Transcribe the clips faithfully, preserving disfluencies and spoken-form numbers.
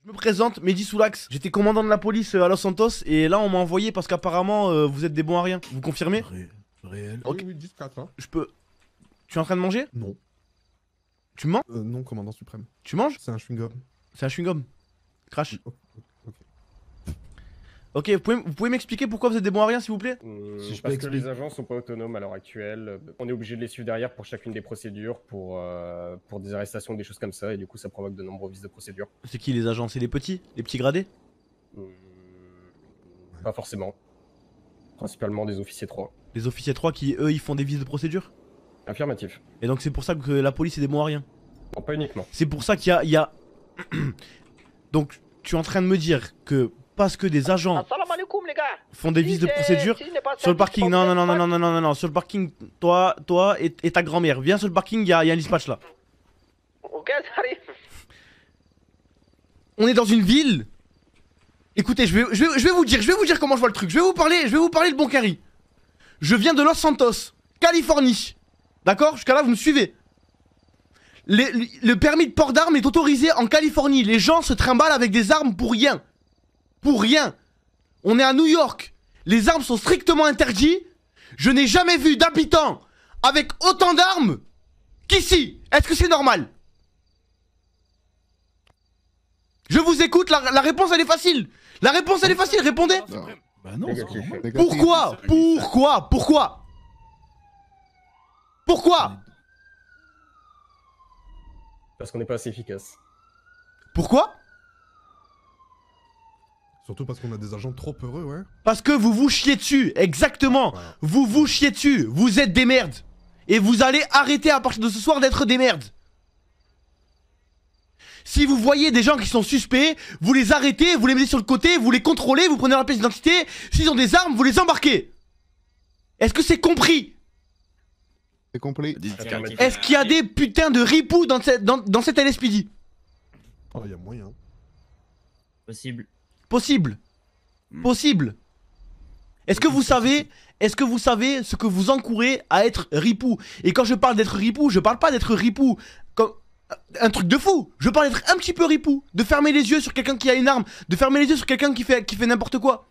Je me présente, Mehdi Soulax. J'étais commandant de la police à Los Santos et là on m'a envoyé parce qu'apparemment euh, vous êtes des bons à rien. Vous confirmez? Ré réel. Ok. Oui, oui, dix quatre, hein. Je peux... Tu es en train de manger? Non. Tu mens? Euh, non, commandant suprême. Tu manges? C'est un chewing-gum. C'est un chewing-gum. Crash. Ok. ok. Ok, vous pouvez, vous pouvez m'expliquer pourquoi vous êtes des bons à rien s'il vous plaît? Mmh, Si je peux parce que les expliquer. agents sont pas autonomes à l'heure actuelle. On est obligé de les suivre derrière pour chacune des procédures, pour, euh, pour des arrestations, des choses comme ça, et du coup ça provoque de nombreux vices de procédure. C'est qui les agents? C'est les petits? Les petits gradés? Mmh, pas forcément. Principalement des officiers trois. Les officiers trois qui eux ils font des vices de procédure? Affirmatif. Et donc c'est pour ça que la police est des bons à rien. Non, pas uniquement. C'est pour ça qu'il y a... il y a... Donc tu es en train de me dire que parce que des agents Assalamu alaikum les gars. font des vices de procédure sur le parking, non non non non non non non non non sur le parking, toi toi et, et ta grand-mère, viens sur le parking, il y, a- y a un dispatch là. Ok, ça arrive. On est dans une ville. Écoutez, je vais, je vais je vais vous dire, je vais vous dire comment je vois le truc. Je vais vous parler, je vais vous parler de bon carry. Je viens de Los Santos, Californie. D'accord? Jusqu'à là vous me suivez. Les- le permis de port d'armes est autorisé en Californie. Les gens se trimballent avec des armes pour rien. Pour rien. On est à New York. Les armes sont strictement interdites. Je n'ai jamais vu d'habitants avec autant d'armes qu'ici. Est-ce que c'est normal? Je vous écoute, la, la réponse elle est facile. La réponse elle est facile, répondez. Non. Bah non, c'est Négatif. normal. Pourquoi? Pourquoi? Pourquoi? Pourquoi? Parce qu'on n'est pas assez efficace. Pourquoi? Surtout parce qu'on a des agents trop heureux, ouais. Parce que vous vous chiez dessus, exactement. Voilà. Vous vous chiez dessus, vous êtes des merdes. Et vous allez arrêter à partir de ce soir d'être des merdes. Si vous voyez des gens qui sont suspects, vous les arrêtez, vous les mettez sur le côté, vous les contrôlez, vous prenez leur pièce d'identité. S'ils ont des armes, vous les embarquez. Est-ce que c'est compris? C'est compris. Affirmatif. Est-ce qu'il y a des putains de ripoux dans cette, dans, dans cette L S P D? Oh, y a moyen. Possible. Possible. Possible. Est-ce que vous savez, est-ce que vous savez ce que vous encourez à être ripou? Et quand je parle d'être ripou, je parle pas d'être ripou comme un truc de fou. Je parle d'être un petit peu ripou, de fermer les yeux sur quelqu'un qui a une arme, de fermer les yeux sur quelqu'un qui fait qui fait n'importe quoi.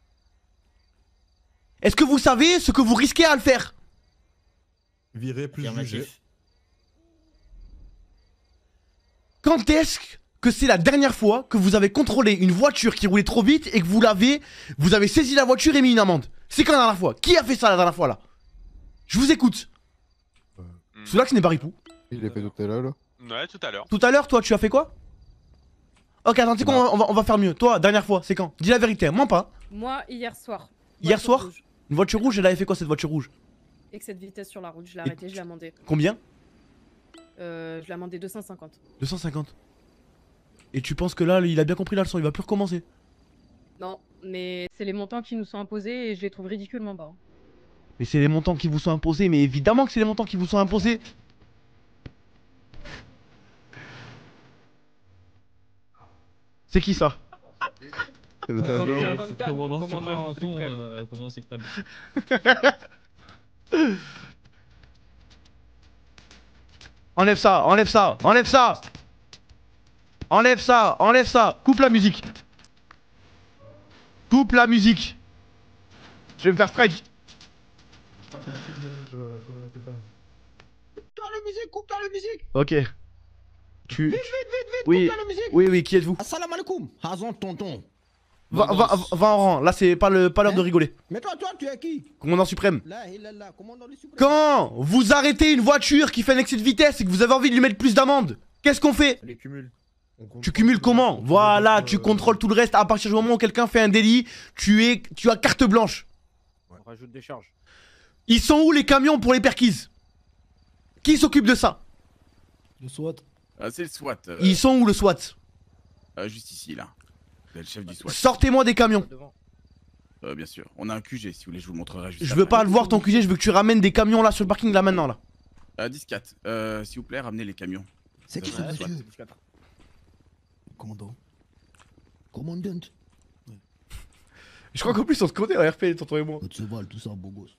Est-ce que vous savez ce que vous risquez à le faire? Virer plus jugé. Affirmatif. Quand est-ce que c'est la dernière fois que vous avez contrôlé une voiture qui roulait trop vite et que vous l'avez, vous avez saisi la voiture et mis une amende? C'est quand la dernière fois? Qui a fait ça la dernière fois là? Je vous écoute. Euh. Celui-là qui n'est pas ripou. Il l'a fait tout à l'heure là. Ouais, tout à l'heure. Tout à l'heure, toi, tu as fait quoi? Ok, attends, tu sais quoi, on va, on va faire mieux. Toi, dernière fois, c'est quand? Dis la vérité, mens pas. Moi, hier soir. Hier Voiture soir rouge. Une voiture rouge, elle avait fait quoi cette voiture rouge? Excès de vitesse sur la route, je l'ai arrêté, je l'ai amendé. Combien? Euh, je l'ai amendé deux cent cinquante. deux cent cinquante. Et tu penses que là, il a bien compris la leçon, il va plus recommencer? Non, mais c'est les montants qui nous sont imposés et je les trouve ridiculement bas. Mais c'est les montants qui vous sont imposés, mais évidemment que c'est les montants qui vous sont imposés. C'est qui ça? C'est le agent. Commandant suprême. Commandant suprême. Enlève ça, enlève ça, enlève ça. Enlève ça, enlève ça. Coupe la musique. Coupe la musique. Je vais me faire strike. Ok. Tu... Vite, vite, vite, vite, oui. Coupe la musique. Oui, oui, qui êtes-vous? Assalamu alaikum, Hazon tonton. Va, va, va en rang, là c'est pas le pas l'heure Hein? de rigoler. Mais toi, toi, tu es qui? Commandant suprême. Là, il est là, commandant du suprême. Quand vous arrêtez une voiture qui fait un excès de vitesse et que vous avez envie de lui mettre plus d'amende, qu'est-ce qu'on fait? Les cumuls. Tu cumules comment? Voilà, tu contrôles tout le reste. À partir du moment où quelqu'un fait un délit, tu es, tu as carte blanche. Ouais. On rajoute des charges. Ils sont où les camions pour les perquises? Qui s'occupe de ça? Le SWAT. Ah, c'est le SWAT. euh, Ils sont où le SWAT? euh, juste ici, là. C'est le chef du SWAT. Sortez-moi des camions. Euh, bien sûr. On a un Q G, si vous voulez, je vous le montrerai juste Je veux après. pas le voir ton Q G, je veux que tu ramènes des camions là sur le parking là maintenant là. Euh, dix quatre. Euh, s'il vous plaît, ramenez les camions. C'est qui Euh, ce SWAT. monsieur? Commandant. Commandant. Je crois qu'en plus on se connaît en R P, tonton et moi. Haute cheval, tout ça, beau gosse.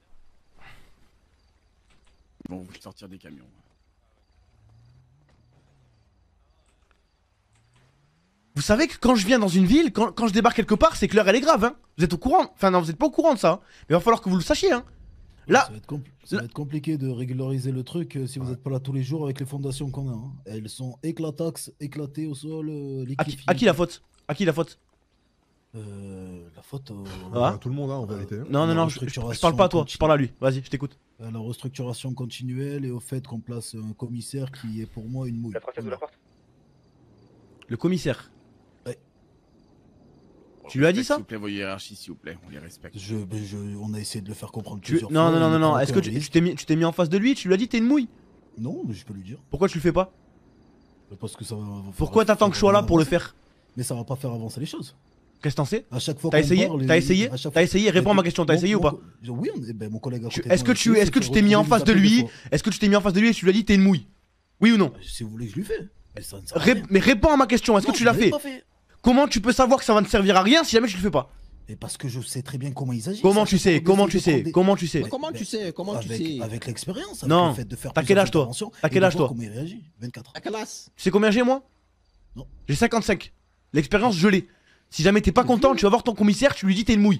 Ils vont vous sortir des camions. Vous savez que quand je viens dans une ville, quand, quand je débarque quelque part, c'est que l'heure elle est grave, hein. Vous êtes au courant? Enfin non, vous êtes pas au courant de ça. Hein. Mais il va falloir que vous le sachiez, hein. Là, Ça va être, compl- ça va être compliqué de régulariser le truc euh, si vous n'êtes pas là tous les jours avec les fondations qu'on a. Hein. Elles sont éclataxes, éclatées au sol, euh, à qui, liquéfiées. à qui la faute? À qui la faute? Euh, La faute au- Ah. À tout le monde, hein, en vérité. hein. Non, non, la non, je, je- je restructuration parle pas à toi, je continue. parle à lui. Vas-y, je t'écoute. à la restructuration continuelle et au fait qu'on place un commissaire qui est pour moi une mouille. La française ou la porte? Le commissaire. Ouais. Tu lui as dit Respecte, ça? S'il vous plaît, vos hiérarchies, s'il vous plaît, on les respecte. Je, ben, je, on a essayé de le faire comprendre Tu... plusieurs Non, fois. non, non, il non, est non. pas Est-ce que encore tu liste. tu t'es mis, tu t'es mis en face de lui, tu lui as dit t'es une mouille? Non, mais je peux lui dire. Pourquoi tu le fais pas? Parce que ça va. Pourquoi t'attends que je sois là pour le faire? Mais ça va pas faire avancer les choses. Qu'est-ce que t'en sais? À chaque fois T'as qu'on essayé? parle, T'as il- essayé? à chaque T'as fois- essayé? Réponds à ma question, t'as Mon- essayé ou mon pas? co- Oui, on est- ben, mon collègue à Tu- côté de Est-ce moi, que il tu sait, est-ce que c'est tu de t'es mis en retrouver face de les appels lui? des fois. Est-ce que tu t'es mis en face de lui et tu lui as dit t'es une mouille? Oui ou non? Si vous voulez que je lui fais. Mais ça ne sert à Ré- rien. Mais réponds à ma question, est-ce que Non, tu je l'as l'avais fait? pas fait. Comment tu peux savoir que ça va ne servir à rien si jamais tu le fais pas? Mais parce que je sais très bien comment ils agissent. Comment À tu chaque fois sais? qu'on Comment essaie tu de sais? prendre des- Comment tu sais? Mais- Comment tu mais sais Comment tu avec, sais avec l'expérience, avec Non. le fait de faire T'as quel plusieurs âge, toi interventions T'as et quel de âge, voir toi Comment il réagit vingt-quatre. À quelle classe? Tu sais combien j'ai moi? Non. J'ai cinquante-cinq. L'expérience je l'ai. Si jamais t'es pas content, tu vas voir ton commissaire, tu lui dis t'es une mouille.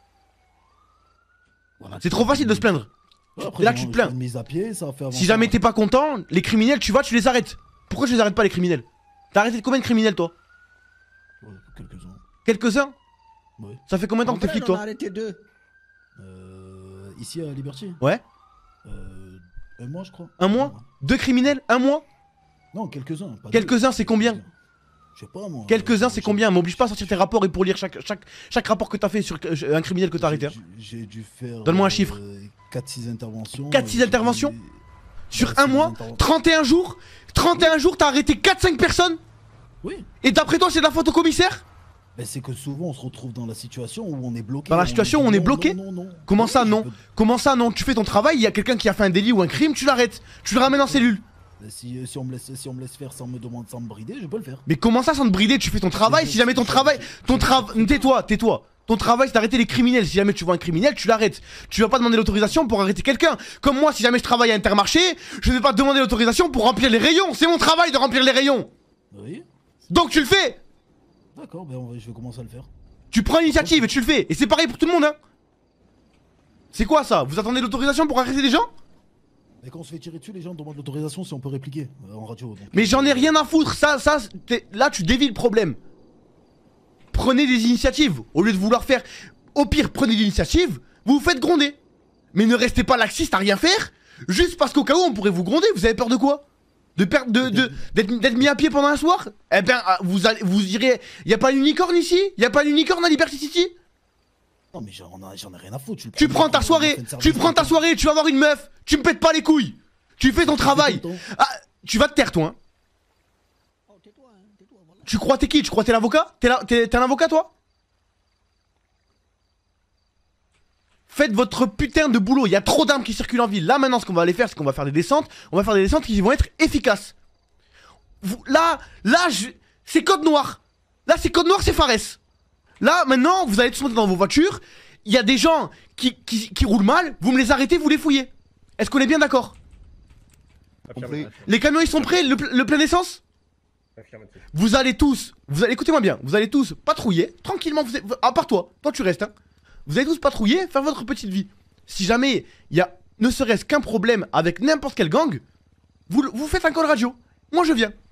Voilà. C'est trop facile de se plaindre. Ouais, après, là, je tu te vais plains. faire une mise à pied, ça va faire Si avancer. jamais t'es pas content, les criminels, tu vas, tu les arrêtes. Pourquoi je les arrête pas les criminels? T'as arrêté de combien de criminels toi? Ouais, quelques-uns. Quelques-uns? Ouais. Ça fait combien de temps En que t'es vrai, flic on a toi? arrêté deux. Euh, ici à Liberty. Ouais. Euh, un mois, je crois. Un mois? Deux criminels? Un mois? Non, quelques-uns. pas Quelques-uns, deux. c'est combien? Je sais pas moi. Quelques-uns Euh, c'est j'ai- combien? M'oblige pas à sortir tes rapports et pour lire chaque, chaque, chaque rapport que t'as fait sur euh, un criminel que t'as arrêté. hein. J'ai j'ai dû faire. Donne-moi un chiffre. quatre six interventions. quatre six euh, interventions j'ai- Sur Ouais, un c'est mois? des interventions. trente et un jours? trente et un jours, t'as arrêté quatre cinq personnes? Oui. Et d'après toi, c'est de la faute au commissaire? Ben, c'est que souvent on se retrouve dans la situation où on est bloqué. Dans la on situation dit où on est non, bloqué non, non, non. Comment Oui, ça, je non? peux- Comment ça, non? Tu fais ton travail, il y a quelqu'un qui a fait un délit ou un crime, tu l'arrêtes. Tu le ramènes en cellule. Ben, Si, si, on me laisse, si on me laisse faire sans me demander, sans me brider, je peux le faire. Mais comment ça sans te brider? Tu fais ton travail, si jamais ton travail... Ton travail... Tais-toi, tais-toi. Ton travail c'est d'arrêter les criminels. Si jamais tu vois un criminel, tu l'arrêtes. Tu vas pas demander l'autorisation pour arrêter quelqu'un. Comme moi, si jamais je travaille à Intermarché, je vais pas te demander l'autorisation pour remplir les rayons. C'est mon travail de remplir les rayons. Oui. Donc tu le fais. D'accord, ben on va- je vais commencer à le faire. Tu prends l'initiative et tu le fais. Et c'est pareil pour tout le monde, hein. C'est quoi ça? Vous attendez l'autorisation pour arrêter des gens? Et quand on se fait tirer dessus, les gens demandent l'autorisation si on peut répliquer euh, en radio. donc. Mais j'en ai rien à foutre, ça, ça, t'es- là tu dévis le problème. Prenez des initiatives, au lieu de vouloir faire... Au pire, prenez l'initiative, vous vous faites gronder. Mais ne restez pas laxiste à rien faire, juste parce qu'au cas où on pourrait vous gronder, vous avez peur de quoi? De perdre, de, de, d'être, d'être mis à pied pendant un soir? Eh ben, ah, vous allez, vous irez... Y a pas l'unicorne ici? Y a pas l'unicorne à Liberty City? Non, mais j'en ai, j'en ai rien à foutre. Tu, le Tu prends prends ta quand on soirée, fait une tu service prends ta comme- soirée, tu vas voir une meuf, tu me pètes pas les couilles. Tu fais ton travail. tout le temps. Ah, tu vas te taire toi, hein. Oh, tais-toi, hein, tais-toi, voilà. Tu crois t'es qui? Tu crois t'es l'avocat? T'es, la- t'es, t'es un avocat toi? Faites votre putain de boulot, il y a trop d'armes qui circulent en ville. Là maintenant ce qu'on va aller faire c'est qu'on va faire des descentes. On va faire des descentes qui vont être efficaces. Vous, là, là je... c'est code noir. Là c'est code noir, c'est Fares. Là maintenant vous allez tous monter dans vos voitures. Il y a des gens qui, qui, qui roulent mal, vous me les arrêtez, vous les fouillez. Est-ce qu'on est bien d'accord? Compris. Les camions ils sont prêts, le, le plein d'essence? Affirmatif. Vous allez tous, vous allez, écoutez-moi bien, vous allez tous patrouiller, tranquillement, vous êtes, à part toi, toi tu restes, hein. Vous allez tous patrouiller, faire votre petite vie. Si jamais il y a ne serait-ce qu'un problème avec n'importe quel gang, vous, vous faites un call radio, moi je viens.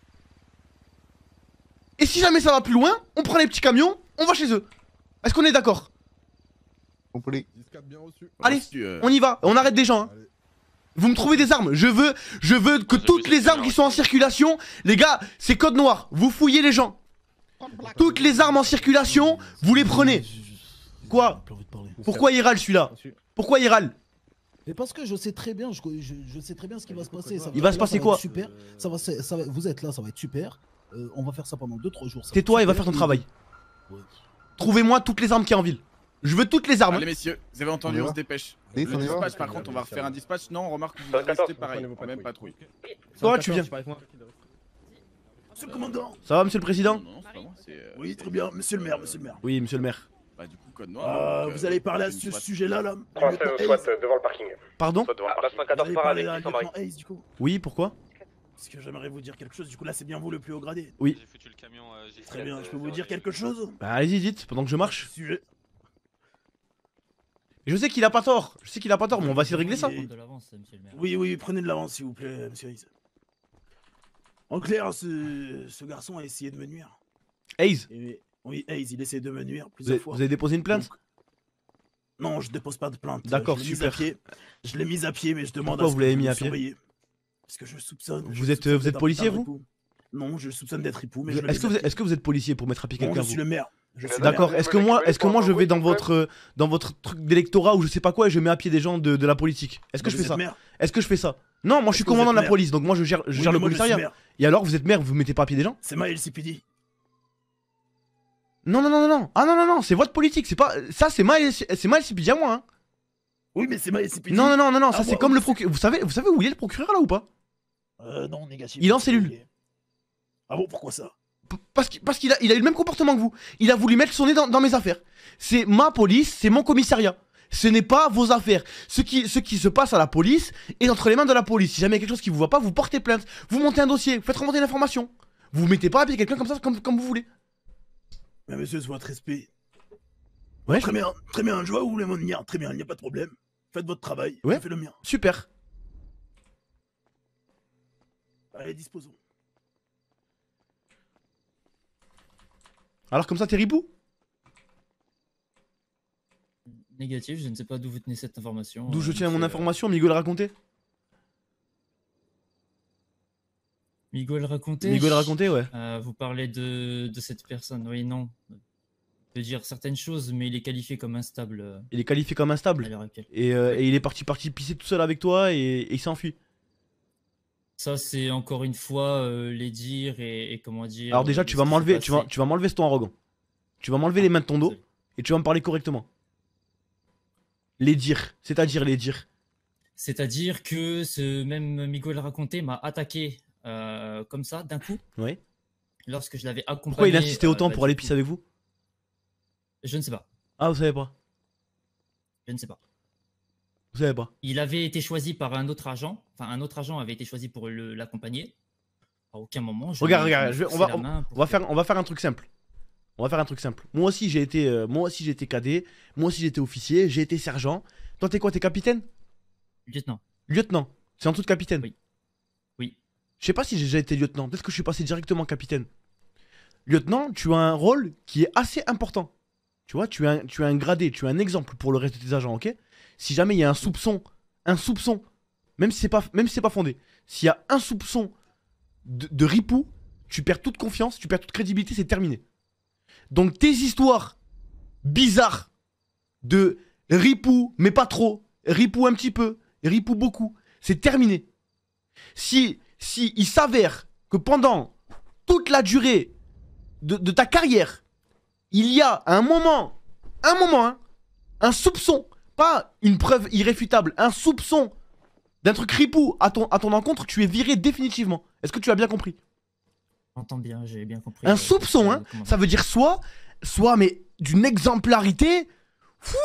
Et si jamais ça va plus loin, on prend les petits camions, on va chez eux. Est-ce qu'on est d'accord? Compris. dix quatre bien reçu. Allez, Reçu, euh, on y va, on arrête des gens, hein. Allez. Vous me trouvez des armes, je veux, je veux que toutes les armes qui sont en circulation, les gars, c'est code noir, vous fouillez les gens. Toutes les armes en circulation, vous les prenez. Je- je- je- Quoi? j'ai plus envie de parler. Pourquoi il râle celui-là? Reçu. Pourquoi il râle? Mais parce que je sais très bien, je, je, je sais très bien ce qui va se passer. Ça Il va se là, passer ça quoi? être Super. Ça va, se- ça va, vous être là, ça va être super. Euh, on va faire ça pendant deux trois jours. ça va Tais-toi être et va super. faire ton travail. Ouais. Trouvez-moi toutes les armes qu'il y a en ville. Je veux toutes les armes. Allez messieurs, vous avez entendu, On y on va se dépêche. Allez, Le on y va. dispatch par contre, on va refaire un dispatch. Non, remarque, vous quatorze, restez vous pareil, prenez vos la même patrouilles. patrouille. Toi, tu viens. Je suis pas avec moi. Monsieur le commandant. Ça va, monsieur le président? Non, non, c'est pas moi, c'est, euh, Oui, c'est- très bien, monsieur le maire, monsieur le maire. Oui, monsieur le maire. Bah du coup, code noir. Euh, donc, vous euh, allez parler à une ce fois- sujet-là, là. Français au Lieutenant SWAT Hayes. devant le parking. Pardon? Ah, place Vous cent quatorze allez par parler avec à Christian Marie. lieutenant Hayes, du coup. Oui, pourquoi? Parce que j'aimerais vous dire quelque chose, du coup là c'est bien vous le plus haut gradé. Oui. J'ai foutu le camion, euh, j'ai Très bien, je peux vous dire quelque chose? Bah allez-y, dites, pendant que je marche. Sujet. Je sais qu'il a pas tort, je sais qu'il a pas tort, mais on va essayer de régler ça. Et- Oui, oui, prenez de l'avance s'il vous plaît, monsieur Hayes. En clair, ce, ce garçon a essayé de me nuire. Hayes, Et- Oui, Hayes, il essaie de me nuire vous plusieurs avez, fois. vous avez déposé une plainte? Donc- Non, je dépose pas de plainte. D'accord, Je l'ai mise super. à pied. Je l'ai mise à pied, mais je demande Pourquoi à ce vous que l'avez vous mis me à pied? surveillez. Parce que je soupçonne. je Vous êtes, soupçonne vous êtes d'être un policier, putain de vous? ripou. Non, je soupçonne d'être ripou, mais Vous- je le Est-ce que, mets vous à êtes- est-ce que vous êtes policier pour mettre à pied pied. Non, quelqu'un je suis vous le maire. Je suis le D'accord, maire. est-ce que moi, est-ce que moi je vais dans votre, dans votre truc d'électorat ou je sais pas quoi et je mets à pied des gens de, de la politique? Est-ce que Mais je vous fais êtes ça? maire. Est-ce que je fais ça? Non, moi je suis Est-ce que vous commandant êtes de la maire? police, donc moi je gère, je Oui, gère mais le moi, je suis commissariat. maire. Et alors vous êtes maire, vous mettez pas à pied des gens? C'est ma L C P D. Non, non, non, non, non. Ah non, non, non, c'est votre politique, c'est pas. Ça, c'est ma, c'est ma L C P D à moi, hein. Oui, mais c'est ma L C P D. Non, non, non, non, non, ça Ah, c'est moi, comme oui, le procureur. Vous savez, vous savez où il est le procureur là ou pas? Euh, non, négatif. Il est en cellule. Ah bon, pourquoi ça? P- Parce qu'il parce qu'il a, il a eu le même comportement que vous. Il a voulu mettre son nez dans, dans mes affaires. C'est ma police, c'est mon commissariat. Ce n'est pas vos affaires. Ce qui, ce qui se passe à la police est entre les mains de la police. Si jamais il y a quelque chose qui vous va pas, vous portez plainte. Vous montez un dossier, vous faites remonter l'information. Vous mettez pas à pied quelqu'un comme ça, comme, comme vous voulez. Mais monsieur, c'est votre respect. Ouais, Très bien, très bien, je vois où vous voulez m'en venir. Très bien, il n'y a pas de problème. Faites votre travail, Ouais. je fais le mien. super. Allez, disposons. Alors comme ça, t'es ribou? Négatif, je ne sais pas d'où vous tenez cette information. D'où je euh, tiens mon monsieur, information, Migo le raconté. Miguel raconté. Miguel raconté, ouais. Euh, vous parlez de, de cette personne, oui, non. Il peut dire certaines choses, mais il est qualifié comme instable euh, Il est qualifié comme à instable. l'heure actuelle. Et, euh, et il est parti, parti pisser tout seul avec toi et, et il s'enfuit. Ça, c'est encore une fois euh, les dires et, et comment dire. Alors déjà, euh, tu ce vas qui s'est m'enlever, tu vas, passé. tu vas m'enlever ce ton arrogant. Tu vas m'enlever les mains de ton dos désolé. et tu vas me parler correctement. Les dires, c'est-à-dire les dires. C'est-à-dire que ce même Miguel raconté m'a attaqué euh, comme ça, d'un coup, Oui. lorsque je l'avais accompagné. Pourquoi il insistait euh, autant bah, pour du aller coup, pisser avec vous? Je ne sais pas. Ah, vous savez pas. Je ne sais pas. Vous savez pas. Il avait été choisi par un autre agent. Enfin, un autre agent avait été choisi pour le- l'accompagner. À aucun moment. Je Regarde, n'ai- je regarde, n'ai je vais- on forcé va, la main pour on va que- faire, on va faire un truc simple. On va faire un truc simple. Moi aussi j'ai été, euh, moi aussi j'ai été cadet. Moi aussi j'ai été officier. J'ai été sergent. Toi t'es quoi? T'es capitaine? Lieutenant. Lieutenant. C'est en dessous de capitaine. Oui. Oui. Je sais pas si j'ai déjà été lieutenant. Peut-être que je suis passé directement capitaine. Lieutenant, tu as un rôle qui est assez important. Tu vois, tu es un, tu es un gradé, tu es un exemple pour le reste de tes agents, ok? Si jamais il y a un soupçon, un soupçon, même si c'est pas, même si c'est pas fondé, s'il y a un soupçon de, de ripou, tu perds toute confiance, tu perds toute crédibilité, c'est terminé. Donc tes histoires bizarres de ripou, mais pas trop, ripou un petit peu, ripou beaucoup, c'est terminé. Si, si il s'avère que pendant toute la durée de, de ta carrière, il y a un moment, un moment, hein, un soupçon, pas une preuve irréfutable, un soupçon d'un truc ripou à ton, à ton encontre, tu es viré définitivement. Est-ce que tu as bien compris? J'entends bien, j'ai bien compris. Un euh, soupçon, euh, hein, comment- ça veut dire soit, soit, mais d'une exemplarité, fou,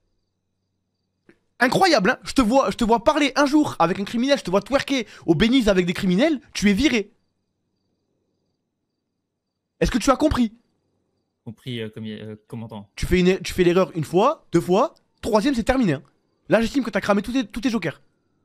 incroyable, hein. Je te vois, je te vois parler un jour avec un criminel, je te vois twerker au Benize avec des criminels, tu es viré. Est-ce que tu as compris? Compris, euh, comme, euh, commandant. Tu fais, une, tu fais l'erreur une fois, deux fois, troisième c'est terminé, hein. Là j'estime que t'as cramé tous tes, tous tes jokers.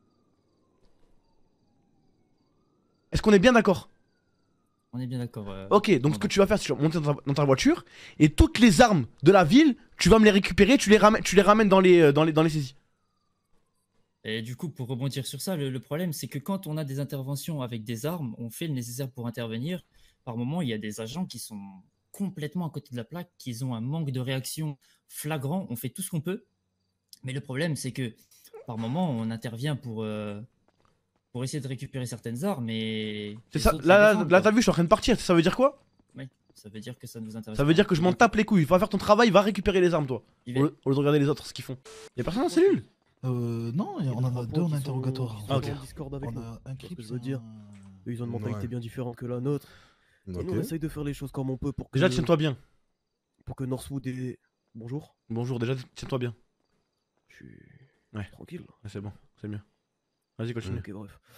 Est-ce qu'on est bien d'accord? On est bien d'accord. euh, Ok, donc ce que tu vas faire, c'est monter dans ta, dans ta voiture et toutes les armes de la ville, tu vas me les récupérer, tu les ramènes, tu les ramènes dans les, euh, dans les, dans les saisies. Et du coup, pour rebondir sur ça, le, le problème, c'est que quand on a des interventions avec des armes, on fait le nécessaire pour intervenir. Par moment, il y a des agents qui sont complètement à côté de la plaque, qui ont un manque de réaction flagrant. On fait tout ce qu'on peut. Mais le problème, c'est que par moment, on intervient pour, euh, pour essayer de récupérer certaines armes. Et C'est les ça, autres là, là, défendent, là quoi. t'as vu, je suis en train de partir, ça veut dire quoi? Oui, ça veut dire que ça nous intéresse. Ça veut pas. dire que je m'en tape les couilles, va faire ton travail, va récupérer les armes toi. Il Au va- lieu au lieu de regarder les autres ce qu'ils font. Y'a personne en cellule? Euh, non, on en a deux en interrogatoire. Ah, ok. Discord avec On nous. a un C'est ce clip, que je veux dire. Eux, ils ont une mentalité Ouais. bien différente que la nôtre. Et Ok. nous, on essaye de faire les choses comme on peut pour que, Déjà tiens-toi bien. pour que Northwood ait... Bonjour. Bonjour, déjà tiens-toi bien. Je suis Ouais. tranquille. Ouais, c'est bon, c'est mieux. Vas-y, continue. Ok, bref.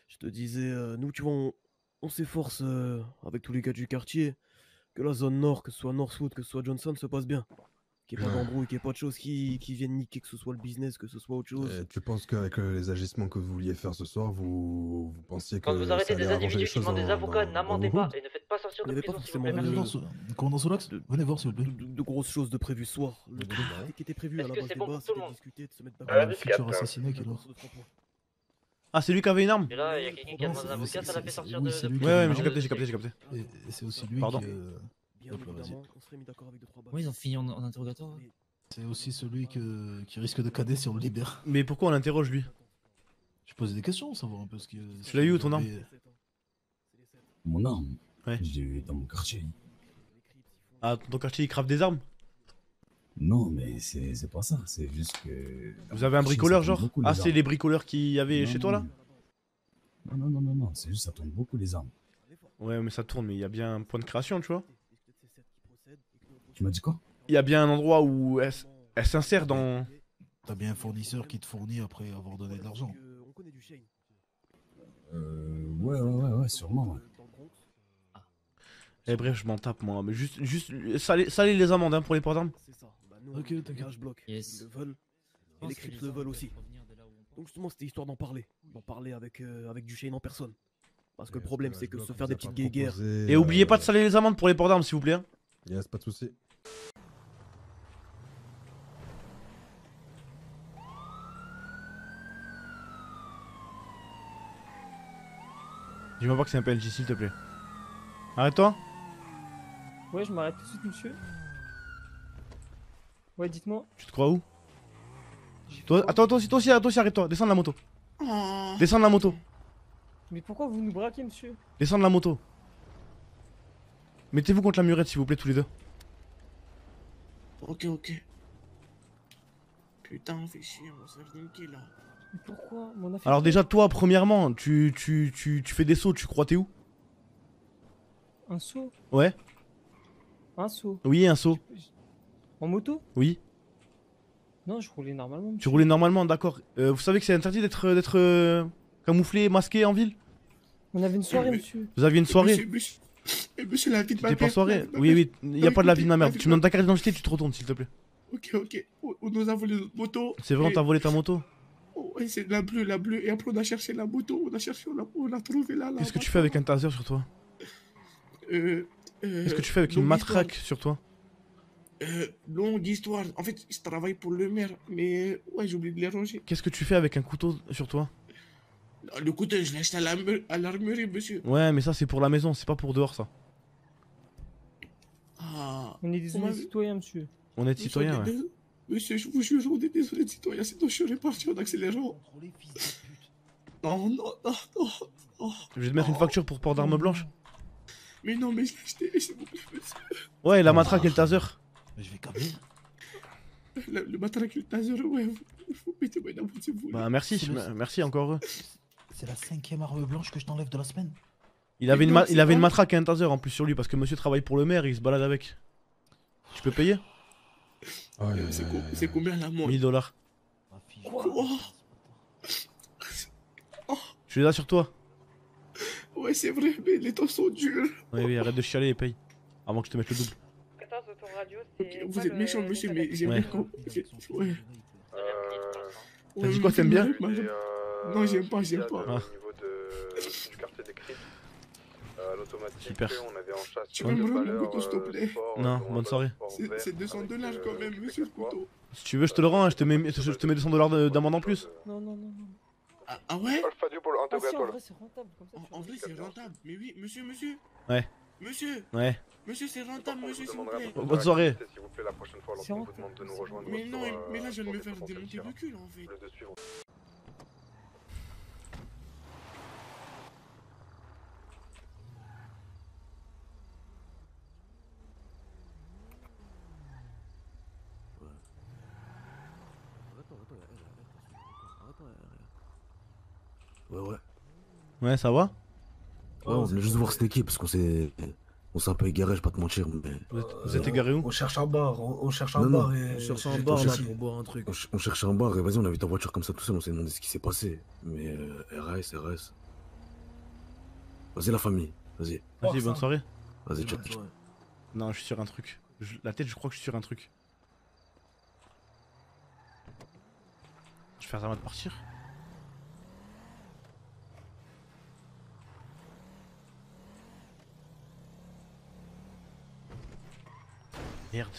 Je te disais, euh, nous, tu vois, on, on s'efforce euh, avec tous les gars du quartier que la zone nord, que ce soit Northwood, que ce soit Johnson, se passe bien. Qu'il n'y ait pas Ouais. d'embrouille, qu'il n'y ait pas de choses qui, qui viennent niquer, que ce soit le business, que ce soit autre chose. Et tu penses qu'avec euh, les agissements que vous vouliez faire ce soir, vous, vous pensiez que Quand vous arrêtez ça des allait arranger les individus qui choses demandent des dans- avocats, dans- n'amendez dans pas Wood? et ne faites pas sortir Il de n'y avait pas prison, s'il vous forcément plaît, de, merci. Commandant, Sou- Commandant Soulax, venez voir s'il vous plaît. de, de- de grosses choses de prévues ce soir. Le truc qui était prévu à Est-ce la que base c'est des bon pour bases, tout le c'était monde discuter de se mettre Ah, d'accord. le futur assassiné qu'il a. Ah, c'est lui qui avait une arme? Et là, il y a quelqu'un qui a Non, demandé un c'est- avocat, c'est- ça l'a fait c'est- sortir oui, de... c'est de lui qui Ouais, a ouais, une mais j'ai arme. capté, j'ai capté, j'ai capté. Et, et c'est aussi lui Pardon. qui. euh, Bien Hop là, vas-y. évidemment, on serait mis d'accord avec deux, trois bases. Ouais, ils ont fini en, en interrogatoire. ouais. C'est aussi celui que, qui risque de cader si on le libère. Mais pourquoi on l'interroge lui? Je pose des questions, savoir un peu ce que. Tu l'as eu où, ton arme? Mon arme Ouais. Je l'ai eu dans mon quartier. Ah, ton quartier il crave des armes? Non, mais c'est c'est pas ça. C'est juste que. Vous avez un bricoleur genre? Beaucoup, Ah, les c'est armes. les bricoleurs qu'il y avait Non, chez toi là? Non, non, non, non, non. C'est juste ça tourne beaucoup les armes. Ouais, mais ça tourne, mais il y a bien un point de création, tu vois. Tu m'as dit quoi? Il y a bien un endroit où elle, s- elle s'insère dans. T'as bien un fournisseur qui te fournit après avoir donné de l'argent. On connaît du Shane. Euh. Ouais, ouais, ouais, ouais, sûrement, ouais. Eh bref, je m'en tape moi, mais juste, juste saler, saler les amendes hein, pour les ports d'armes. C'est ça. Bah, nous, Ok, on- t'inquiète. je bloque. Yes. Ils le veulent. Je Et pense les que Crips les le veulent armes aussi. peuvent revenir de là où on Donc justement, c'était histoire d'en parler. D'en parler avec, euh, avec Duchesne en personne. Parce que le Yes, problème, là, c'est je que bloque, se on faire vous des a pas petites guéguerres. proposé, Et oubliez pas de euh, saler les amendes pour les ports d'armes s'il vous plaît. hein. Yes, pas de soucis. Dis-moi pas que c'est un P N J s'il te plaît. Arrête-toi. Ouais, je m'arrête tout de suite, monsieur. Ouais, dites-moi. Tu te crois où? Toi, attends, toi aussi, toi aussi, toi aussi arrête-toi. Descends de la moto. Oh. Descends de la moto. Mais pourquoi vous nous braquez, monsieur? Descends de la moto. Mettez-vous contre la murette s'il vous plaît tous les deux. Ok, ok. Putain, fais chier, on s'est niqué là. Mais pourquoi mon affaire? Alors déjà toi premièrement, tu, tu, tu, tu fais des sauts, tu crois t'es où? Un saut? Ouais. Un saut? Oui, un saut. En moto? Oui. Non, je roulais normalement. Tu monsieur. roulais normalement, d'accord. Euh, vous savez que c'est interdit d'être d'être euh, camouflé, masqué en ville? On avait une soirée, Mais- monsieur. Vous aviez une soirée? Monsieur, monsieur, eh, monsieur, la vie de ma T'es pas mère, soirée? la vie de ma Oui, mère. oui, il y a pas de la vie de ma mère. écoutez, Tu me donnes ta carte d'identité, tu te retournes s'il te plaît. Ok, ok. On, on nous a volé notre moto. C'est vrai, on et- t'a volé ta moto? Oh, ouais, c'est la bleue, la bleue. Et après, on a cherché la moto. On a cherché, on a, on a trouvé là. là Qu'est-ce que tu fais avec un taser sur toi? Euh, euh, Qu'est-ce que tu fais avec une longue matraque histoire. sur toi? Euh, longue histoire. En fait, je travaille pour le maire. Mais ouais, j'ai oublié de les ranger. Qu'est-ce que tu fais avec un couteau sur toi? Le couteau, je l'ai acheté à l'arme- à l'armurerie, monsieur. Ouais, mais ça c'est pour la maison, c'est pas pour dehors ça. Ah. On est des On m'a- honnêtes citoyens, monsieur. On est citoyen, Monsieur, on est ouais. des- Monsieur, je vous jure, on est désolé de citoyens. Sinon, je serais parti en accélérant. Non, non, non, non. non. Je vais te mettre une facture pour port d'armes blanches. Mais non, mais je l'ai acheté, s'il vous plaît, monsieur. Ouais, la matraque et le taser. Mais je vais câbler. Le, le matraque et le taser, ouais, vous, vous mettez-moi une amende si vous voulez. Bah merci, C'est le- m- merci encore heureux. C'est la cinquième arme blanche que je t'enlève de la semaine. Il avait, Mais une, non, ma- c'est il avait une pas- matraque et un taser en plus sur lui parce que monsieur travaille pour le maire et il se balade avec. Tu peux payer? Aïe, Euh, aïe, C'est aïe, co- aïe, c'est aïe. combien l'amende? mille dollars. Quoi? Tu les as sur toi? Ouais, c'est vrai, mais les temps sont durs. Oui, oui, arrête de chialer et paye. Avant que je te mette le double. Attends, sur ton radio, Ok, c'est. vous pas êtes le- méchant, monsieur, mais le- j'aime Ouais. bien quand. j'ai- Ouais. T'as dit quoi, t'aimes bien? Non, j'aime pas, j'aime pas. Ah. Au niveau de, du quartier des Crips, euh, l'automatique, Super. on avait en chasse Tu de peux me rendre valeur, mon couteau, s'il te euh, plaît? sport, Non, euh, bonne dont soirée. sport C'est vert c'est deux cents avec, dollars euh, quand même, je sais monsieur, le pas quoi. couteau. Si tu veux, je te le rends, hein, je te mets, je te mets deux cents dollars de- d'amende en plus. Non, non, non, non. Ah, ah ouais? Alpha Duo pour Ah si, en l'interrogatoire. vrai, c'est rentable. Comme ça, En, tu en vois. vrai, c'est rentable. Mais oui, monsieur, monsieur. Ouais. Monsieur, Ouais. monsieur, c'est rentable, monsieur, s'il vous plaît. Bonne soirée. S'il vous plaît, la prochaine fois, C'est lorsqu'on vous rentable. demande de nous rejoindre Mais non, sur, euh, mais là, je viens de sur me des faire potentiels démonter tirs. le cul, en fait. Le deux suivants. Ouais, ouais. Ouais, ça va? Ouais, on voulait juste voir cette équipe parce qu'on s'est. On s'est un peu égaré, je vais pas te mentir, mais. Vous êtes, vous êtes égaré où? On cherche un bar, on, on cherche un Non, bar non. et. On cherche un j'ai- bar on là cherche- pour boire un truc. On, ch- on cherchait un bar et vas-y, on a vu ta voiture comme ça tout seul, on s'est demandé ce qui s'est passé. Mais euh, R A S, R A S. Vas-y, la famille. Vas-y. Vas-y, bonne soirée. Vas-y, ciao. Non, je suis sur un truc. Je- La tête, je crois que je suis sur un truc. Je vais faire ça avant de partir. Merde.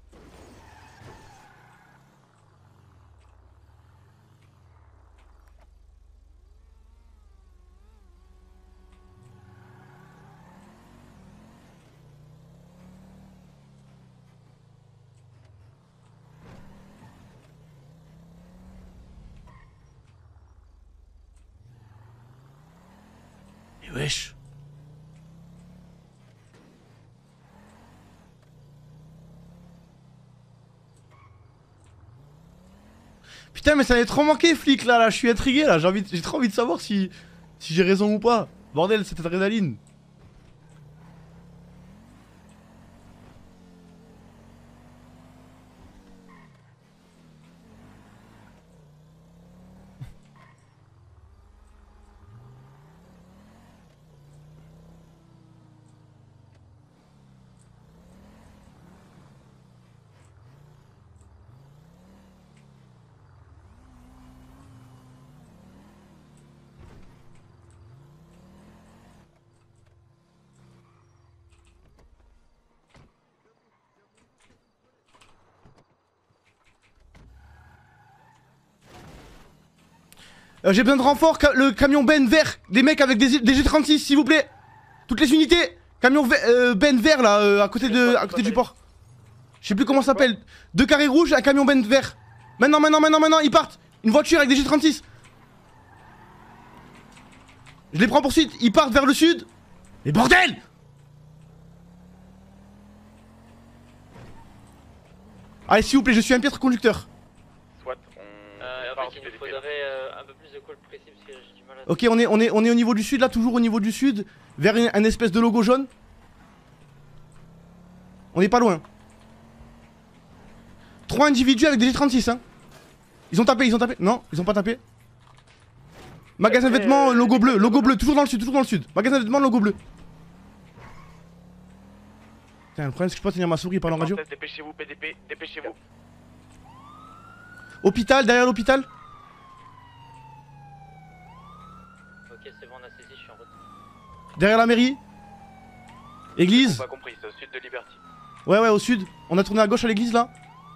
Mais wesh. Putain, mais ça m'avait trop manqué, flic, là, là, je suis intrigué, là, j'ai envie, j'ai trop envie de savoir si, si j'ai raison ou pas. Bordel, cette adrénaline. Euh, j'ai besoin de renfort, ca le camion Ben vert, des mecs avec des, des G trente-six s'il vous plaît. Toutes les unités, camion euh, Ben vert là, euh, à côté, de, à côté du port. Je sais plus comment ça s'appelle. Deux carrés rouges, un camion Ben vert. Maintenant, maintenant, maintenant, maintenant, ils partent. Une voiture avec des G trente-six. Je les prends pour suite, ils partent vers le sud. Mais bordel! Allez s'il vous plaît, je suis un piètre conducteur. Soit on... Euh, en fait, il nous faudrait euh, un peu plus de call précis parce que j'ai du mal à... Ok, on est, on, est, on est au niveau du sud là, toujours au niveau du sud. Vers un, un espèce de logo jaune. On est pas loin. Trois individus avec des G trente-six hein. Ils ont tapé, ils ont tapé. Non, ils ont pas tapé. Magasin de vêtements, logo bleu, logo bleu, toujours dans le sud, toujours dans le sud. Magasin de vêtements, logo bleu. Putain, le problème c'est que je peux pas tenir ma souris par la radio. Dépêchez-vous, P D P, dépêchez-vous. Hôpital, derrière l'hôpital. Ok, c'est bon, on a saisi, je suis en route. Derrière la mairie. Église. Pas compris, c'est au sud de Liberty. Ouais, ouais, au sud. On a tourné à gauche à l'église là.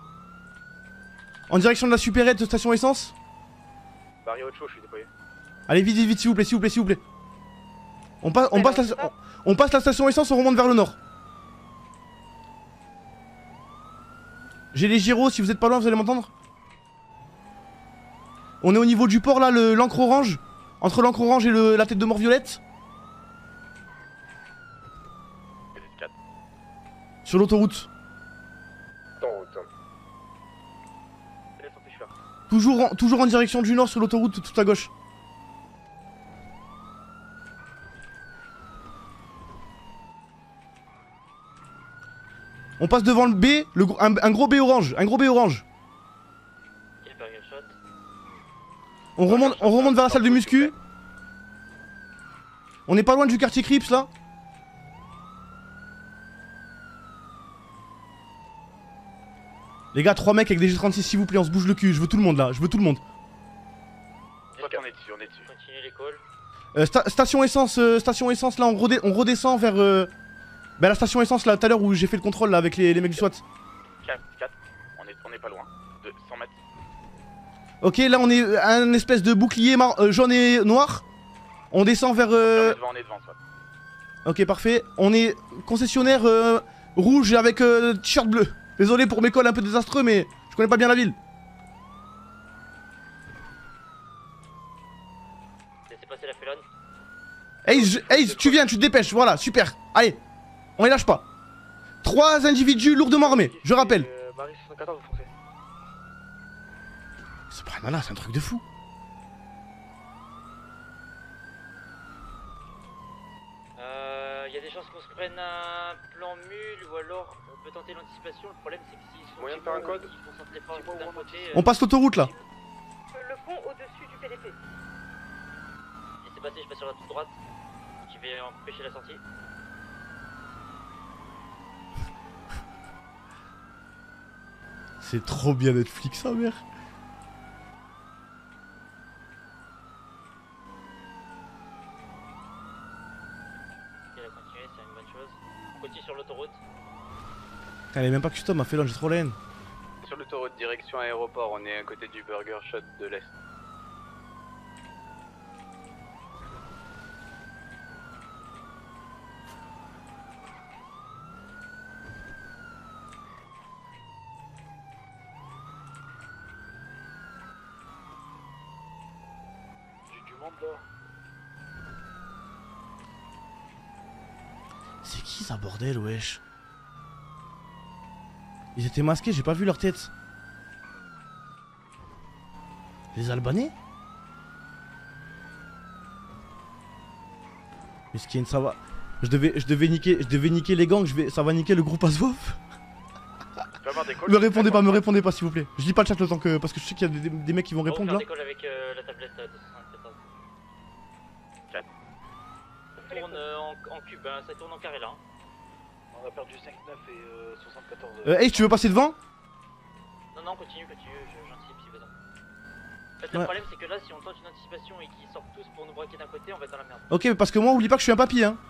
En direction de la supérette de station essence. Barrière haute chaud, je suis déployé. Allez, vite, vite, vite, s'il vous plaît, s'il vous plaît, s'il vous plaît. On, passe, on, passe la, on, on passe la station essence, on remonte vers le nord. J'ai les gyros, si vous êtes pas loin, vous allez m'entendre. On est au niveau du port là, l'encre orange. Entre l'encre orange et le, la tête de mort violette. Sur l'autoroute. Toujours en, toujours en direction du nord sur l'autoroute tout à gauche. On passe devant le B, le, un, un gros B orange, un gros B orange. On remonte, on remonte vers la salle de muscu. On n'est pas loin du quartier Crips là. Les gars, trois mecs avec des G trente-six s'il vous plaît, on se bouge le cul, je veux tout le monde là, je veux tout le monde. On est dessus, on est dessus. Continue les calls. Euh, sta station essence, euh, station essence là, on, redé on redescend vers euh, bah, la station essence là tout à l'heure où j'ai fait le contrôle là avec les, les mecs du SWAT. quatre, quatre, on est, on est pas loin, de cent mètres. Ok, là on est à un espèce de bouclier euh, jaune et noir. On descend vers... Euh... On est devant, on est devant, SWAT. Ok, parfait. On est concessionnaire euh, rouge avec euh, t-shirt bleu. Désolé pour mes calls un peu désastreux, mais je connais pas bien la ville. Laissez passer la félonne. Ace, Ace, tu viens, tu te dépêches, voilà, super. Allez, on les lâche pas. Trois individus lourdement armés, je rappelle. Euh, Marie soixante-quatorze, vous foncez. C'est pas nana, c'est un truc de fou. Euh, y a des chances qu'on se prenne un plan mule ou alors on peut tenter l'anticipation. Le problème c'est que s'ils sont Moyen de faire un code. ils concentrent les forces d'un côté. On passe l'autoroute là. Le pont au-dessus du P D P. Laissez passer, je passe sur la toute droite. J'y vais empêcher la sortie. C'est trop bien d'être flic, sa mère. Ok, la continuer, c'est une bonne chose. On continue sur l'autoroute. Elle est même pas custom, a fait l'ange, j'ai trop la haine. Sur l'autoroute direction aéroport, on est à côté du Burger Shot de l'Est. J'ai du monde là. C'est qui ça, bordel, wesh? Ils étaient masqués, j'ai pas vu leur tête. Les Albanais? Miskin, ça va. Je devais, je devais niquer, je devais niquer les gangs, je vais, ça va niquer le groupe Aswaf. Me répondez pas, me répondez pas s'il vous plaît. Je lis pas le chat le temps que, parce que je sais qu'il y a des, des mecs qui vont On va répondre faire là. décolle avec euh, la tablette euh, deux cent soixante-quatorze. Ça tourne euh, en, en cube, hein, ça tourne en carré là. Hein. On a perdu cinq neuf et euh, soixante-quatorze. Euh, hey, tu veux passer devant? Non, non, continue, continue, je- j'anticipe si besoin. En fait, le Ouais. problème, c'est que là, si on tente une anticipation et qu'ils sortent tous pour nous braquer d'un côté, on va être dans la merde. Ok, parce que moi, oublie pas que je suis un papy, hein.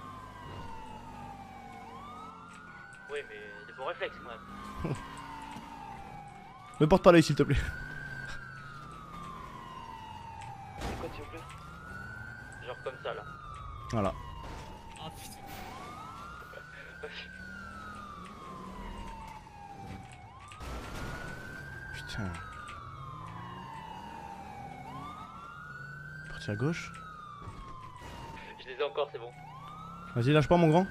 Oui, mais des bons réflexes quand même. Me porte pas l'œil s'il te plaît. C'est quoi, s'il vous plaît? Genre comme ça là. Voilà. Oh putain. Putain. Parti à gauche. Je les ai encore, c'est bon. Vas-y, lâche pas mon grand.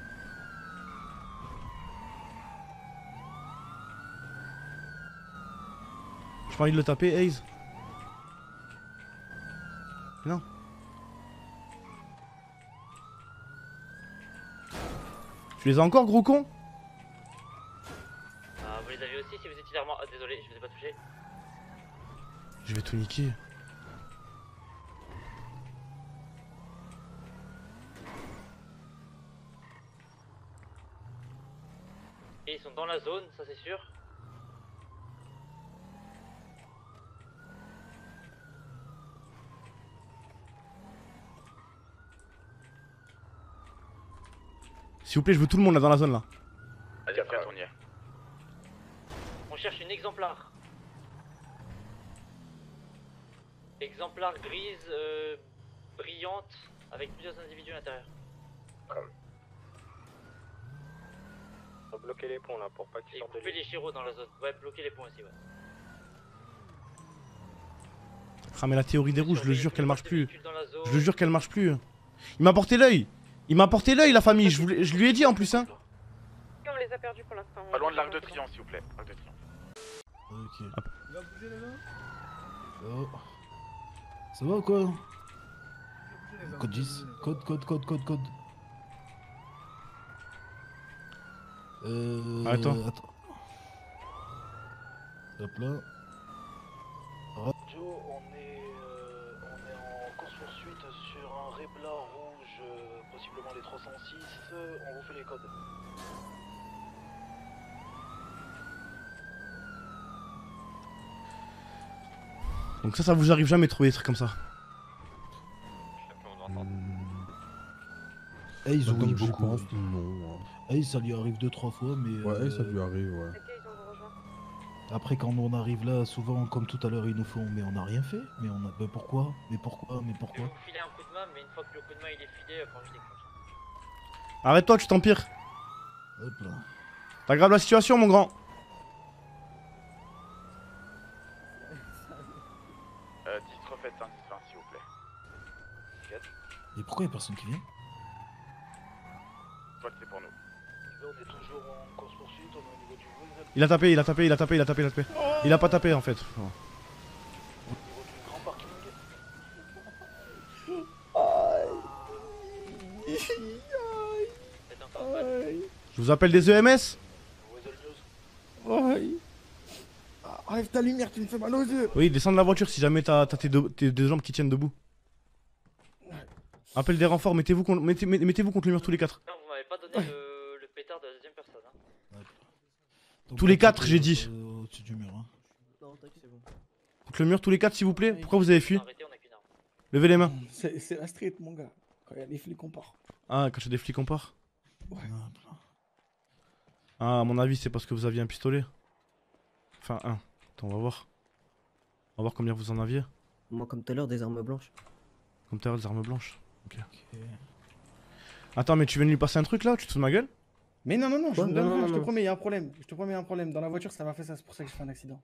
J'ai pas envie de le taper, Ace. Non. Tu les as encore, gros con? Ah, vous les avez aussi si vous étiez derrière moi. Ah, désolé, je vous ai pas touché. Je vais tout niquer. Et ils sont dans la zone, ça c'est sûr. S'il vous plaît, je veux tout le monde là dans la zone là. Vas-y, après, on y est. On cherche une exemplaire. Exemplaire grise, euh, brillante, avec plusieurs individus à l'intérieur. On va bloquer les ponts là pour pas qu'ils Et sortent de couper l'île. les chiraux dans la zone. Ouais, bloquer les ponts aussi, ouais. Ah mais la théorie des rouges, je le jure qu'elle marche plus. Je le jure qu'elle marche plus. Il m'a porté l'œil. Il m'a porté l'œil la famille, je, voulais- je lui ai dit en plus hein. On les a perdus pour l'instant. Pas loin de l'Arc de Triomphe, s'il vous plaît. Arc de Triomphe. Ok. Hop. Il va bouger les gars. Oh. Ça va ou quoi? Code dix. Code, code, code, code, code. Euh... Arrête-toi. Attends. Hop là. Joe, on est, euh, on est en course-poursuite sur un Rebla rouge, euh, possiblement les trois cent six. euh, on vous fait les codes. Donc ça, ça vous arrive jamais de trouver des trucs comme ça. Ace, Maintenant oui, que j'y beaucoup. pense, non. Ace, ça lui arrive deux, trois fois, mais... Ouais, euh, ça lui arrive, ouais. Après, quand on arrive là, souvent, comme tout à l'heure, ils nous font, mais on n'a rien fait. Mais on a... Ben pourquoi? Mais pourquoi? Mais Je vais pourquoi? vous filer un coup de main, mais une fois que le coup de main il est filé, il va falloir que je déclenche. Arrête-toi, tu t'empires. Hop là. T'aggraves la situation mon grand. Euh, dix, refaites un dix vingt, s'il vous plaît. quatre. Et pourquoi y'a personne qui vient? Toi, c'est pour nous. Là, on est toujours en course-poursuite, on est au niveau du vol. Il a tapé, il a tapé, il a tapé, il a tapé, il a tapé. Il a pas tapé en fait. Oh. Au niveau du grand parking. Je vous appelle des E M S? Ouais. Enlève ta lumière, tu me fais mal aux yeux. Oui, descends de la voiture si jamais t'as t'as tes, deux- tes deux jambes qui tiennent debout. Appel des renforts, mettez-vous contre, mettez, mettez-vous contre le mur tous les quatre. Non, vous m'avez pas donné le, le pétard de la deuxième personne. Hein. Tous les quatre, j'ai dit. Euh, Au-dessus du mur. Hein. Non, t'inquiète, c'est bon. Contre le mur tous les quatre, s'il vous plaît. Pourquoi vous avez fui? Levez les mains. C'est c'est la street, mon gars. Quand il y a des flics, on part. Ah, quand j'ai des flics, on part. Ouais. Ah, à mon avis, c'est parce que vous aviez un pistolet. Enfin, un. Attends, on va voir. On va voir combien vous en aviez. Moi, comme tout à l'heure, des armes blanches. Comme t'as des armes blanches. Ok. Attends, mais tu viens de lui passer un truc là? Tu te fous de ma gueule? Mais non, non, non, je Ouais, ne non, donne non, rien, non, je te non. promets, il y a un problème. Je te promets, il y a un problème. Dans la voiture, ça m'a fait ça, c'est pour ça que j'ai fait un accident.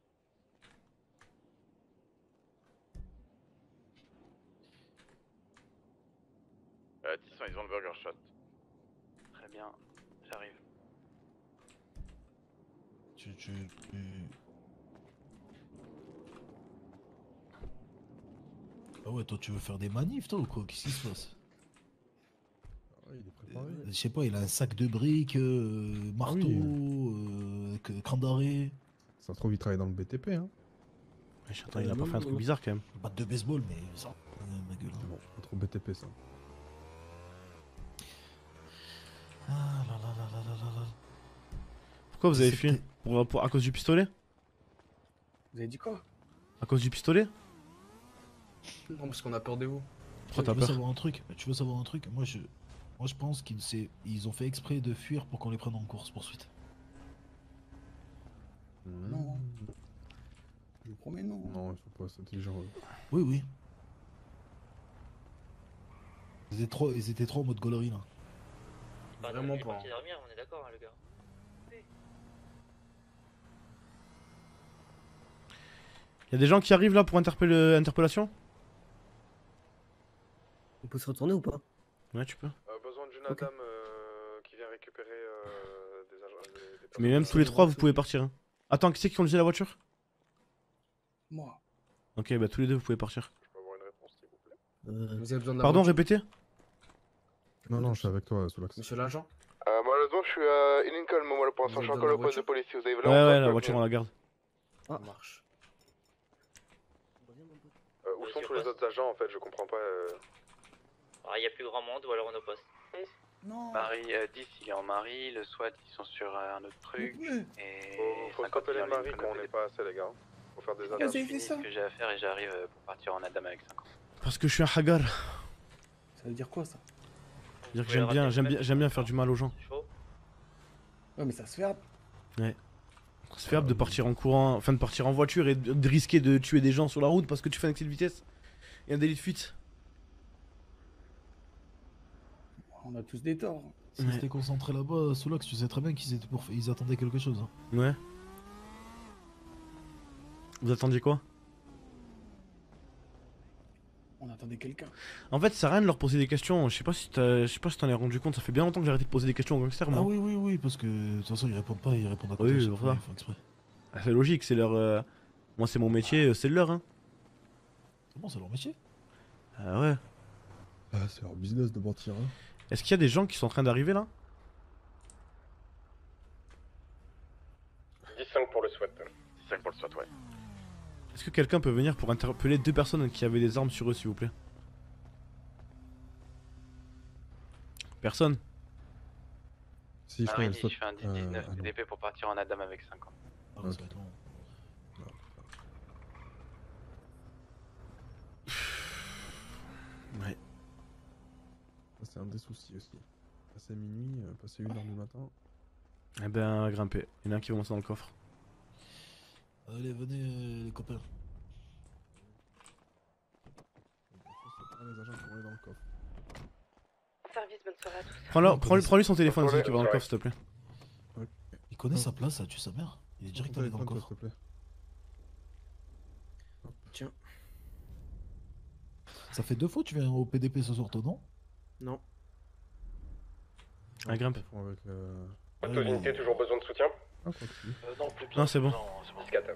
Euh, Tisson, ils ont le burger shot. Très bien, j'arrive. Tu, tu, tu- Ah ouais, toi tu veux faire des manifs toi ou quoi? Qu'est-ce qui se passe? il est préparé. Euh, Je sais pas, il a un sac de briques, euh, marteau, oui. euh, que- cran d'arrêt. Ça se trouve, il travaille dans le B T P, hein. Attends, il a pas fait un truc bizarre quand même. Batte de baseball, mais ça. euh, ma gueule. hein. Bon, pas trop B T P ça. Ah là là là là là là là. Pourquoi vous avez C'est fui? peut-être- pour, pour- À cause du pistolet? Vous avez dit quoi? À cause du pistolet? Non, parce qu'on a peur de vous. Pourquoi Tu t'as veux peur? savoir un truc? Tu veux savoir un truc? Moi je, moi je pense qu'ils s'est- ils ont fait exprès de fuir pour qu'on les prenne en course poursuite. Non. Je vous promets, non. Non, il faut pas, c'est intelligent. eux. Oui oui. Ils étaient trop, ils étaient trop en mode gaulerie là. Pas Vraiment Vraiment pas, pas. hein. Dormir, on est d'accord, hein, le gars. Y'a des gens qui arrivent là pour interpeller, interpellation? On peut se retourner ou pas? Ouais, tu peux. Euh, besoin d'une Ok. dame euh, qui vient récupérer euh, des agents. Des, des personnes. Mais même tous les trois, vous pouvez partir. Hein. Attends, qui c'est qui conduisait la voiture? Moi. Ok, bah tous les deux, vous pouvez partir. Je peux avoir une réponse, s'il vous plaît. Euh, Vous avez besoin de la Pardon, voiture répétez? Non, non, je suis avec toi, Solax. Monsieur l'agent Euh, malheureusement, je suis à Lincoln, moi, pour l'instant, Vous je suis avez encore au besoin de poste de la police. Si vous avez Ouais, vraiment ouais, besoin, la je voiture, peux on la garde. Ça marche. Euh, où sont tous les autres agents en fait? Je comprends pas. Euh... Ah, il y a plus grand monde ou alors on est au poste. Non. Marie, euh, dix, il est en Marie, le SWAT, ils sont sur euh, un autre truc. Et Faut, faut cinquante, s'appeler il est en Marie Lincoln, quand on le n'est pas assez, les gars. Faut faire des Quand alarmes. j'ai fini ce que j'ai à faire et j'arrive euh, pour partir en Adam avec cinquante. Parce que je suis un hagar. Ça veut dire quoi ça? Dire que j'aime bien, j'aime bien, j'aime bien faire du mal aux gens. Ouais, mais ça se fait. Ouais. C'est faisable de partir en courant, enfin de partir en voiture et de, de risquer de tuer des gens sur la route parce que tu fais un excès de vitesse et un délit de fuite. On a tous des torts. S'ils Ouais. étaient concentrés là-bas, Solax, tu sais très bien qu'ils étaient pour... ils attendaient quelque chose. hein. Ouais. Vous attendiez quoi? On attendait quelqu'un. En fait, ça sert à rien de leur poser des questions. Je sais pas si t'as- je sais pas si t'en es rendu compte. Ça fait bien longtemps que j'ai arrêté de poser des questions aux gangsters, moi. Ah oui, oui, oui, parce que de toute façon ils répondent pas, ils répondent à côté. Oui, à chaque c'est fois, pour ça. ils font exprès. Ah, c'est logique, c'est leur. euh, Moi, c'est mon métier, euh, c'est le leur, hein. C'est bon, c'est leur métier. Ah ouais. Ah, c'est leur business de mentir, hein. Est-ce qu'il y a des gens qui sont en train d'arriver là? dix cinq pour le SWAT. dix cinq pour le SWAT, ouais. Est-ce que quelqu'un peut venir pour interpeller deux personnes qui avaient des armes sur eux, s'il vous plaît? Personne? Si, je Marie, crois dix, qu'elle je fais un saute. dix dix-neuf Euh, ah non. D P pour partir en Adam avec cinquante. Ah, ça va être long. Ouais. Ça, c'est un des soucis aussi. Passer minuit, euh, passer une heure du matin. Eh ben, grimper. Il y en a un qui va monter dans le coffre. Allez, venez euh, les copains. C'est pas les agents qui vont aller dans le coffre. Service, bonne soirée à tous. Prends-le, prends-lui prends-lui son téléphone Bonne aussi qui va dans le soirée. coffre, s'il te plaît. Il connaît sa place, ça tue sa mère. Il est direct Ton allé dans le téléphone, coffre. toi, s'il te plaît. Tiens. Ça fait deux fois que tu viens au P D P ce soir, toi, non? Non. Ah, grimpe. Ils font avec le... Auto d'unité, toujours besoin de soutien? Ah, quoi que si. Euh, non, plus Non, c'est bon. dix quatre.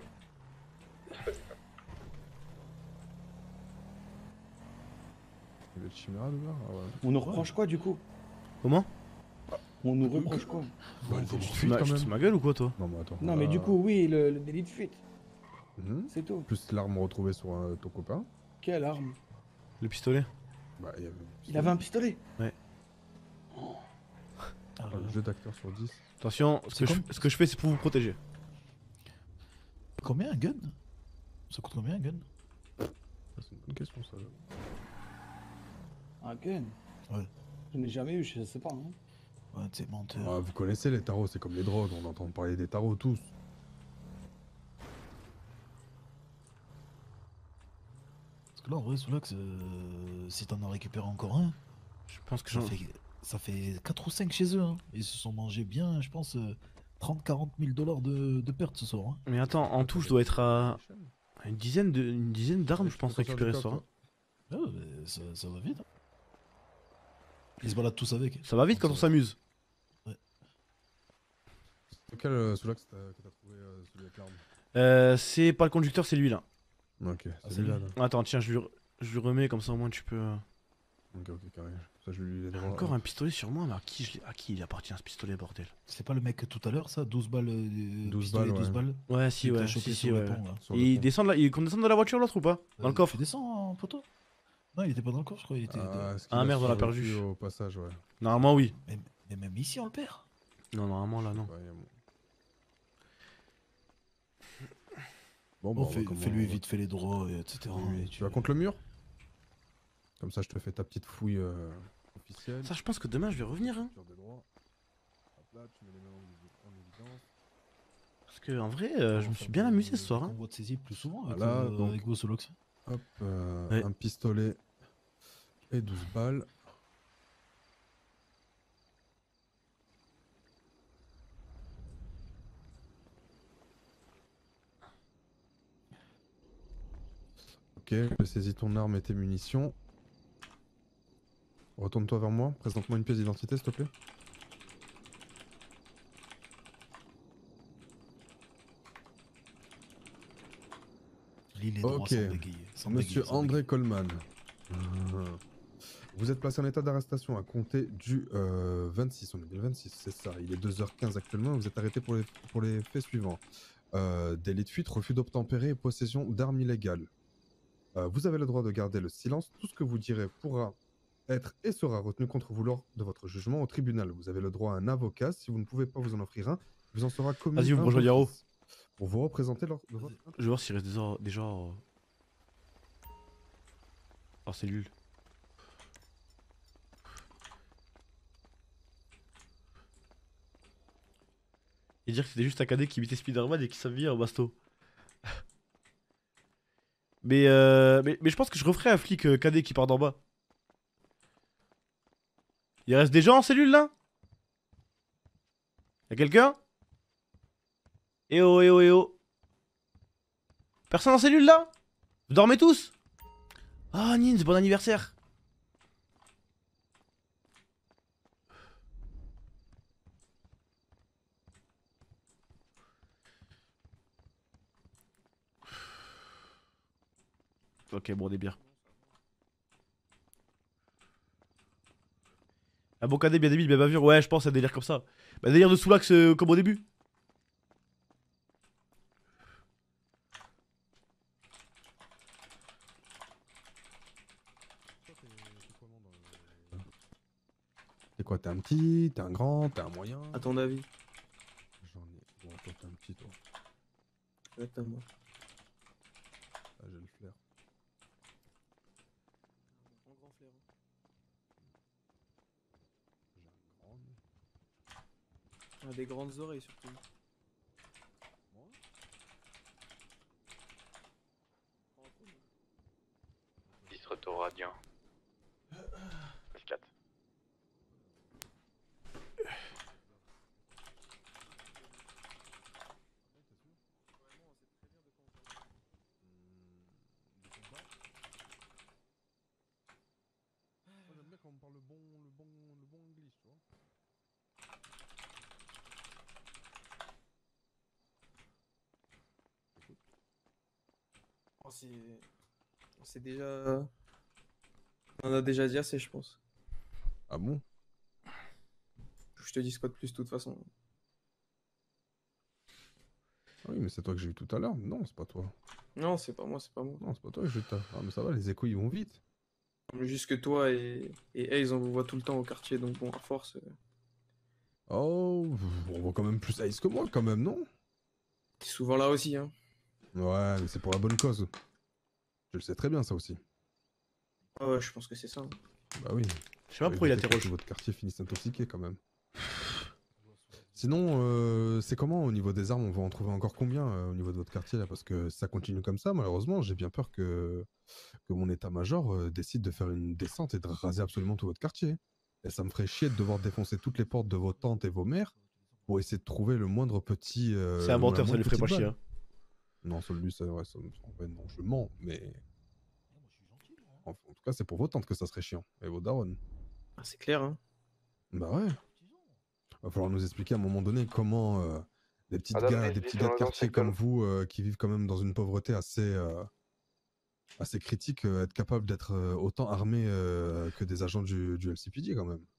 Il y avait le Chimera dehors. Ah ouais. On nous reproche quoi du coup? Comment? On nous reproche quoi? Bah, il faut Tu qu'on te fuite ma- quand tu te même. ma gueule ou quoi, toi? Non, mais attends. Non, mais euh, du coup, oui, le, le délit de fuite. mhm. C'est tout. Plus l'arme retrouvée sur euh, ton copain. Quelle arme? Le pistolet? Bah, il y avait... Il avait un pistolet. Ouais. Ah, le jeu d'acteur sur dix. Attention, ce que, je, ce que je fais, c'est pour vous protéger. Combien un gun? Ça coûte combien un gun? C'est une bonne question, ça. Un gun? Ouais. Je n'ai jamais eu, je sais pas. Hein. Ouais, t'es menteur. Ah, vous connaissez les tarots, c'est comme les drogues, on entend parler des tarots tous. Parce que là, en vrai, Soulax, euh, si t'en as récupéré encore un, je pense que ça j'en- fait, ça fait quatre ou cinq chez eux. Hein. Ils se sont mangés bien, je pense, euh, trente à quarante mille dollars de, de pertes ce soir. Hein. Mais attends, en tout, je dois être à à une dizaine de, une dizaine d'armes, je pense, récupérer ce soir. hein. Ah ouais, mais ça, ça va vite. hein. Ils se baladent tous avec. Ça va vite quand on s'amuse. C'est quel euh, Soulax que t'as que t'as trouvé euh, celui avec l'arme? Euh, c'est pas le conducteur, c'est lui là. Ok, Ah, c'est celui-là. là. Attends, tiens, je lui, je lui remets comme ça au moins tu peux. euh, Ok, ok, carré. Ça, je lui ai droit. Encore un pistolet sur moi, mais à qui, je l'ai- à qui il appartient ce pistolet, bordel? C'est pas le mec tout à l'heure, ça? douze balles. euh, douze pistolet, balles, douze ouais. balles. Ouais, si, Que t'as ouais, chopé si, si, sur le ouais. pont, là. Sur le Il pont. descend de la, il qu'on descende de la voiture l'autre ou pas? Dans le Euh, coffre? Tu descends, poteau? Non, il était pas dans le coffre, je crois. Il était. Ah, est-ce qu'il Ah a merde, on l'a survécu perdu. Au passage, ouais. Normalement, oui. Mais, mais même ici, on le perd. Non, normalement, là, non. Ouais, y a bon. Bon, Bon, bah, on va fais, comment- fais-lui on va- vite, fais les droits, et et cetera. Oui, oui. et Tu vas contre le mur? Comme ça, je te fais ta petite fouille euh, officielle. Ça, je pense que demain, je vais revenir, hein. Sur des droits. Hop là, tu mets les mains en évi- en évidence. Parce que, en vrai, euh, je me suis bien amusé ce soir, hein. On voit de saisir plus souvent avec, Voilà, euh, donc- avec vos Solox. Hop, euh, Ouais. un pistolet et douze balles. Ok, je saisis ton arme et tes munitions. Retourne-toi vers moi, présente-moi une pièce d'identité s'il te plaît. Lis les droits Ok, sans bégayer, sans monsieur bégayer, sans André Coleman. Euh, Vous êtes placé en état d'arrestation à compter du euh, vingt-six, on est bien le vingt-six, c'est ça, il est deux heures quinze actuellement, vous êtes arrêté pour les, pour les faits suivants. Euh, délit de fuite, refus d'obtempérer et possession d'armes illégales. Euh, vous avez le droit de garder le silence, tout ce que vous direz pourra être et sera retenu contre vous lors de votre jugement au tribunal. Vous avez le droit à un avocat, si vous ne pouvez pas vous en offrir un, vous en sera commis Vas-y, vous un me rejoignez en haut. d'office. Pour vous représenter lors de votre... Je vais voir s'il reste des, or- des gens. euh, en cellule. Et dire que c'était juste un cadet qui imitait Spider-Man et qui savait en basto. mais, euh, mais, mais je pense que je referai un flic euh, cadet qui part d'en bas. Il reste des gens en cellule là? Y'a quelqu'un? Eh oh, eh oh, eh oh. Personne en cellule là? Vous dormez tous? Ah, Nins, bon anniversaire! Ok, bon, on est bien. Un bon cadet bien débile, bien bavure. Ouais, je pense à un délire comme ça. Bah, délire de Soulax euh, comme au début. T'es quoi, t'es un petit, t'es un grand, t'es un moyen? À ton avis? J'en ai... Bon, toi t'es un petit toi. Exactement. Ah, j'ai le flair. Grand grand flair. On a des grandes oreilles surtout. dix retour radiant. quatre. J'aime bien quand on parle le bon, le bon, le bon anglais, tu vois. On s'est... On s'est déjà... On en a déjà dit assez, je pense. Ah bon? Je te dis quoi de plus, de toute façon. Ah oui, mais c'est toi que j'ai eu tout à l'heure. Non, c'est pas toi. Non, c'est pas moi, c'est pas moi. Non, c'est pas toi que j'ai eu tout à l'heure. Ah, mais ça va, les échos ils vont vite. Juste que toi et, et Ace, on vous voit tout le temps au quartier, donc bon, à force. euh, Oh, on voit quand même plus Ace que moi, quand même, non? T'es souvent là aussi, hein. Ouais, mais c'est pour la bonne cause. Je le sais très bien, ça aussi. Ah ouais, je pense que c'est ça. hein. Bah oui. Je sais pas pourquoi il Éviter que interroge. votre quartier finisse intoxiqué, quand même. Sinon, euh, c'est comment au niveau des armes? On va en trouver encore combien euh, au niveau de votre quartier là? Parce que si ça continue comme ça, malheureusement, j'ai bien peur que, que mon état-major euh, décide de faire une descente et de raser absolument tout votre quartier. Et ça me ferait chier de devoir défoncer toutes les portes de vos tantes et vos mères pour essayer de trouver le moindre petit. euh, C'est un la menteur, ça moindre lui ferait pas petite chier. balle. hein. Non, celui, c'est vrai, ça, en vrai, non, je mens, mais. En, en tout cas, c'est pour vos tantes que ça serait chiant. Et vos darons. Ah, c'est clair, hein. Bah ouais. Va falloir nous expliquer à un moment donné comment euh, des petites Madame, gars, est-ce des que petits sur gars de le quartier secteur comme vous, euh, qui vivent quand même dans une pauvreté assez, euh, assez critique, euh, être capables d'être euh, autant armés euh, que des agents du, du L C P D quand même.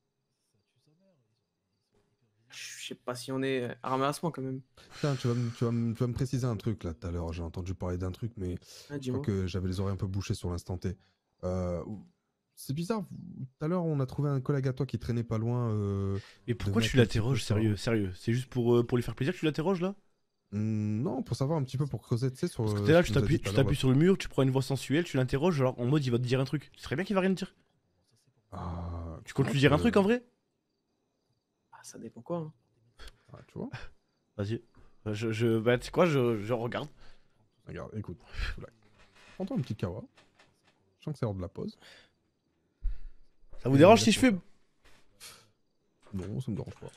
Je sais pas si on est euh, armé à ce point quand même. Tiens, tu vas, me- tu, vas me- tu vas me préciser un truc là tout à l'heure. J'ai entendu parler d'un truc, mais Ah, je crois dis-moi. que j'avais les oreilles un peu bouchées sur l'instant T. Euh, c'est bizarre, vous- tout à l'heure on a trouvé un collègue à toi qui traînait pas loin. Euh, Mais pourquoi de tu mettre un petit peu l'interroges, sur- sérieux, sérieux? C'est juste pour, euh, pour lui faire plaisir que tu l'interroges là? Hmm, non, pour savoir un petit peu, pour creuser, tu sais, sur. Parce que euh, t'es là, ce tu que nous a t'appuies dit tout à tu l'heure, t'appuies sur le mur, tu prends une voix sensuelle, tu l'interroges, genre en mode il va te dire un truc. Ce serait bien qu'il va rien te dire. Ah, Tu comptes pense lui dire un que- truc en vrai? Ah, ça dépend quoi. hein. Ah, tu vois? Vas-y. Je, je, bah, tu sais quoi, je, je regarde. Regarde, écoute. Là. Prends-toi un petit kawa. Je sens que c'est l'heure de la pause. Ça vous Et dérange laisse si je faire. fume? Non, ça me dérange pas.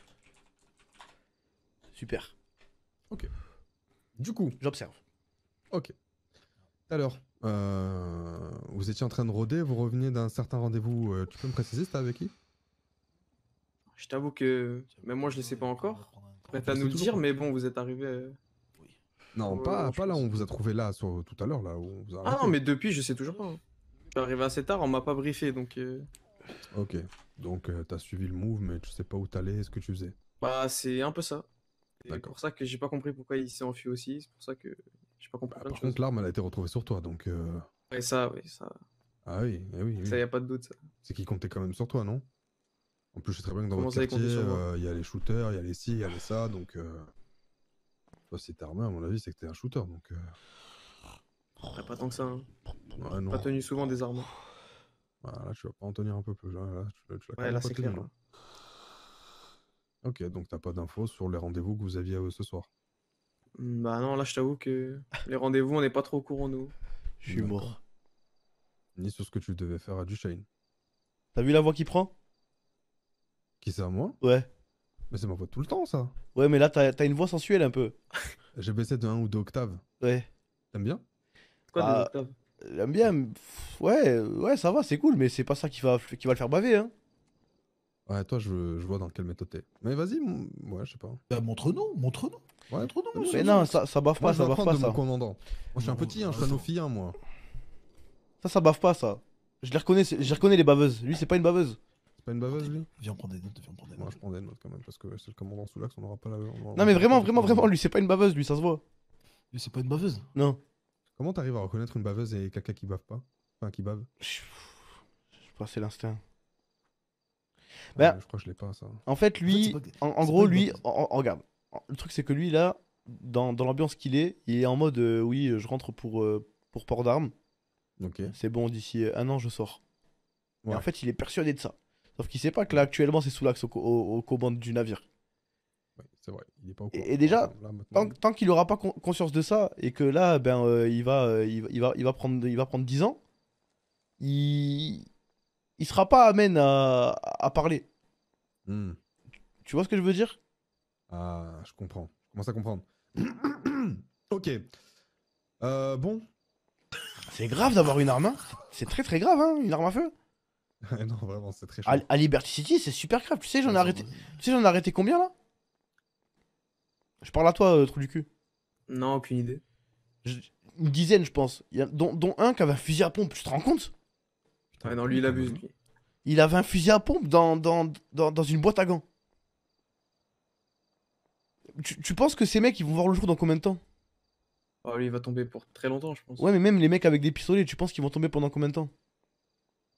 Super. Ok. Du coup. J'observe. Ok. Alors, euh, vous étiez en train de rôder, vous reveniez d'un certain rendez-vous. euh, tu peux me préciser, c'était avec qui? Je t'avoue que même moi je le sais pas encore. Prête à C'est nous le toujours dire, pas. mais bon, vous êtes arrivé. euh, Non, Ouais, pas, non, je pas là où pense. on vous a trouvé là, sur, tout à l'heure, là où on vous a Ah arrêté. non, mais depuis, je sais toujours pas. hein. Je suis arrivé assez tard, on m'a pas briefé, donc. euh, Ok. Donc, euh, t'as suivi le move, mais tu sais pas où t'allais, ce que tu faisais. Bah, c'est un peu ça. C'est D'accord. pour ça que j'ai pas compris pourquoi il s'est enfui aussi. C'est pour ça que j'ai pas compris plein de Par choses. contre, l'arme, elle a été retrouvée sur toi, donc. euh, Ouais, ça, oui, ça. Ah oui, eh oui, oui. Ça, y a pas de doute, ça. C'est qu'il comptait quand même sur toi, non? En plus, je sais très bien que dans Comment votre ça, il comptait quartier, sur moi euh, il y a les shooters, il y a les ci, il y a les ça, donc... Euh... Toi, si t'es armé, à mon avis, c'est que t'es un shooter, donc... Euh... Ouais, pas tant que ça. hein. Ouais, non. Pas tenu souvent des armes. Voilà, là, tu vas pas en tenir un peu plus, là, là tu, tu la Ouais, connais là, pas c'est tenue, clair. là. Ok, donc t'as pas d'infos sur les rendez-vous que vous aviez euh, ce soir. Hmm, Bah non, là, je t'avoue que les rendez-vous, on n'est pas trop au courant, nous. Je suis mort. Ni sur ce que tu devais faire à Duchesne. T'as vu la voix qu'il prend? Qui c'est à moi? Ouais. Mais c'est ma voix tout le temps, ça. Ouais, mais là, t'as t'as une voix sensuelle un peu. J'ai baissé de un ou deux octaves. Ouais. T'aimes bien? Quoi, des Bah, octaves J'aime bien. mais pff, Ouais, ouais, ça va, c'est cool, mais c'est pas ça qui va, qui va le faire baver, hein. Ouais, toi, je, je vois dans quelle méthode t'es. Mais vas-y, m- ouais, je sais pas. Bah, montre-nous, montre-nous. Ouais, Montre-nous, Mais monsieur. non, ça, ça baffe Moi, pas, je ça vais baffe apprendre pas, de ça. mon commandant. Moi, je suis un petit, hein, je suis un ophien, moi. Ça, ça baffe pas, ça. Je les reconnais, c'est- je les reconnais les baveuses. Lui, c'est pas une baveuse. C'est pas une baveuse, lui? Viens prendre des notes, viens prendre des Moi, notes. je prends des notes quand même, parce que c'est le commandant Soulax, on n'aura pas la. on aura- Non, mais on vraiment, aura pas vraiment, le- vraiment, lui, c'est pas une baveuse, lui, ça se voit. Mais c'est pas une baveuse. Non. Comment t'arrives à reconnaître une baveuse et quelqu'un qui bave pas? Enfin, qui bave? Je sais pas, c'est l'instinct. Ah, Bah, mais je crois que je l'ai pas, ça. En fait, lui, c'est pas- en, en c'est gros, pas une lui, baveuse. en- en- regarde. En- Le truc, c'est que lui, là, dans, dans l'ambiance qu'il est, il est en mode euh, oui, euh, je rentre pour, euh, pour port d'armes. Ok. C'est bon, d'ici euh, un an, je sors. Et Ouais. en fait, il est persuadé de ça. Sauf qu'il sait pas que là, actuellement, c'est Soulax au, co- au, au commande du navire. Ouais, c'est vrai, il est pas au courant. Et, et déjà, Là, maintenant- tant, tant qu'il aura pas con- conscience de ça, et que là, ben, euh, il, va, euh, il, va, il, va, il, va prendre, il va prendre dix ans, il, il sera pas amène à, à parler. Hmm. Tu vois ce que je veux dire? Ah, je comprends. Je commence à comprendre. Ok. Euh, bon. C'est grave d'avoir une arme, hein. C'est très très grave, hein, une arme à feu. non, vraiment, c'est très chaud. À, à Liberty City, c'est super grave. Tu sais, j'en ai Ouais, arrêté. ça- Tu sais, j'en ai arrêté combien là? Je parle à toi, euh, trou du cul. Non, aucune idée. Je- Une dizaine, je pense. Il y a- dont, dont un qui avait un fusil à pompe. Tu te rends compte? Putain, Ouais, non, lui, il quand abuse, même. lui. Il avait un fusil à pompe dans, dans, dans, dans une boîte à gants. Tu, tu penses que ces mecs, ils vont voir le jour dans combien de temps? Oh, lui, il va tomber pour très longtemps, je pense. Ouais, mais même les mecs avec des pistolets, tu penses qu'ils vont tomber pendant combien de temps?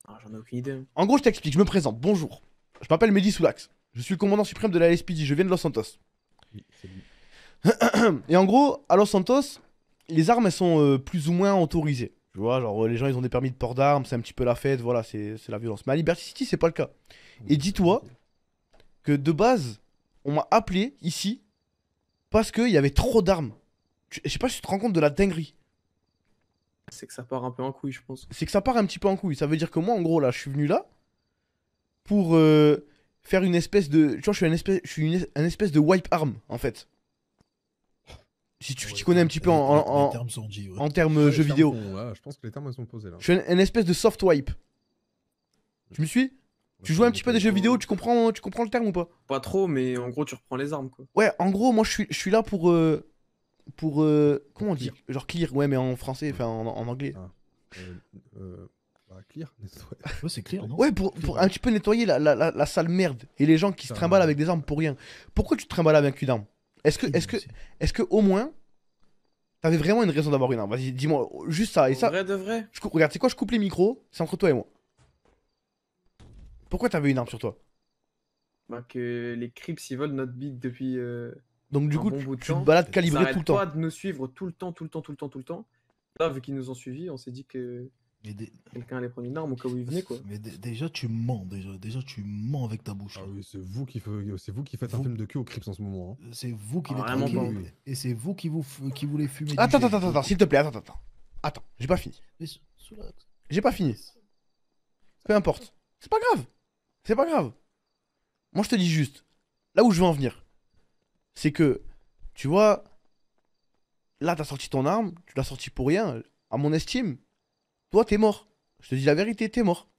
Ah, j'en ai aucune idée. En gros, je t'explique, je me présente. Bonjour. Je m'appelle Mehdi Soulax. Je suis le commandant suprême de la L S P D. Je viens de Los Santos. Oui, c'est lui. Et en gros, à Los Santos, les armes, elles sont euh, plus ou moins autorisées. Tu vois, genre, les gens, ils ont des permis de port d'armes, c'est un petit peu la fête, voilà, c'est c'est la violence. Mais à Liberty City, c'est pas le cas. Et dis-toi que de base, on m'a appelé ici parce qu'il y avait trop d'armes. Je je sais pas si tu te rends compte de la dinguerie. C'est que ça part un peu en couille, je pense. C'est que ça part un petit peu en couille. Ça veut dire que moi, en gros, là, je suis venu là pour euh, faire une espèce de... Tu vois, je suis, un espèce, je suis une, un espèce de wipe arm, en fait. Si tu t'y connais un petit peu en, en, en, termes sont dits, ouais. en termes Ouais, jeux les termes vidéo. sont- ouais, je pense que les termes elles sont posés là. Je suis un, un espèce de soft wipe. Tu me suis? Tu joues un petit peu à des jeux vidéo, tu comprends, tu comprends le terme ou pas? Pas trop, mais en gros, tu reprends les armes, quoi. Ouais, en gros, moi, je suis, je suis là pour... euh, pour... euh, comment on dit? Genre clear, ouais, mais en français, enfin, en, en anglais. Euh, euh, bah, clear, nettoyer. Ouais, c'est clair, non? Ouais, pour, pour un petit peu nettoyer la, la, la, la sale merde. Et les gens qui se Ça trimballent va. avec des armes pour rien. Pourquoi tu te trimbales avec une arme? Est-ce que, est-ce que, est-ce que au moins, t'avais vraiment une raison d'avoir une arme? Vas-y, dis-moi, juste ça. Et En ça, vrai de vrai. je cou- regarde, c'est quoi, je coupe les micros, c'est entre toi et moi. Pourquoi t'avais une arme sur toi? Bah, que les Crips, ils volent notre bite depuis. euh, Donc, du un coup, bon tu- bout de tu te temps. balades Ils calibré arrêtent tout le temps. pas de nous suivre tout le temps, tout le temps, tout le temps, tout le temps, tout le temps. Là, vu qu'ils nous ont suivis, on s'est dit que. Quelqu'un allait prendre une arme au cas où il venait, quoi. Mais dé- déjà, tu mens, déjà. Déjà, tu mens avec ta bouche. Ah oui, c'est vous qui, fe- c'est vous qui faites un film de cul au Crips en ce moment. hein. C'est vous qui Ah, les vraiment traquez, pas. et- et c'est vous qui, vous f- qui voulez fumer. du Attends, gel. attends, attends, attends, s'il te plaît, attends, attends. Attends, j'ai pas fini. Mais sous- sous la- J'ai pas fini. Peu importe. C'est pas grave. C'est pas grave. Moi, je te dis juste, là où je veux en venir, c'est que, tu vois, là, t'as sorti ton arme, tu l'as sorti pour rien. À mon estime, toi, t'es mort. Je te dis la vérité, t'es mort.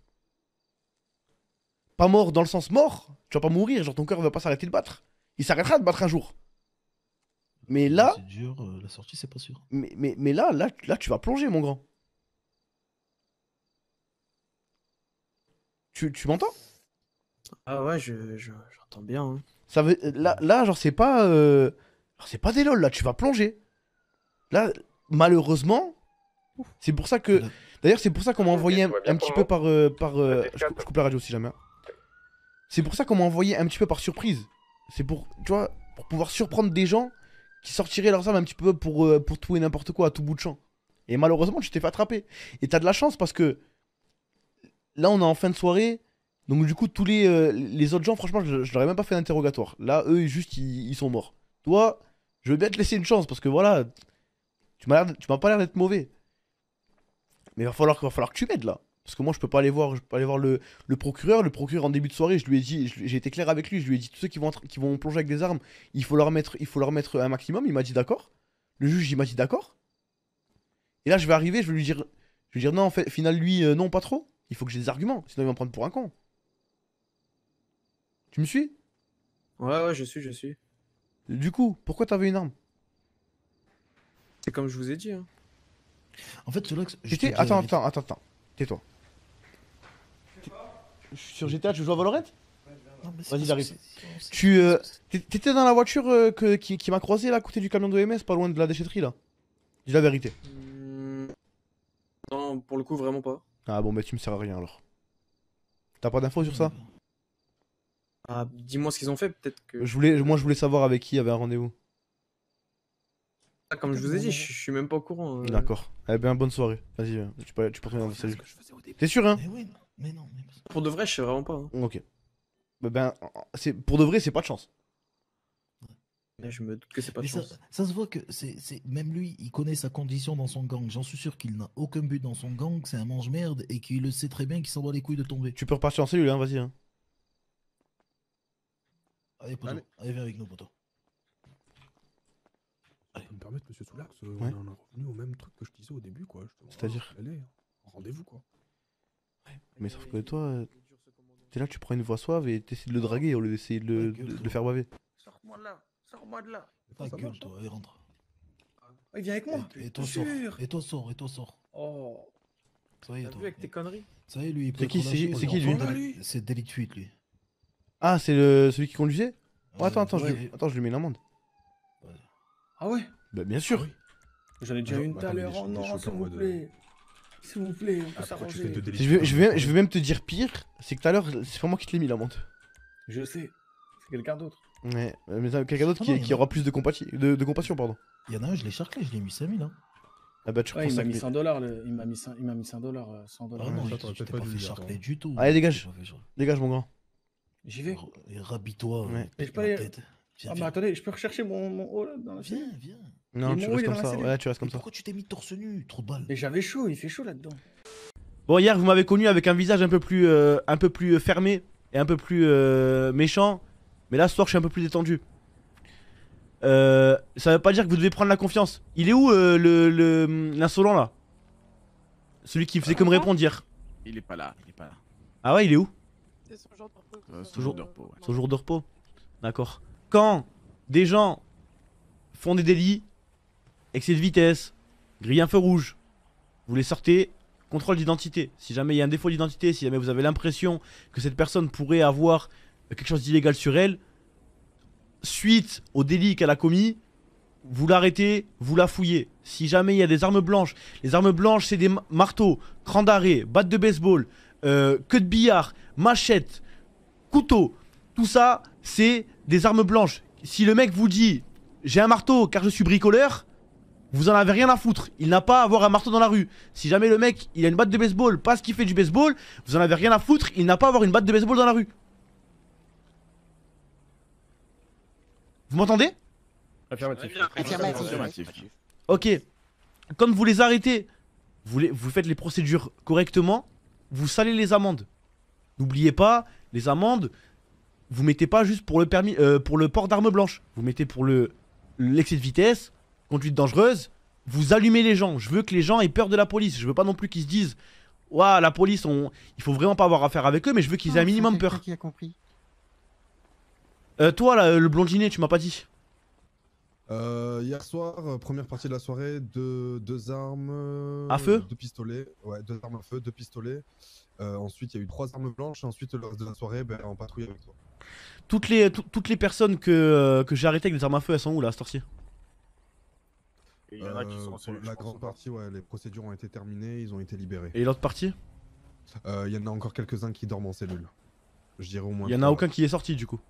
Pas mort dans le sens mort. Tu vas pas mourir, genre ton cœur va pas s'arrêter de battre. Il s'arrêtera de battre un jour. Mais là, C'est dur, euh, la sortie, c'est pas sûr. mais, mais, mais là, là, là, tu vas plonger, mon grand. Tu, tu m'entends? Ah ouais, je, je- j'entends bien. hein. Ça veut, là, là, genre, c'est pas. euh, genre, c'est pas des lol, là, tu vas plonger. Là, malheureusement, c'est pour ça que. D'ailleurs, c'est pour ça qu'on m'a envoyé un, tout va bien un pour petit le peu par. euh, par euh, Ouais, je, cou- je coupe la radio si jamais. hein. C'est pour ça qu'on m'a envoyé un petit peu par surprise. C'est pour, tu vois, pour pouvoir surprendre des gens qui sortiraient leurs armes un petit peu pour, euh, pour tout et n'importe quoi à tout bout de champ. Et malheureusement, tu t'es fait attraper. Et t'as de la chance parce que là, on est en fin de soirée. Donc, du coup, tous les, euh, les autres gens, franchement, je, je leur ai même pas fait d'interrogatoire. Là, eux, juste, ils, ils sont morts. Toi, je veux bien te laisser une chance parce que voilà, tu m'as l'air de- tu m'as pas l'air d'être mauvais. Mais il va falloir, va falloir que tu m'aides là. Parce que moi, je peux pas aller voir, je peux pas aller voir le, le procureur. Le procureur, en début de soirée, je lui ai dit, je lui- j'ai été clair avec lui, je lui ai dit, tous ceux qui vont, entrer- qui vont plonger avec des armes, il faut leur mettre, il faut leur mettre un maximum. Il m'a dit d'accord. Le juge, il m'a dit d'accord. Et là, je vais arriver, je vais lui dire, je vais lui dire non, en fait, final, lui, euh, non, pas trop. Il faut que j'ai des arguments, sinon il va me prendre pour un con. Tu me suis? Ouais, ouais, je suis, je suis. Du coup, pourquoi t'avais une arme? C'est comme je vous ai dit. Hein. En fait, cela que. je J'étais. te dis la Attends, vérité. attends, attends, attends. Tais-toi. Je suis sur G T A, tu joues à Valorant? Non, mais c'est Vas-y, parce j'arrive. que c'est- c'est- Tu. euh, t'é- T'étais dans la voiture euh, que- qui, qui m'a croisé là, à côté du camion de O M S, pas loin de la déchetterie là? Dis la vérité. Hmm. Non, pour le coup, vraiment pas. Ah bon, bah tu me sers à rien alors. T'as pas d'infos sur ça? Ah, dis-moi ce qu'ils ont fait, peut-être que. Je voulais, moi je voulais savoir avec qui il y avait un rendez-vous. Ah, comme je vous ai dit, je je suis même pas au courant. euh. D'accord. Eh bien, bonne soirée. Vas-y, euh, tu peux, tu peux retourner dans salut. T'es sûr, hein? Mais oui, mais non. Mais... Pour de vrai, je sais vraiment pas. hein. Ok. Bah ben, c'est pour de vrai, c'est pas de chance. Là, je me doute que c'est pas de Mais ça, chance. ça se voit que c'est c'est- même lui, il connaît sa condition dans son gang. J'en suis sûr qu'il n'a aucun but dans son gang, c'est un mange-merde et qu'il le sait très bien qu'il s'en bat les couilles de tomber. Tu peux repartir en cellule, hein, vas-y. Hein. Allez, poto, Allez. allez, viens avec nous, poto. Ça peut me permettre, monsieur Soulax, euh, Ouais. on en est revenu au même truc que je disais au début, quoi. justement. C'est-à-dire? Allez, rendez-vous, quoi. Mais sauf que toi, euh, t'es là, tu prends une voix suave et t'essaies de le draguer au lieu d'essayer de le, de- de le faire baver. Sors-moi de là, sors-moi de là. Ta Ça gueule, marche, toi, allez, rentre. Oh, il vient avec moi. Et, et toi, Bien sors. sûr. Et toi, sors, et toi, sors. Oh. Ça y est, T'as toi. vu avec tes conneries? Ça y est, lui, il peut C'est qui, être c'est- relâché, c'est on qui, est lui en- lui C'est délit de fuite, lui. Ah, c'est le, celui qui conduisait? Oh, attends, attends, je ouais. lui... attends, je lui mets une amende. Ah ouais. Bah, bien sûr. J'en ai déjà Attends, une tout à attends, l'heure. mais Oh des- des non, chocs s'il en vous mode, plaît. S'il vous plaît, on peut Ah, pourquoi tu s'arranger. fais deux délits Je vais, je, vais, je vais même te dire pire, c'est que tout à l'heure, c'est pas moi qui te l'ai mis l'amende. Je sais. C'est quelqu'un d'autre. Ouais, mais c'est quelqu'un d'autre Ah qui, non, il y qui en a- aura plus de, compati- de, de compassion, pardon. Il y en a un, je l'ai charclé, je l'ai mis cinq mille. Hein. Ah bah tu Ouais, reprends il m'a cinq mis mille. cent dollars. le- Il m'a mis cinq il m'a mis cinq dollars. euh, cent dollars. Ah non, ça, je t'aurais t'ai peut-être pas pas dû fait dire, charcler toi. du tout. Allez, Je dégage. t'ai pas fait charcler. Dégage, mon grand. J'y vais. Et rhabille-toi. Ouais. Et je peux la aller. tête. Viens, Ah, mais viens. attendez, je peux rechercher mon, mon haut là dans la Viens, cellule. viens. Non, Et tu mon haut, restes il est comme dans la ça. cellule. Ouais, tu restes comme Mais ça. pourquoi tu t'es mis torse nu? Trop de balles. Mais j'avais chaud, il fait chaud là-dedans. Bon, hier, vous m'avez connu avec un visage un peu plus, euh, un peu plus fermé et un peu plus euh, méchant. Mais là, ce soir, je suis un peu plus détendu. Euh, ça veut pas dire que vous devez prendre la confiance. Il est où euh, le le- l'insolent là? Celui qui faisait que me répondre hier. Il est pas là, il est pas là. Ah ouais, il est où? Euh, son Toujours jour de repos. ouais. Son jour de repos. D'accord. Quand des gens font des délits, excès de vitesse, grille un feu rouge, vous les sortez, contrôle d'identité. Si jamais il y a un défaut d'identité, si jamais vous avez l'impression que cette personne pourrait avoir quelque chose d'illégal sur elle, suite au délit qu'elle a commis, vous l'arrêtez, vous la fouillez. Si jamais il y a des armes blanches, les armes blanches c'est des ma- marteaux, crans d'arrêt, battes de baseball, euh, queue de billard, machette, couteau, tout ça c'est des armes blanches. Si le mec vous dit j'ai un marteau car je suis bricoleur, vous en avez rien à foutre. Il n'a pas à avoir un marteau dans la rue. Si jamais le mec il a une batte de baseball parce qu'il fait du baseball, vous en avez rien à foutre. Il n'a pas à avoir une batte de baseball dans la rue. Vous m'entendez? Affirmatif. Affirmatif. Ok. Quand vous les arrêtez, vous, les- vous faites les procédures correctement, vous salez les amendes. N'oubliez pas, les amendes, vous mettez pas juste pour le permis, euh, pour le port d'armes blanches. Vous mettez pour le l'excès de vitesse, conduite dangereuse. Vous allumez les gens. Je veux que les gens aient peur de la police. Je veux pas non plus qu'ils se disent, ouah, la police, on, il faut vraiment pas avoir affaire avec eux, mais je veux qu'ils aient un minimum peur. Qui a compris? Euh, toi là, le blondinet, tu m'as pas dit. Euh, hier soir, euh, première partie de la soirée, deux, deux armes. euh, À feu Deux pistolets. Ouais, deux armes à feu, deux pistolets. Euh, ensuite, il y a eu trois armes blanches. Et ensuite, le reste de la soirée, ben, en patrouille avec toi. Toutes les, tout- toutes les personnes que, euh, que j'ai arrêtées avec des armes à feu, elles sont où là, à cette heure-ci? Et il y en a qui Euh, sont en pour cellule, je La pense, grande ou pas partie, ouais, les procédures ont été terminées, ils ont été libérés. Et l'autre partie? Euh, Il y en a encore quelques-uns qui dorment en cellule. Je dirais au moins. Il y en a trois, aucun qui est sorti du coup.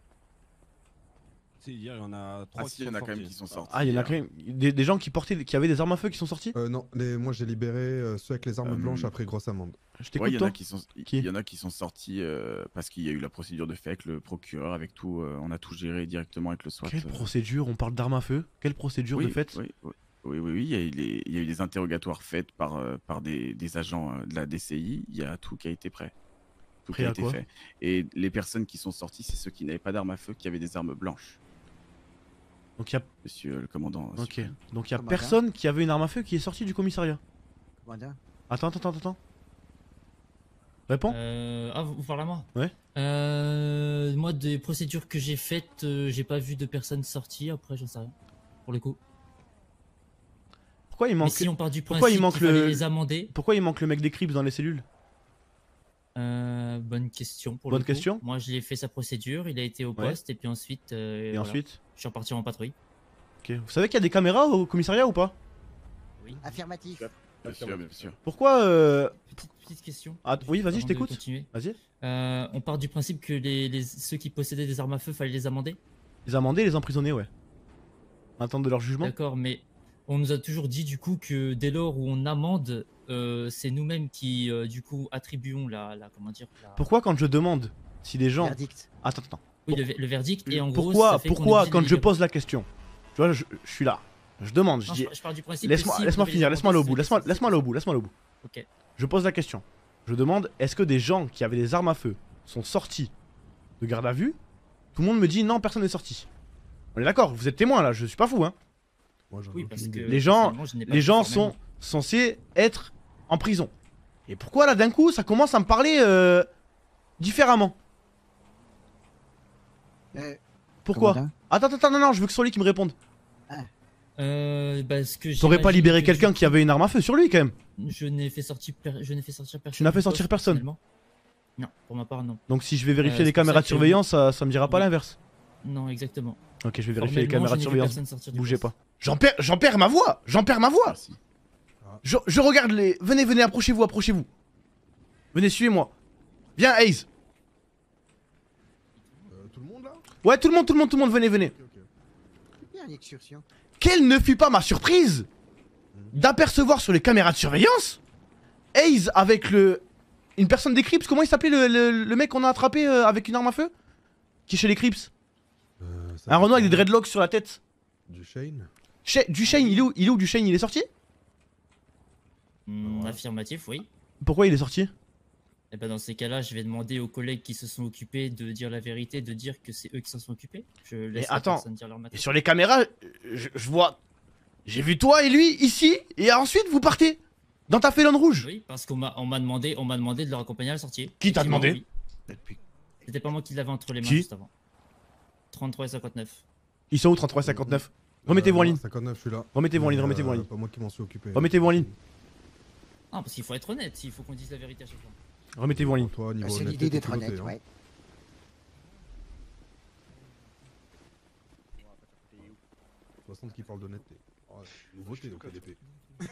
Si, hier, il y en a trois Ah qui si, il y en sont a quand même sortis. qui sont sortis. Ah, il y en a quand même des, des gens qui portaient, qui avaient des armes à feu qui sont sortis? Euh, non, les, moi j'ai libéré euh, ceux avec les armes Euh, blanches après grosse amende. Je Ouais, t'écoute il y en toi. a qui sont, il y en a qui sont sortis euh, parce qu'il y a eu la procédure de fait avec le procureur, avec tout, euh, on a tout géré directement avec le SWAT. Quelle euh. procédure? On parle d'armes à feu? Quelle procédure oui, de fait? oui, oui, oui, oui, oui, il y a eu les- il y a eu des interrogatoires faits par, euh, par des, des agents euh, de la D C I, il y a tout qui a été prêt. Tout Prêt qui a à été quoi? fait. Et les personnes qui sont sorties, c'est ceux qui n'avaient pas d'armes à feu, qui avaient des armes blanches. Donc il y a. Monsieur le commandant. Ok. suprême. Donc il y a Commandant. personne qui avait une arme à feu qui est sorti du commissariat. Commandant. Attends, attends, attends, attends. Réponds. Euh, ah, vous vous parlez à moi? Ouais. Euh, moi, des procédures que j'ai faites, euh, j'ai pas vu de personnes sorties. Après, j'en sais rien. Pour le coup. Pourquoi il manque? Mais si on part du Pourquoi il principe manque qu'il fallait le? les amender. Pourquoi il manque le mec des Crips dans les cellules? Euh, bonne question. Pour Bonne le coup. question. Moi, je lui ai fait sa procédure. Il a été au Ouais. poste et puis ensuite. euh, Et voilà. ensuite? Je suis reparti en patrouille. Ok. Vous savez qu'il y a des caméras au commissariat ou pas? Affirmatif. Bien sûr, bien sûr. Pourquoi euh... Petite, petite question. Ah, oui, vas-y, Avant je de t'écoute. continuer. Vas-y. Euh, on part du principe que les, les- ceux qui possédaient des armes à feu, fallait les amender. Les amender, les emprisonner, ouais. Attendre de leur jugement. D'accord, mais on nous a toujours dit du coup que dès lors où on amende, euh, c'est nous-mêmes qui euh, du coup attribuons la, la comment dire. La... Pourquoi quand je demande si des gens. Verdict. Attends, attends. Oui, le, le verdict et en gros. Pourquoi, ça fait qu'on est pourquoi obligé de quand les je libérer. pose la question, tu vois, je, je suis là, je demande, je Non, dis, je- je pars du principe que laisse-moi, si laisse-moi vous devez finir, les laisse-moi aller au amender, bout, c'est- laisse-moi, c'est- laisse-moi aller au bout, laisse-moi aller au bout. Ok. Je pose la question. Je demande, est-ce que des gens qui avaient des armes à feu sont sortis de garde à vue? Tout le monde me dit non, personne n'est sorti. On est d'accord, vous êtes témoin là, je suis pas fou hein. Moi, j'en ai Oui, aucune parce idée. que Les gens, personnellement, je n'ai pas les vu gens formellement. sont censés être en prison. Et pourquoi là d'un coup ça commence à me parler euh, différemment? Euh, Pourquoi? commandant. Attends, attends, attends, non, non, je veux que ce soit lui qui me réponde. Euh, parce que T'aurais pas j'imagine libéré que quelqu'un du qui avait une arme à feu sur lui quand même. Je n'ai fait sortir, per- je n'ai fait sortir personne. Tu n'as fait du sortir poste, personne. personnellement. Non, pour ma part non. Donc si je vais vérifier Euh, les c'est pour caméras ça de que- surveillance, ça, ça me dira pas Oui. l'inverse. Non, exactement. Ok, je vais vérifier les Formellement, caméras de je n'ai vu surveillance. personne sortir du Bougez poste. pas. J'en perds, j'en perds ma voix. J'en perds ma voix. Ah, Je, je regarde les... Venez, venez, approchez-vous, approchez-vous. Venez, suivez-moi. Viens, Ace. Euh, tout le monde là? Ouais, tout le monde, tout le monde, tout le monde, venez, venez. Bien, une excursion. Quelle ne fut pas ma surprise d'apercevoir sur les caméras de surveillance Ace avec le... Une personne des Crips, comment il s'appelait le, le, le mec qu'on a attrapé euh, avec une arme à feu? Qui est chez les Crips? Euh, Un Renault avec des dreadlocks sur la tête. Du Shane? Che- Du Shane, il est où? Il est où du Shane? Il est sorti? Hmm, affirmatif, oui. Pourquoi il est sorti? Et ben dans ces cas-là, je vais demander aux collègues qui se sont occupés de dire la vérité, de dire que c'est eux qui s'en sont occupés. Je laisse Mais attends, la personne dire leur et matin. sur les caméras, je, je vois... J'ai vu toi et lui ici, et ensuite vous partez dans ta félone rouge. Oui, parce qu'on m'a on m'a demandé, on m'a demandé de leur accompagner à la sortie. Qui t'a demandé? Oui. C'était pas moi qui l'avais entre les mains Qui juste avant. trente-trois et cinquante-neuf. Ils sont où trente-trois et cinquante-neuf? Remettez-vous en ligne. cinquante-neuf, je suis là. Remettez-vous en Mais, ligne, remettez-vous en euh, ligne. Pas moi qui m'en suis occupé. Remettez-vous en ligne. Ah, parce qu'il faut être honnête, il faut qu'on dise la vérité à chaque fois. Remettez-vous en ligne. Toi, niveau C'est honnêteté, l'idée t'es d'être culotté, honnête, hein. ouais. soixante qui parle d'honnêteté. Oh, nouveauté au K D P.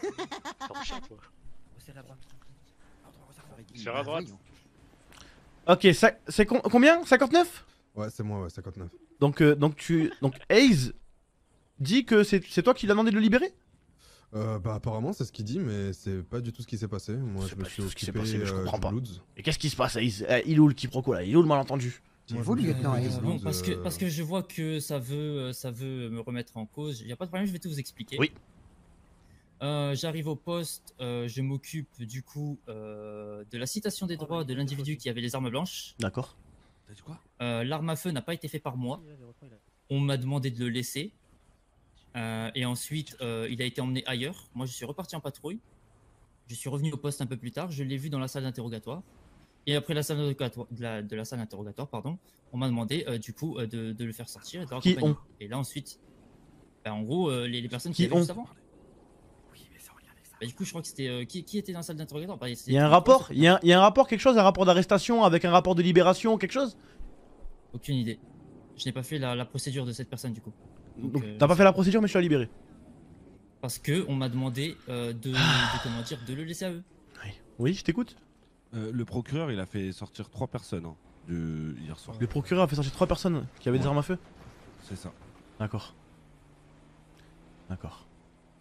Tire à droite. Ok, ça- c'est con- combien? cinquante-neuf? Ouais, c'est moi, ouais, cinquante-neuf. Donc, euh, donc tu... Donc Ace dit que c'est c'est toi qui l'as demandé de le libérer? Euh, bah apparemment c'est ce qu'il dit, mais c'est pas du tout ce qui s'est passé. Moi je me suis ce qui s'est occupé passé, mais je euh, comprends du pas. Bloods. Et qu'est-ce qui se passe, Ace? Eh, Il est où le quiproquo là? Il est où le malentendu? C'est vous, le lieutenant Ace. Non, parce que, parce que je vois que ça veut, euh, ça veut me remettre en cause. Il n'y a pas de problème, je vais tout vous expliquer. Oui. Euh, J'arrive au poste, euh, je m'occupe du coup euh, de la citation des droits de l'individu qui avait les armes blanches. D'accord. Euh, L'arme à feu n'a pas été fait par moi. On m'a demandé de le laisser. Euh, et ensuite, euh, il a été emmené ailleurs. Moi, je suis reparti en patrouille. Je suis revenu au poste un peu plus tard. Je l'ai vu dans la salle d'interrogatoire. Et après la salle d'interrogatoire, de la, de la salle d'interrogatoire, pardon, on m'a demandé euh, du coup euh, de, de le faire sortir et de le Qui raccompagner. ont Et là ensuite, bah, en gros, euh, les, les personnes Qui qui, étaient ont juste avant. Bah, du coup, je crois que c'était euh, qui, qui était dans la salle d'interrogatoire. Bah, Il y a un rapport? Il y a un, il y a un rapport, quelque chose? Un rapport d'arrestation avec un rapport de libération, quelque chose? Aucune idée. Je n'ai pas fait la, la procédure de cette personne du coup. Donc, Donc euh, t'as pas fait la procédure mais tu l'as libéré? Parce que on m'a demandé euh, de, de, comment dire, de le laisser à eux. Oui, je t'écoute. Euh, le procureur, il a fait sortir trois personnes hein, de... hier soir. Le procureur a fait sortir trois personnes qui avaient des Ouais. armes à feu? C'est ça. D'accord. D'accord.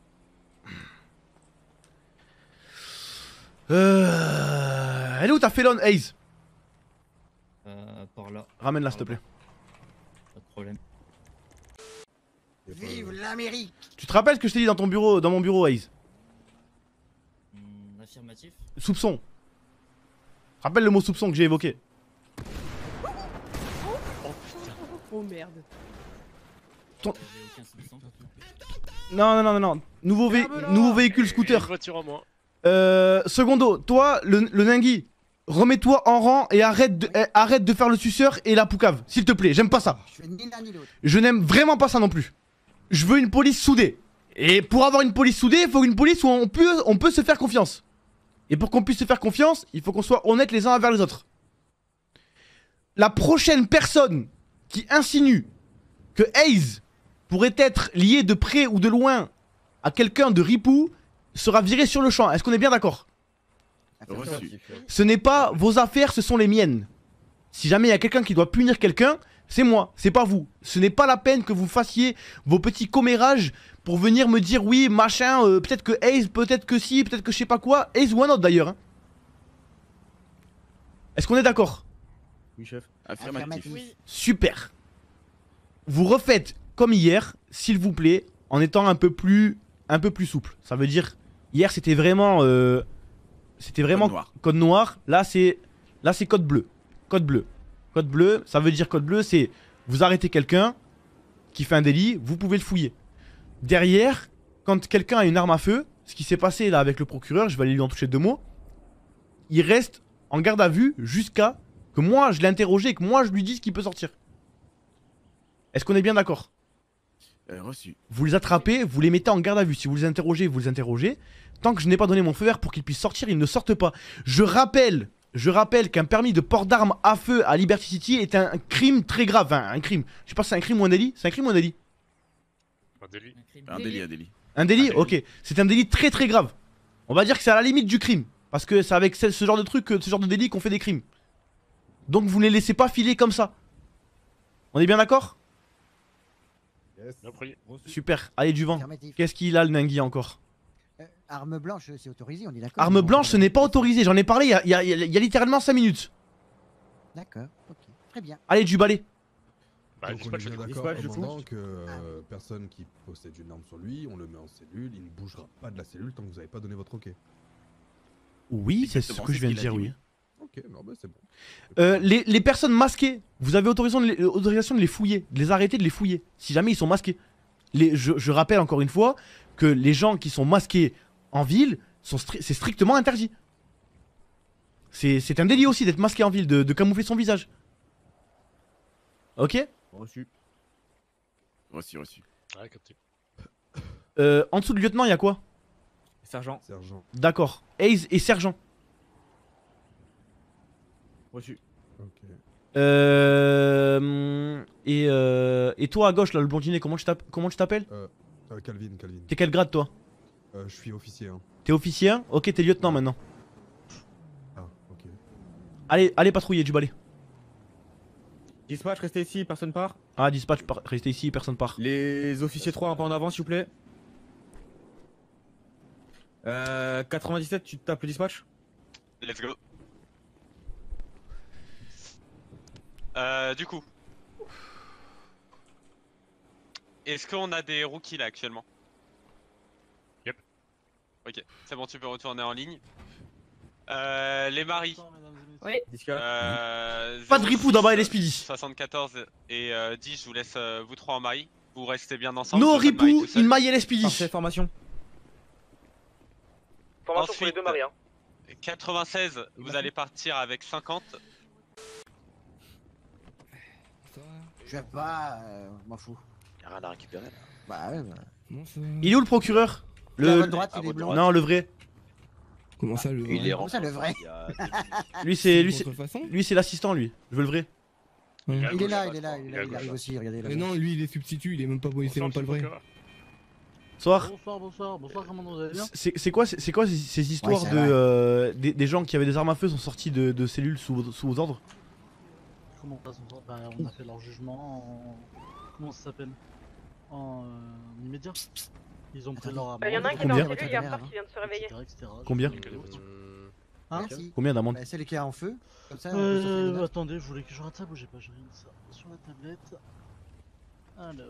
Euh... Elle est où ta félone, Ace? Euh, par là. Ramène-la s'il te plaît. Pas de problème. Vive l'Amérique! Tu te rappelles ce que je t'ai dit dans ton bureau, dans mon bureau, Ace? Hmm, affirmatif. Soupçon. Rappelle le mot soupçon que j'ai évoqué. Oh merde. Ton- J'avais aucun soupçon. Non, non, non, non, non. Nouveau, vé- nouveau véhicule Une scooter. voiture en moins. Euh, secondo, toi, le, le Ningui, remets-toi en rang et arrête de, eh, arrête de faire le suceur et la poucave, s'il te plaît, j'aime pas ça. Je fais ni l'un ni l'autre. Je n'aime vraiment pas ça non plus. Je veux une police soudée. Et pour avoir une police soudée, il faut une police où on peut, on peut se faire confiance. Et pour qu'on puisse se faire confiance, il faut qu'on soit honnête les uns envers les autres. La prochaine personne qui insinue que Ace pourrait être lié de près ou de loin à quelqu'un de ripou sera viré sur le champ. Est-ce qu'on est bien d'accord? Reçu. Ce n'est pas vos affaires, ce sont les miennes. Si jamais il y a quelqu'un qui doit punir quelqu'un, c'est moi, c'est pas vous. Ce n'est pas la peine que vous fassiez vos petits commérages pour venir me dire oui, machin, euh, peut-être que Ace, peut-être que si, peut-être que je sais pas quoi. Ace ou un autre d'ailleurs. Hein. Est-ce qu'on est d'accord? Oui, chef. Affirmatif. Oui. Super. Vous refaites comme hier, s'il vous plaît, en étant un peu plus, un peu plus souple. Ça veut dire, hier c'était vraiment, euh, c'était vraiment Code noir. code noir. Là c'est, là c'est code bleu, code bleu, code bleu. Ça veut dire code bleu, c'est vous arrêtez quelqu'un qui fait un délit, vous pouvez le fouiller. Derrière, quand quelqu'un a une arme à feu, ce qui s'est passé là avec le procureur, je vais aller lui en toucher deux mots. Il reste en garde à vue jusqu'à que moi je l'ai interrogé et que moi je lui dise qu'il peut sortir. Est-ce qu'on est bien d'accord? Euh, reçu. Vous les attrapez, vous les mettez en garde à vue. Si vous les interrogez, vous les interrogez. Tant que je n'ai pas donné mon feu vert pour qu'ils puissent sortir, ils ne sortent pas. Je rappelle, je rappelle qu'un permis de port d'armes à feu à Liberty City est un crime très grave. Enfin, un crime. Je sais pas si c'est un crime ou un délit. C'est un crime ou un délit? Un délit. Un délit, un délit. Un délit, Un délit. ok. C'est un délit très très grave. On va dire que c'est à la limite du crime. Parce que c'est avec ce, ce genre de truc, ce genre de délit qu'on fait des crimes. Donc vous ne les laissez pas filer comme ça. On est bien d'accord? Yes. Super, allez du vent. Affirmatif. Qu'est-ce qu'il a le Nangui encore? Euh, arme blanche, c'est autorisé, on est d'accord? Arme blanche, ce n'est pas autorisé, j'en ai parlé il y a, il y a- il y a- il y a littéralement cinq minutes. D'accord, ok, très bien. Allez du balai. Donc on est bien d'accord, Dispatch, du coup. commandant, que euh, personne qui possède une arme sur lui, on le met en cellule, il ne bougera pas de la cellule tant que vous n'avez pas donné votre OK. Oui, c'est ce Exactement, que c'est je viens ce de qu'il a dire, dit, oui. Ok, non bah c'est bon. Euh, les, les personnes masquées, vous avez autorisation de, les, euh, autorisation de les fouiller, de les arrêter, de les fouiller, si jamais ils sont masqués. Les, je, je rappelle encore une fois que les gens qui sont masqués en ville, sont stri- c'est strictement interdit. C'est c'est un délit aussi d'être masqué en ville, de, de camoufler son visage. Ok? Reçu. Reçu, reçu. Ouais, capté. Euh, en dessous du lieutenant, il y a quoi? Sergent. Sergent. D'accord. Ace et sergent. Reçu. Ok. Euh, et, euh, et toi à gauche, là, le blondinet, comment tu t'app- comment tu t'appelles? Euh, euh, Calvin, Calvin. T'es quel grade, toi? Euh, je suis officier. Hein. T'es officier un? Ok, t'es lieutenant maintenant. Ah, ok. Allez, allez patrouiller du balai. Dispatch, restez ici, personne part. Ah, dispatch, par- restez ici, personne part. Les officiers trois un pas en avant, s'il vous plaît. Euh, quatre-vingt-dix-sept, tu tapes le dispatch? Let's go. Euh, du coup. Est-ce qu'on a des rookies là actuellement? Yep. Ok, c'est bon, tu peux retourner en ligne. Euh, les maris. Oui. Euh, Pas de ripou dans bas et les speedy. soixante-quatorze et euh, dix, je vous laisse euh, vous trois en mari. Vous restez bien ensemble. No vous faites mari ripou, tout seul. il maille et les speedy. Parfait, formation. Formation pour les deux maris. Hein. quatre-vingt-seize, vous allez partir avec cinquante. Je vais pas, euh, m'en fous. Y'a rien à récupérer là. Bah ouais, bah. Il est où le procureur? Le... À Le. votre droite, il est blanc. Non, le vrai. Comment ça, le vrai? Il est Comment ça, le vrai? Lui, c'est lui, une c'est contrefaçon lui, c'est l'assistant, lui. Je veux le vrai. Il est là, il est là, il est là, il arrive aussi, regardez là. Mais non, lui il est substitut, il est même pas bon, c'est même pas le vrai. Soir. Bonsoir, bonsoir, bonsoir, comment vous allez bien? C'est c'est quoi, c'est c'est quoi ces, ces histoires ça de va. euh, des, des gens qui avaient des armes à feu sont sortis de, de cellules sous, vos- sous vos ordres? Comment ça se passe? Bah, on a fait leur jugement en. Comment ça s'appelle? En euh, immédiat. Ils ont pris leur arme. Bah, y en a un qui est Combien dans la cellule, il y a un frère qui vient de se réveiller. etc., et cetera. Combien? Hein? Merci. Combien d'amendes? Bah, celle qui est en feu. Comme ça, on peut sortir les Euh, notes. attendez, je voulais que je rate ça, bougez pas, j'ai rien de ça. Sur la tablette. Alors.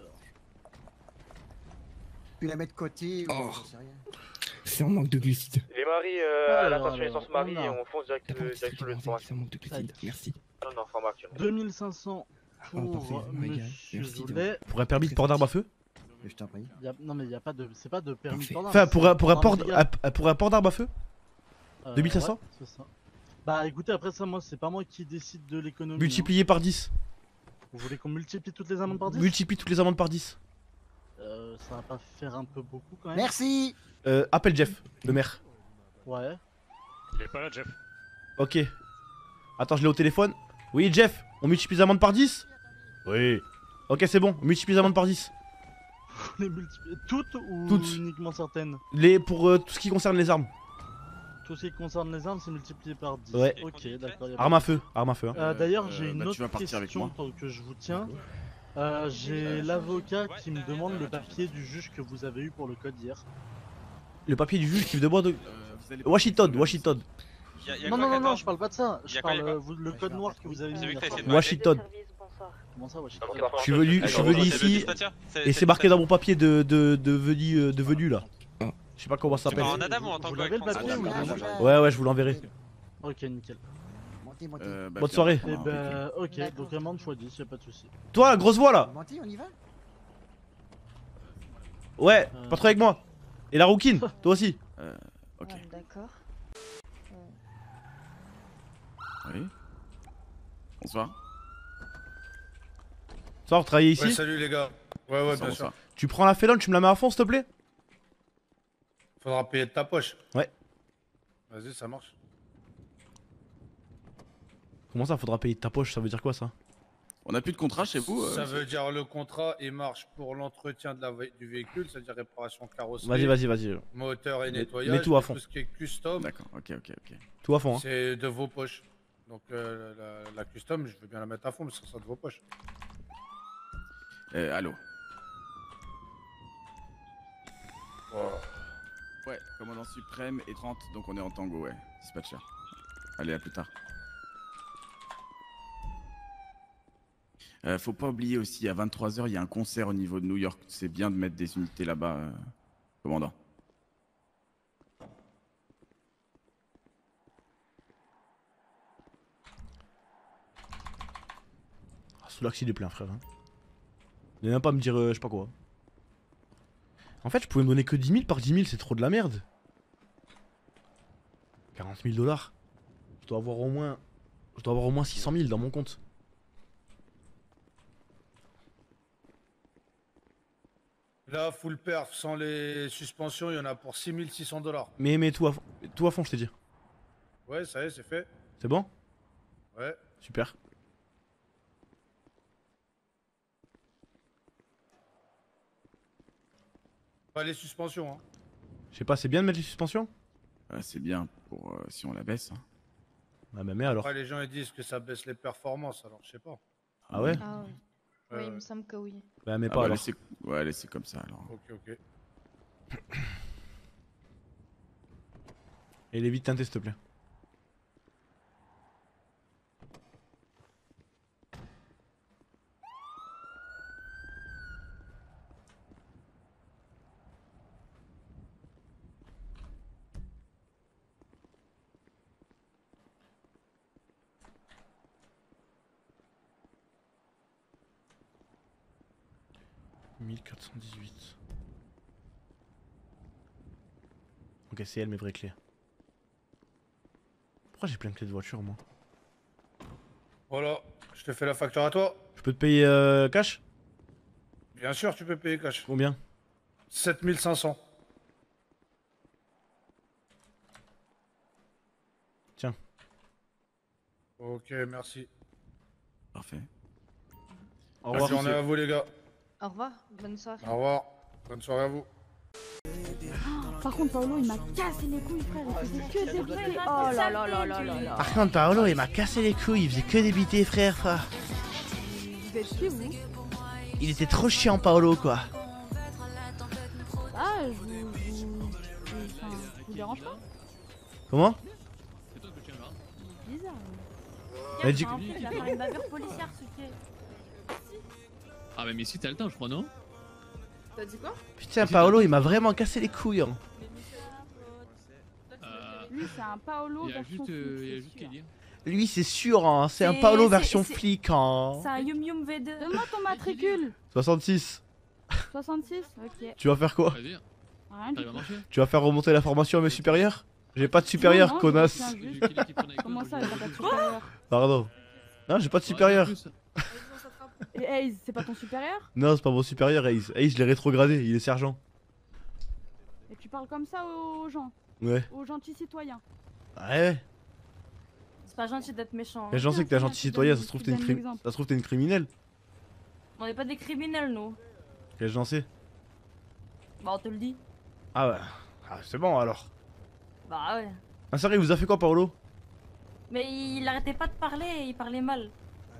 Puis la mettre de côté, ou Oh. j'en sais rien. C'est un manque de glucides. Les maris, euh, Alors, l'attention alors, essence mari, on a- on fonce direct, T'as pas euh, envie de direction de faire formation. c'est un manque de glucides. Merci. Non, non, format actuel. deux mille cinq cents Ah, parfait, pour régal. Monsieur Merci de- Zoulet. Pour un permis de port d'arme à feu? Je t'en prie. Y a- Non, mais y a pas de. C'est pas de permis Parfait. de port d'arme, Enfin, pour un, c'est pour un port, d'arme légale. à- pour un port d'arme à feu? Euh, deux mille cinq cents? ouais, c'est ça. Bah écoutez, après ça, moi, c'est pas moi qui décide de l'économie. Multiplié par dix. hein. Vous voulez qu'on multiplie toutes les amendes par dix? Multiplie toutes les amendes par dix. Euh, ça va pas faire un peu beaucoup quand même? Merci. Euh, appelle Jeff, le maire. Ouais. Il est pas là, Jeff. Ok. Attends, je l'ai au téléphone. Oui, Jeff, on multiplie les amendes par dix? Oui. Ok, c'est bon, on multiplie les amendes par dix. On les multiplie toutes ou Toutes. uniquement certaines? Les, pour euh, tout ce qui concerne les armes. Tout ce qui concerne les armes, c'est multiplié par dix. Ouais. Ok, d'accord. y a pas Arme de- à feu, arme à feu. hein. Euh, D'ailleurs, Euh, j'ai une bah, tu autre vas partir avec question moi. pendant que je vous tiens. Euh, j'ai l'avocat qui me demande le papier du juge que vous avez eu pour le code hier. Le papier du juge qui me demande. Washington, Washington. Y a- y a Non, quoi, non, non, non, quatorze? je parle pas de ça. Y Je a quoi, y parle a quoi euh, vous- le code noir que vous avez eu Celui hier que t'as soir. essayé de Washington. Comment ça, Washington? Je suis venu, je suis venu ici et c'est marqué dans mon papier de, de, de venu, euh, de venu là. Je sais pas comment ça Tu s'appelle. parles en Adam ou en tant Vous que l'avez le papier ou Adam. Ouais, ouais, je vous l'enverrai. Ok, nickel. Montez, montez. Euh, bah, Bonne viens, soirée. on Et a un bah, ok, donc amende fois dix, y'a pas de soucis. Toi, la grosse voix là. Montez, on y va? Ouais, Euh. pas trop avec moi. Et la rouquine, toi aussi. Euh, ok. D'accord. Oui. Bonsoir. Soir, travailler ici. Ouais, salut les gars. Ouais, ouais, Bonsoir, bien bonsoir. sûr. Tu prends la félonne, tu me la mets à fond s'il te plaît. Faudra payer de ta poche. Ouais. Vas-y, ça marche. Comment ça, faudra payer de ta poche, ça veut dire quoi ça? On n'a plus de contrat chez vous euh, Ça monsieur veut dire le contrat, il marche pour l'entretien de la vé- du véhicule, c'est-à-dire réparation carrosserie. Vas-y, vas-y, vas-y. Moteur et Mets- nettoyage. mets tout à et fond. Tout ce qui est custom. D'accord, ok, ok, ok. Tout à fond, hein. C'est de vos poches. Donc euh, la, la custom, je veux bien la mettre à fond, mais ce sera de vos poches. Euh, allô. Voilà. Ouais, commandant suprême et trente, donc on est en tango, ouais. Dispatcher. Allez, à plus tard. Euh, faut pas oublier aussi, à vingt-trois heures, il y a un concert au niveau de New York. C'est bien de mettre des unités là-bas, euh, commandant. Ah, sous l'axe il est plein, frère. Hein. Il même pas à me dire euh, je sais pas quoi. En fait, je pouvais me donner que dix mille par dix mille, c'est trop de la merde. quarante mille dollars. Je dois avoir au moins. Je dois avoir au moins six cent mille dans mon compte. Là, full perf, sans les suspensions, il y en a pour six mille six cents dollars. Mais, mais tout à fond, tout à fond, je t'ai dit. Ouais, ça y est, c'est fait. C'est bon? Ouais. Super. Pas les suspensions, hein. Je sais pas, c'est bien de mettre les suspensions? Euh, c'est bien pour euh, si on la baisse. Hein. Ah bah mais alors. Après, les gens ils disent que ça baisse les performances, alors je sais pas. Ah ouais? Ah ouais. Euh, Oui, il me semble que oui. Bah mais Ah pas bah, alors. laissez... Ouais, laissez comme ça alors. Ok, ok. Et les vides teintés s'il te plaît. mille quatre cent dix-huit. Ok, c'est elle mes vraies clés. Pourquoi j'ai plein de clés de voiture moi? Voilà, je te fais la facture à toi. Je peux te payer euh, cash? Bien sûr, tu peux payer cash. Combien? sept mille cinq cents. Tiens. Ok, merci. Parfait. Au Bonne revoir. journée à vous, les gars. Au revoir, bonne soirée. Au revoir. Bonne soirée à vous. Par contre, Paolo, il m'a cassé les couilles, frère. Il faisait que des bruits. Oh là là là là là là. Par contre, Paolo, il m'a cassé les couilles, il faisait que débiter, frère. frère. Vous êtes qui, vous? Il était trop chiant, Paolo, quoi. Ah, je vous. Je vous. Enfin, je vous dérange pas? Comment? Bizarre. Mais du- Il a fait une bavure policière, ce qui est. Ah, mais ici, t'as le temps, je crois, non? T'as dit quoi? Putain, Paolo, il m'a vraiment cassé les couilles. Hein. Lui, c'est un Paolo Il y a version juste, euh, il y a flic, juste c'est sûr. qu'à dire. Lui, c'est sûr, hein. c'est un C'est- Paolo c'est- version c'est- flic. Hein. C'est un Yum Yum V deux. Donne-moi ton matricule. soixante-six. soixante-six, ok. Tu vas faire quoi? Vas-y. Rien du T'arrives à tout. marcher? Tu vas faire remonter l'information à mes supérieurs? J'ai pas de supérieur, Non, non, connasse. je me tiens juste. Comment ça, il a pas de supérieur? Pardon. Non, j'ai pas de supérieur. Et Ace, c'est pas ton supérieur? Non, c'est pas mon supérieur, Ace. Ace, je l'ai rétrogradé, il est sergent. Et tu parles comme ça aux gens? Ouais. Aux gentils citoyens? Ouais. C'est pas gentil d'être méchant. Mais j'en sais que t'es un gentil citoyen, ça se trouve t'es une, crim... ça se trouve, t'es une criminelle. On est pas des criminels, nous. Qu'est-ce que j'en sais? Bah, on te le dit. Ah ouais. Ah, c'est bon alors. Bah ouais. Ah, sérieux, il vous a fait quoi, Paolo? Mais il arrêtait pas de parler, il parlait mal.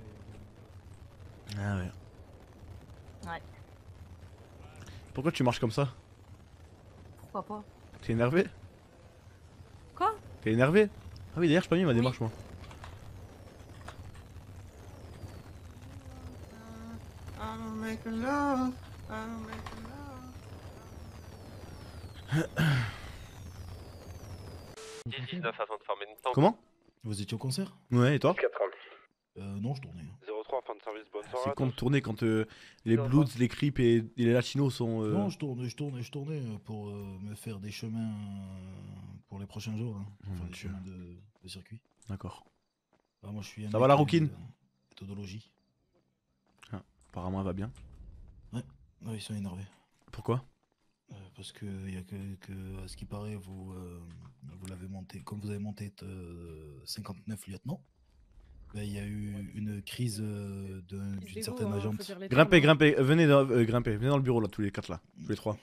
Ah ouais. Ouais. Pourquoi tu marches comme ça? Pourquoi pas? T'es énervé? Quoi? T'es énervé? Ah oui, d'ailleurs, j'ai pas mis ma démarche, moi. dix-neuf afin de former une tente. Comment? Vous étiez au concert? Ouais, et toi? Euh, non, je tournais. zéro trois fin de service, bonne soirée. C'est con de tourner quand euh, les Bloods, les Crips et, et les Latinos sont. euh, Non, je tournais, je tournais, je tournais pour euh, me faire des chemins euh, pour les prochains jours. Hein. Enfin, Mon des Dieu. chemins de, de circuit. D'accord. Ah, moi, je suis un Ça mec va la de- rouquine? de Méthodologie. Ah, apparemment, elle va bien. Ouais, ouais, ils sont énervés. Pourquoi? Euh, parce que, il y a que, que, à ce qui paraît, vous, euh, vous l'avez monté, comme vous avez monté euh, cinquante-neuf lieutenants. ben, il y a eu une crise euh, d'un- d'une dégoût, certaine hein, faut agente. dire les Grimpez, termes, hein. grimpez, euh, venez, dans, euh, grimpez, venez dans le bureau là, tous les quatre là, tous les trois.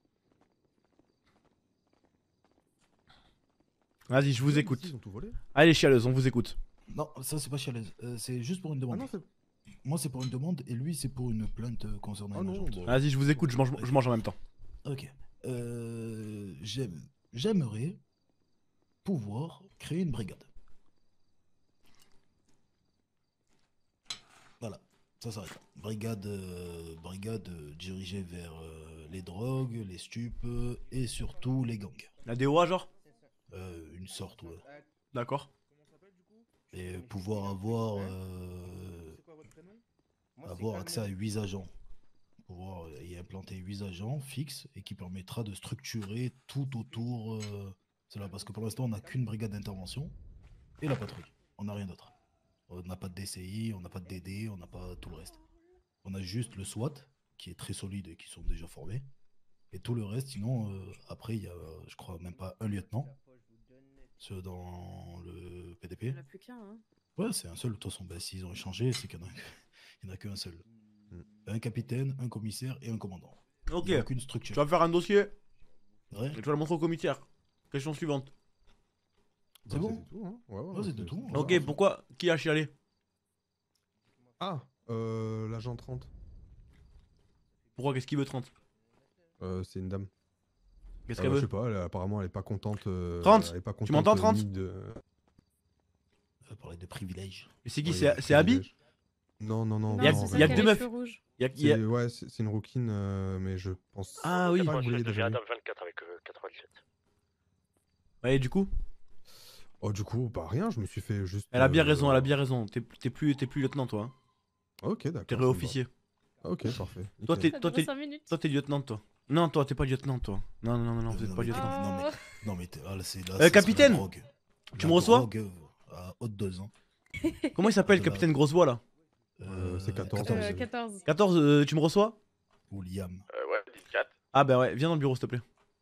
Vas-y, je vous écoute. Ils ont tout volé. Allez, chialeuse, on vous écoute. Non, ça c'est pas chialeuse. Euh, c'est juste pour une demande. Ah non, c'est- Moi c'est pour une demande et lui c'est pour une plainte euh, concernant Ah une non, agente. bon. Vas-y, je vous écoute, je mange, je mange en même temps. Ok. Euh, j'aime- J'aimerais pouvoir créer une brigade. Voilà, ça s'arrête là. Brigade, euh, brigade euh, dirigée vers euh, les drogues, les stupes euh, et surtout les gangs. La D O A, genre Euh, Une sorte, ouais. D'accord. Et pouvoir avoir, euh, avoir accès à huit agents. Pouvoir y implanter huit agents fixes et qui permettra de structurer tout autour euh, cela. Parce que pour l'instant, on n'a qu'une brigade d'intervention et la patrouille. On n'a rien d'autre. On n'a pas de D C I, on n'a pas de D D, on n'a pas tout le reste. On a juste le SWAT qui est très solide et qui sont déjà formés. Et tout le reste, sinon, euh, après, il y a, je crois, même pas un lieutenant. Ceux dans le P D P. Il n'y en a plus qu'un, hein. Ouais, c'est un seul. De toute façon, bah, s'ils ont échangé, c'est qu'il n'y en a, il y en a qu'un seul. Un capitaine, un commissaire et un commandant. Ok. Il y a aucune structure. Tu vas faire un dossier. Ouais. Et tu vas le montrer au commissaire. Question suivante. C'est Bah, bon c'était tout, hein. Ouais, ouais, Ouais, c'est- c'était tout. Ok, Ouais. pourquoi qui a chialé? Ah, euh, l'agent trente. Pourquoi qu'est-ce qu'il veut trente? Euh, c'est une dame. Qu'est-ce Euh, qu'elle Je veut? sais pas, elle, apparemment elle est pas contente. euh, trente? elle est pas Tu contente, m'entends, euh, trente? ni de... On va parler de privilèges. Mais c'est qui? Ouais, C'est de c'est Abby? privilèges. Non, non, non. Il y a, non, il y a rien. que deux meufs. Il y a- il y a- C'est- Ouais, c'est c'est une rouquine, euh, mais je pense. Ah oui. pas que vous l'ayez déjà vu. vingt-quatre avec euh, quatre-vingt-dix-sept. Ouais, et du coup? Oh, du coup, bah rien, je me suis fait juste. Elle a bien euh, raison, elle a bien raison. T'es t'es plus, t'es plus lieutenant, toi. hein. Ok, d'accord. T'es ça me va. réofficier. Ok, parfait. Toi, nickel. t'es, toi, t'es, cinq minutes. toi, t'es lieutenant, toi. Non, toi, t'es pas lieutenant, toi. Non, non, non, non, vous êtes Non, pas mais- lieutenant. Non, mais, non, mais t'es- ah, là, c'est là, Euh, c'est- c'est capitaine, la drogue. tu La me reçois? drogue, euh, à haute dose, hein. Comment il s'appelle, De la- capitaine Grosse Voix, là? Euh, c'est quatorze. Euh, quatorze. quatorze, euh, tu me reçois? William. Euh, ouais, dix-quatre. Ah, bah ouais, viens dans le bureau, s'il te plaît.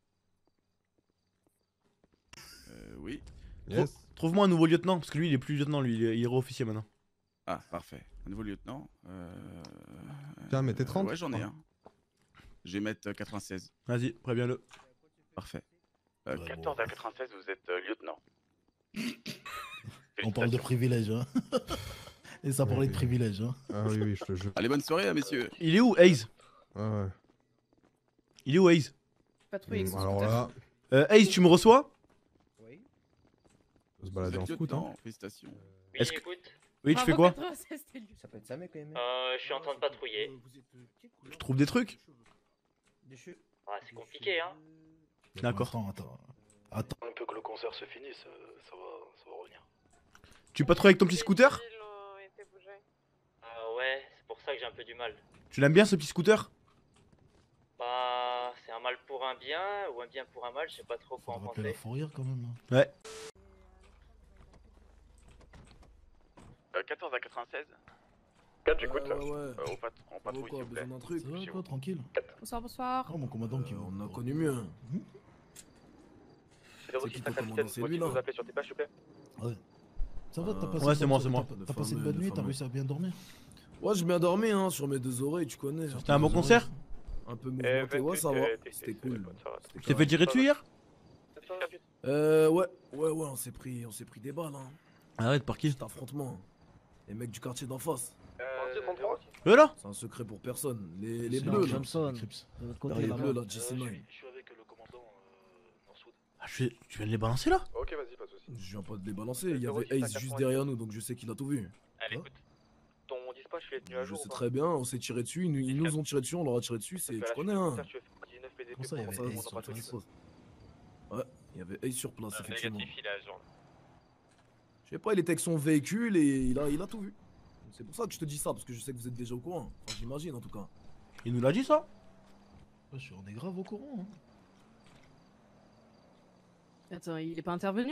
Euh, oui. Trou- Yes. Trouve-moi un nouveau lieutenant, parce que lui, il est plus lieutenant, lui, il est, il est réofficier maintenant. Ah, parfait. Un nouveau lieutenant. Euh... Tiens, mettez euh, trente. Ouais, j'en ai un. Je vais mettre euh, quatre-vingt-seize. Vas-y, préviens-le. Parfait. Euh, Ouais, quatorze à quatre-vingt-seize, vous êtes euh, lieutenant. On parle de privilèges, hein. Et ça parlait de privilèges, hein. Ah oui, oui, je te jure. Allez, bonne soirée, hein, messieurs. Il est où, Ace? Ah ouais. Il est où, Ace? Patrouille avec Hmm, son alors scooter. là, Euh, Ace, tu me reçois? on se balader Vous en êtes scout, hein. lieutenant, félicitations. Est-ce que- écoute, Oui, tu fais Bravo, quoi? quatre-vingt-seize, c'était lui. ça peut être ça, mec, quand même. Euh, je suis en train de patrouiller. Tu trouves des trucs? Ah, c'est compliqué, hein. D'accord. Attends, attends. Attends. Un peu que le concert se finisse, euh, ça va, ça va revenir. Tu patrouilles avec ton petit scooter? Ah ouais, c'est pour ça que j'ai un peu du mal. Tu l'aimes bien, ce petit scooter? Bah, c'est un mal pour un bien, ou un bien pour un mal, je sais pas trop quoi en On va appeler la penser. fourrière quand même. hein. Ouais. Euh, quatorze à quatre-vingt-seize. quatre, j'écoute. Euh, euh, on, pat on patrouille, s'il vous plaît. Ça va quoi, tranquille? Bonsoir, bonsoir. Oh, mon commandant qui On a connu mieux. hein. zéro six, capitaine, c'est moi lui, qui là. vous appelez sur tes pages, s'il vous plaît. Ouais. Ça va, t'as Euh, passé Ouais, c'est une moi, bonne- c'est moi. t'as- Le T'as passé une fameux, bonne le nuit, t'as fameux. réussi à bien dormir? Ouais, j'ai bien dormi hein, sur mes deux oreilles, tu connais. C'était un bon concert? Un peu Eh, mouvementé, ouais, ça va. vingt-huit, euh, C'était t'es- cool. ça va. Tu t'es fait tirer dessus hier? Euh, ouais, ouais, ouais, on s'est pris, on s'est pris des balles, hein. Arrête, par qui? Cet affrontement. Les mecs du quartier d'en face. Eux là? C'est un secret pour personne. Les, les C'est bleus, un là. Johnson. De l'autre côté, Les là-bas. bleus, là, J C neuf. Je suis avec le commandant euh, Northwood. Ah, je... Tu viens de les balancer là? Ok, vas-y, pas de soucis. Je viens pas de les balancer, il y zéro avait six à Ace juste quatre-vingt-dix. derrière nous, donc je sais qu'il a tout vu. Allez, écoute. Ton dispatch, il est tenu à Je jour. sais ou pas très bien, on s'est tiré dessus, ils nous, ils nous ont tiré dessus, on leur a tiré dessus, c'est, tu connais, hein. dix-neuf P D P Comment ça, il y pour avait ça, Ace on sur n'a le pas tout téléphone? Ouais, il y avait Ace sur place, effectivement. Négatif, il est à jour. Je sais pas, il était avec son véhicule et il a, il a tout vu. C'est pour ça que je te dis ça, parce que je sais que vous êtes déjà au courant. Enfin, j'imagine en tout cas. Il nous l'a dit ça? Ouais, je- On est grave au courant. Hein. Attends, il est pas intervenu?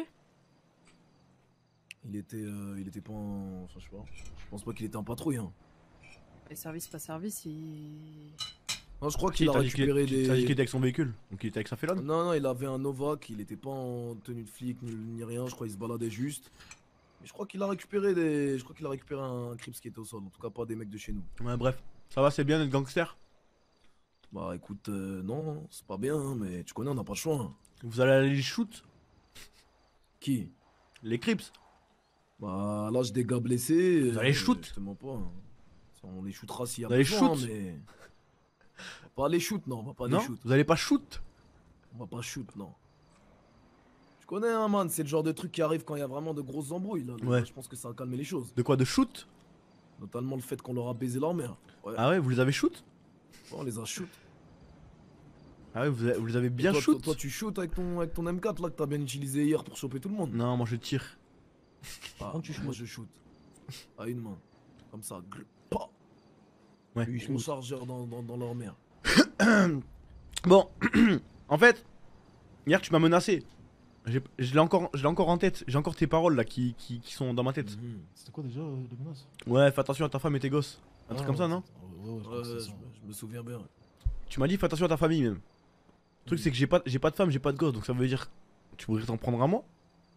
Il était, euh, il était pas en. Enfin, je sais pas. Je pense pas qu'il était en patrouille. Hein. Les services, pas service, il. Non, je crois Si, qu'il a t'as dit qu'il- récupéré t'as dit qu'il des. était avec son véhicule, donc il était avec sa félonne. Non, non, il avait un Nova, il était pas en tenue de flic ni, ni rien. Je crois qu'il se baladait juste. Mais je crois qu'il a récupéré des. Je crois qu'il a récupéré un Crips qui était au sol. En tout cas, pas des mecs de chez nous. Ouais, bref. Ça va, c'est bien d'être gangster? Bah écoute, euh, non, c'est pas bien, hein, mais tu connais, on n'a pas le choix. Hein. Vous allez aller les shoot? Qui? Les Crips. Bah là, j'ai des gars blessés. Vous allez les shoot? Je te mens pas. Hein. On les shootera s'il y a Vous allez besoin, shoot? mais. On va pas les shoot, non, on va pas Non, les shoot. vous allez pas shoot? On va pas shoot, non. Je connais, hein, man, c'est le genre de truc qui arrive quand il y a vraiment de grosses embrouilles. Là. Ouais. Je pense que ça a calmé les choses. De quoi? De shoot? Notamment le fait qu'on leur a baisé leur mère. Ouais. Ah ouais, vous les avez shoot? Ouais, on les a shoot. Ah ouais, vous, vous les avez bien toi, shoot? Toi, toi, tu shoot avec ton, avec ton M quatre là que t'as bien utilisé hier pour choper tout le monde. Non, moi je tire. Ah, moi je shoot. À une main. Comme ça. Grr, pa. Ouais. Mon chargeur dans, dans, dans leur mère. Bon, en fait, hier tu m'as menacé. J'ai- Je l'ai encore, je l'ai encore en tête. J'ai encore tes paroles là qui, qui, qui sont dans ma tête. C'était quoi déjà euh, les menaces? Ouais, fais attention à ta femme et tes gosses. Un Ah, truc comme ça, ouais, non? Ouais, ouais, je crois que c'est Ouais, ça. je, je me souviens bien. Tu m'as dit fais attention à ta famille même. Le truc c'est que j'ai pas, j'ai pas de femme, j'ai pas de gosse, donc ça veut dire tu pourrais t'en prendre à moi?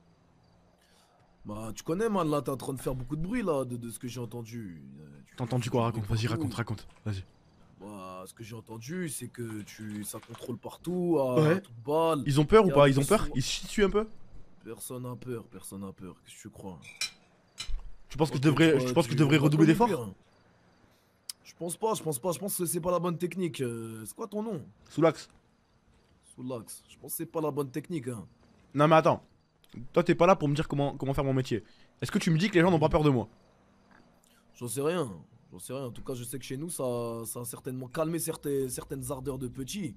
Bah, tu connais, man, là, t'es en train de faire beaucoup de bruit, là, de, de ce que j'ai entendu. Euh, tu- T'as entendu quoi? Raconte, vas-y, raconte, raconte. Vas-y. Bah, ce que j'ai entendu, c'est que tu, ça contrôle partout, à Ouais. toute balle. Ils ont peur ou Y a pas? Ils des ont peur? sou- Ils se situent un peu? Personne n'a peur, personne n'a peur. Qu'est-ce que tu crois? Tu penses que je Ok, devrais, toi, tu penses que tu- je devrais on va redoubler pas nous d'efforts? dire. Je pense pas, je pense pas, je pense que c'est pas la bonne technique. Euh, c'est quoi ton nom? Sous l'axe. Sous l'axe. Je pense que c'est pas la bonne technique, hein. Non mais attends. Toi t'es pas là pour me dire comment, comment faire mon métier. Est-ce que tu me dis que les gens n'ont pas peur de moi? J'en sais rien. J'en sais rien. En tout cas, je sais que chez nous, ça, ça a certainement calmé certaines, certaines ardeurs de petits.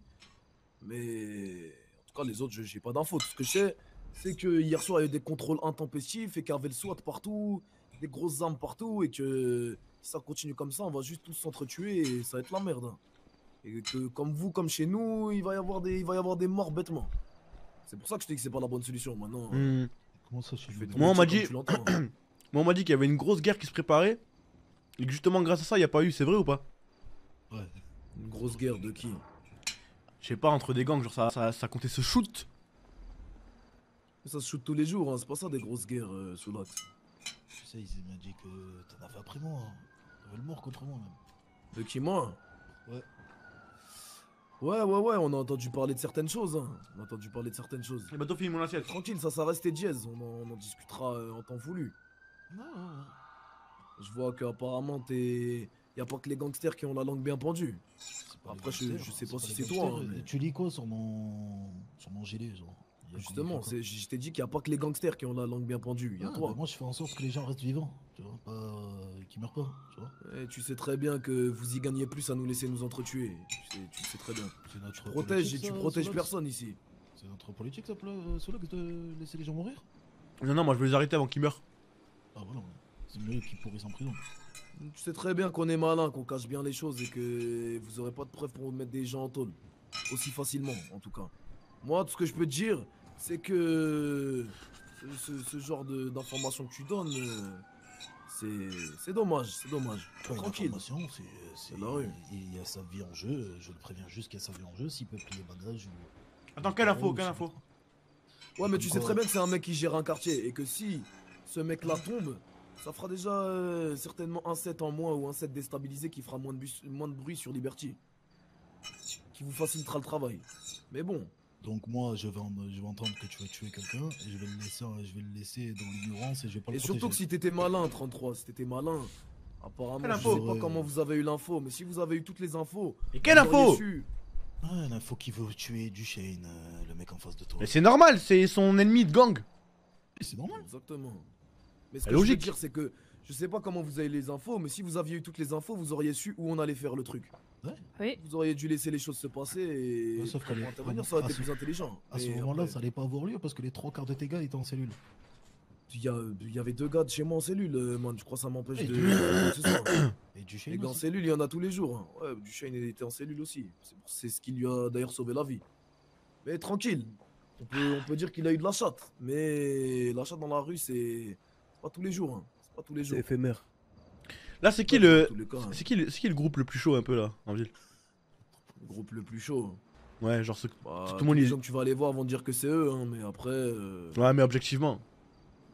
Mais en tout cas, les autres, je- j'ai pas d'infos. Tout ce que je sais, c'est que hier soir, il y a eu des contrôles intempestifs et qu'il y avait le SWAT partout, des grosses armes partout, et que si ça continue comme ça, on va juste tous s'entretuer et ça va être la merde. hein. Et que comme vous, comme chez nous, il va y avoir des, il va y avoir des morts bêtement. C'est pour ça que je te dis que c'est pas la bonne solution. Maintenant, Hmm. Comment ça, chez fais ton Moi on métier m'a comme dit, tu l'entends, hein. moi on m'a dit qu'il y avait une grosse guerre qui se préparait et que justement grâce à ça il y a pas eu. C'est vrai ou pas? Ouais. Une grosse guerre de qui? Je sais pas, entre des gangs, genre ça, ça, ça comptait se shoot. Ça se shoot tous les jours, hein. C'est pas ça des grosses guerres euh, sous l'axe. Tu sais, ils m'ont dit que t'en avais après moi. Hein. T'avais le mort contre moi même. De qui, moi? Ouais. Ouais, ouais, ouais, on a entendu parler de certaines choses. Hein. On a entendu parler de certaines choses. Et bah toi finis mon assiette. Tranquille, ça, ça reste dièse. On en, on en discutera euh, en temps voulu. Non, non, non. Je vois qu'apparemment, t'es. Y a pas que les gangsters qui ont la langue bien pendue. Après, je, je sais pas si c'est toi. hein, mais- Tu lis quoi sur mon, sur mon gilet, genre? Il y a Justement, quoi c'est- je t'ai dit qu'il y a pas que les gangsters qui ont la langue bien pendue. Y a Ah, toi. bah, moi, je fais en sorte que les gens restent vivants, tu vois, pas euh, qu'ils meurent pas, tu vois. Et tu sais très bien que vous y gagnez plus à nous laisser nous entretuer. Tu sais, tu le sais très bien. C'est notre Tu protèges et politique, tu ça, protèges Solax. personne ici. C'est notre politique, ça, euh, Solax, de laisser les gens mourir. Non non, moi je veux les arrêter avant qu'ils meurent. Ah voilà, c'est mieux qu'ils pourrissent en prison. Tu sais très bien qu'on est malin, qu'on cache bien les choses et que vous aurez pas de preuves pour mettre des gens en tôle. Aussi facilement, en tout cas. Moi, tout ce que je peux te dire, c'est que ce, ce- ce genre de- d'informations que tu donnes, euh, c'est c'est dommage, c'est dommage. Ouais, Tranquille. l'information, c'est- c'est- la rue. Il y a sa vie en jeu, je le préviens juste qu'il y a sa vie en jeu, s'il peut plier bagage ou... Attends, quelle info, quelle info? Ouais, mais tu Comme sais quoi- très bien que c'est un mec qui gère un quartier et que si ce mec-là tombe, ça fera déjà euh, certainement un set en moins ou un set déstabilisé qui fera moins de, bus- moins de bruit sur Liberty. Qui vous facilitera le travail. Mais bon. Donc moi, je vais, en- je vais entendre que tu vas tuer quelqu'un et je vais le laisser, je vais le laisser dans l'ignorance et je vais pas Et le surtout que protéger. si t'étais malin, trente-trois, si t'étais malin. Apparemment, Quelle je info sais pas Ouais. comment vous avez eu l'info, mais si vous avez eu toutes les infos. Et quelle vous auriez info su. Ah, l'info qui veut tuer Duchesne, euh, le mec en face de toi. Mais c'est normal, c'est son ennemi de gang. C'est normal. Exactement. Mais ce C'est que je veux logique. dire, c'est que je sais pas comment vous avez les infos, mais si vous aviez eu toutes les infos, vous auriez su où on allait faire le truc. Ouais. Oui. Vous auriez dû laisser les choses se passer et. Ouais, sauf qu'à pour l'é- intervenir, à- ça aurait à été ce- plus intelligent. À ce Mais moment-là, après, ça allait pas avoir lieu parce que les trois quarts de tes gars étaient en cellule. Il y, a- il y avait deux gars de chez moi en cellule, euh, man. Je crois que ça m'empêche Et de. du- de ce soir. Et Duchesne Les gars en aussi. cellule, il y en a tous les jours. hein. Ouais, Duchesne était en cellule aussi. C'est pour- C'est ce qui lui a d'ailleurs sauvé la vie. Mais tranquille. On peut, on peut dire qu'il a eu de la chatte. Mais la chatte dans la rue, c'est c'est pas tous les jours. hein. C'est pas tous les jours. C'est éphémère. Là c'est qui Ouais, le, dans tous les cas, hein. c'est qui le, c'est qui le groupe le plus chaud un peu là en ville? Le groupe le plus chaud. Ouais, genre ce, Bah, tout le tous monde les il... gens que tu vas aller voir vont te dire que c'est eux, hein, mais après. euh, Ouais, mais objectivement.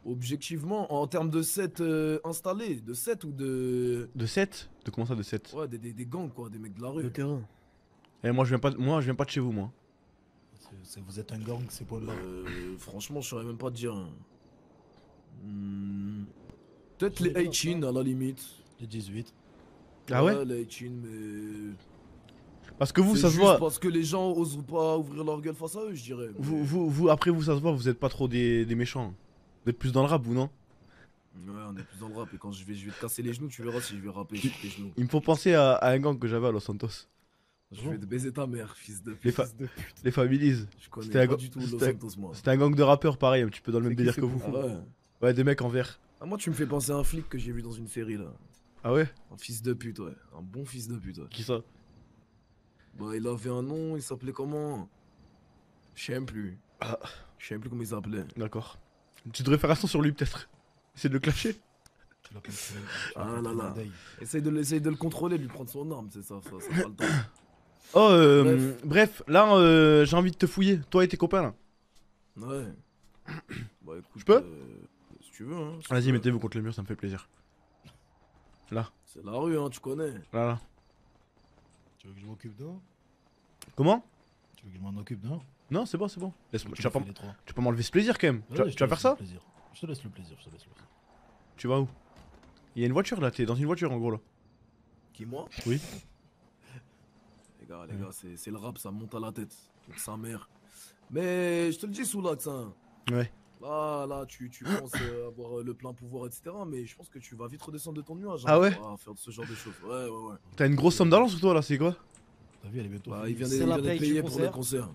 Objectivement, en termes de set euh, installés, de set ou de. De sept? De comment ça, de sept? Ouais, des, des, des gangs quoi, des mecs de la rue. Le terrain. Eh, moi je viens pas, de- moi je viens pas de chez vous, moi. C'est- Vous êtes un gang, c'est pas là. Euh, franchement, je saurais même pas te dire. hein. Hmm, Peut-être les Haïtines à la limite. Les dix-huit. Ah ouais? Les Haïtines, mais. Parce que vous, C'est ça se juste voit. Parce que les gens osent pas ouvrir leur gueule face à eux, je dirais. Vous, vous, vous, après vous, ça se voit, vous êtes pas trop des, des méchants. Vous êtes plus dans le rap, vous, non? Ouais, on est plus dans le rap et quand je vais, je vais te casser les genoux, tu verras si je vais rapper sur tes genoux. Il me faut penser à, à un gang que j'avais à Los Santos. Je vais te baiser ta mère, fils de Les, fa- fils de pute. les Families. Je connais C'était un pas ga- du tout Los c'était un- Santos, moi. C'était un gang de rappeurs pareil, un petit peu dans le même C'est qui, délire c'est que vous. pour- Ah ouais. Ouais, des mecs en vert. Ah, moi, tu me fais penser à un flic que j'ai vu dans une série là. Ah ouais? Un fils de pute, ouais. Un bon fils de pute, ouais. Qui ça? Bah, il avait un nom, il s'appelait comment? Je sais même plus. Ah. Je sais même plus comment il s'appelait. D'accord. Tu devrais faire un son sur lui, peut-être. Essaye de le clasher. Ah là là. Essaye de, essaye de le contrôler, de lui prendre son arme, c'est ça, ça, ça fera le temps. Oh, euh, Bref. bref. là, euh, j'ai envie de te fouiller. Toi et tes copains, là. Ouais. Bah écoute. Je peux euh, Si tu veux, hein. si tu Vas-y, veux. mettez-vous contre le mur, ça me fait plaisir. Là. C'est la rue, hein, tu connais. Là, là. Tu veux que je m'occupe d'eux? Comment? Tu veux que je m'en occupe d'eux? Non, c'est bon, c'est bon. Laisse-moi. Tu Tu vas me pas fais m- les trois. tu peux m'enlever ce plaisir quand même. Tu vas- Ouais, tu je te vas faire laisse ça? le plaisir. Je te laisse le plaisir, je te laisse le plaisir. Tu vas où? Il y a une voiture là, t'es dans une voiture en gros là. Qui, moi? Oui. Les gars, les gars, c'est c'est le rap, ça me monte à la tête. Donc, sa mère. Mais je te le dis, Soulax, hein. Ouais. Là, là, tu, tu penses euh, avoir euh, le plein pouvoir, et cetera. Mais je pense que tu vas vite redescendre de ton nuage. hein, Ah ouais? À faire ce genre de choses. Ouais, ouais, ouais. T'as une grosse somme d'argent sur toi là, c'est quoi? T'as vu, elle est bientôt. Bah, finie. il vient d'être il vient d'être payé pour le concert.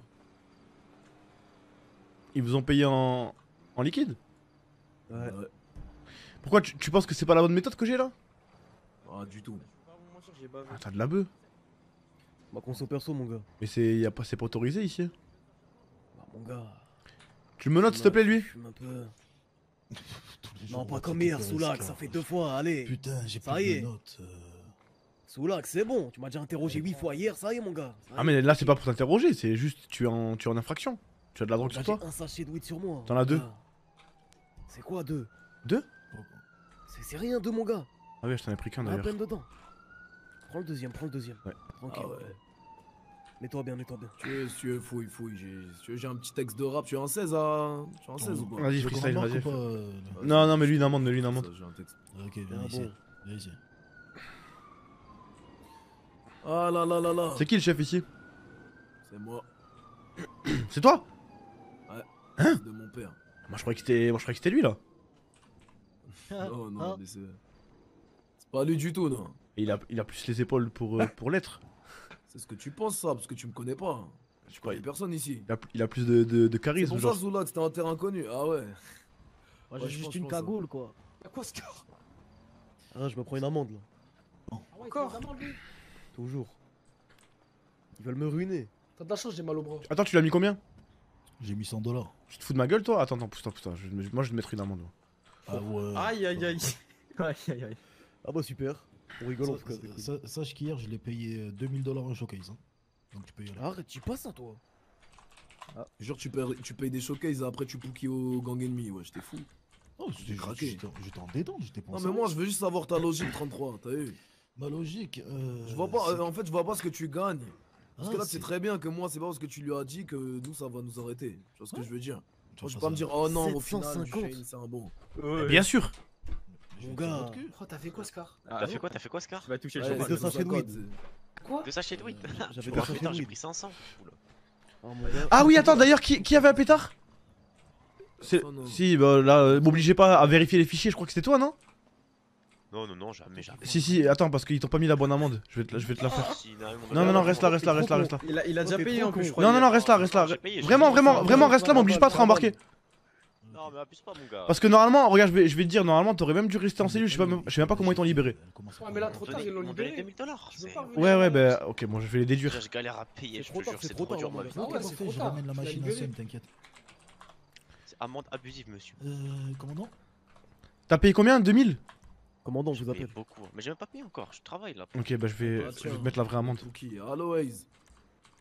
Ils vous ont payé en, en liquide? Ouais. Pourquoi tu, tu penses que c'est pas la bonne méthode que j'ai là? Ah, du tout. Ah, t'as de la bœuf. Ma conso perso, mon gars. Mais c'est y a pas, c'est pas autorisé ici. Bah, mon gars. Tu me notes s'il te plaît lui? Fume un peu. Non, pas comme hier, Soulax, ça fait deux fois, allez. Putain, j'ai Ça plus y de est. notes. euh. Soulax, c'est bon, tu m'as déjà interrogé huit fois hier, ça y est, mon gars. Ça y Ah est. mais là c'est pas pour t'interroger, c'est juste tu es en, tu es en infraction. Tu as de la drogue Là, sur j'ai toi? un sachet de weed sur moi. T'en as deux? Ah. C'est quoi deux? Deux? C'est c'est rien, deux, mon gars. Ah ouais, je t'en ai pris qu'un À d'ailleurs. peine dedans. Prends le deuxième, prends le deuxième. Ouais. Tranquille. Ah ouais. Mets-toi bien, mets-toi bien. Tu veux, si tu veux, fouille, fouille. J'ai si tu veux, j'ai un petit texte de rap. Tu as un seize à. Tu as un seize ou pas? Vas-y, freestyle, vas-y. Ou pas, euh, Non, non, mais lui une amende, mais lui une amende. Ça, j'ai un texte. Ok, viens Ah ici. bon. Viens ici. Ah là là là là. C'est qui le chef ici? C'est moi. C'est toi? Ouais. Hein? C'est de mon père. Moi je croyais que c'était, moi je croyais que c'était lui là. Non, non, mais c'est. C'est pas lui du tout, non. Et il a, il a plus les épaules pour, euh, pour l'être. C'est ce que tu penses, ça, parce que tu me connais pas. Je crois. Il y a personne ici. Il a, il a plus de, de, de C'est charisme pour genre. ça, Zoula, que c'était un terrain inconnu. Ah ouais. Moi, Ouais, j'ai je juste pense, une je pense, cagoule, quoi. Y'a quoi, Scar? Ah, je me prends une amende, là. Encore? Toujours. Ils veulent me ruiner. T'as de la chance, j'ai mal au bras. Attends, tu l'as mis combien? J'ai mis cent dollars. Tu te fous de ma gueule toi? Attends, attends, pousse-toi, pousse-toi. Je vais- Moi je vais te mettre une amende. moi. Ah ouais. Aïe aïe aïe. Aïe aïe aïe. Ah bah super. On rigole en Sa- tout cas. c'est cool. sa- Sache qu'hier, je l'ai payé euh, deux mille dollars un showcase. Hein. Donc tu peux y aller. Arrête, tu passes ça, toi. Genre, tu payes, tu payes des showcases et après tu pouki au gang ennemi. Ouais, j'étais fou. Oh, J'ai j'étais craqué. j'étais en- j'étais en détente, j'étais pas en Non, mais sérieux. moi, je veux juste savoir ta logique trente-trois. T'as vu? Ma logique. euh, Je vois pas, c'est- euh, en fait, je vois pas ce que tu gagnes. Parce Ah, que là, c'est- c'est très bien que moi, c'est pas parce que tu lui as dit que nous, ça va nous arrêter. Tu vois ce que je veux dire? Tu Moi, vois je pas peux pas me ça. dire, oh non, au sept cent final, cinquante. Shane, c'est un bon. Bien sûr. Mon gars. Oh, t'as fait quoi, Scar? T'as fait quoi? T'as fait quoi, Scar? Tu vas toucher le Ouais, chômage. deux c'est sachets de cinquante, weed. Quoi? Deux sachets de weed. J'avais Oh, deux sachets putain, de j'ai weed. pris cinq cents. Oula. Oh, mon gars. Ah oui, attends, d'ailleurs, qui, qui avait un pétard? C'est... Oh, non. Si, bah là, euh, m'obligez pas à vérifier les fichiers, je crois que c'était toi, non? Non, non, non, jamais, jamais. Si, si, attends, parce qu'ils t'ont pas mis la bonne amende. Je vais te, la- je vais te la faire. Ah, si, non, mon Non, gars, non, non, reste là, reste là, reste là, reste là. Il a, il a déjà Ok, payé trop en plus, con. je crois. Non, non, hier. non, reste là, reste là. J'ai payé, j'ai Vraiment, payé. vraiment, vraiment, reste là, m'oblige pas à te rembarquer. Non, mais abuse pas, mon gars. Parce que normalement, regarde, je vais, je vais te dire, normalement, t'aurais même dû rester en cellule, je sais pas, même- je sais même pas comment ils t'ont libéré. Ouais, mais là, trop tard, ils l'ont Ils m'ont donné deux libéré. mille dollars. Tu peux c'est- pas revenir Ouais, ouais, avant. bah, ok, bon, je vais les déduire. Je galère à payer, C'est je trop te tard, jure, c'est c'est trop trop tard, dur, mon ma gars. vie. Ah ouais, c'est Parfait, trop je tard. ramène la Tu l'as machine à libéré. seum, t'inquiète. C'est amende abusive, monsieur. Euh, commandant T'as payé combien? deux mille? Commandant, je J'ai vous payé appelle. beaucoup, mais j'ai même pas payé encore, je travaille là. Ok, bah je vais, Ah, je tiens. vais te mettre la vraie amende. Pouki, allo, Waze.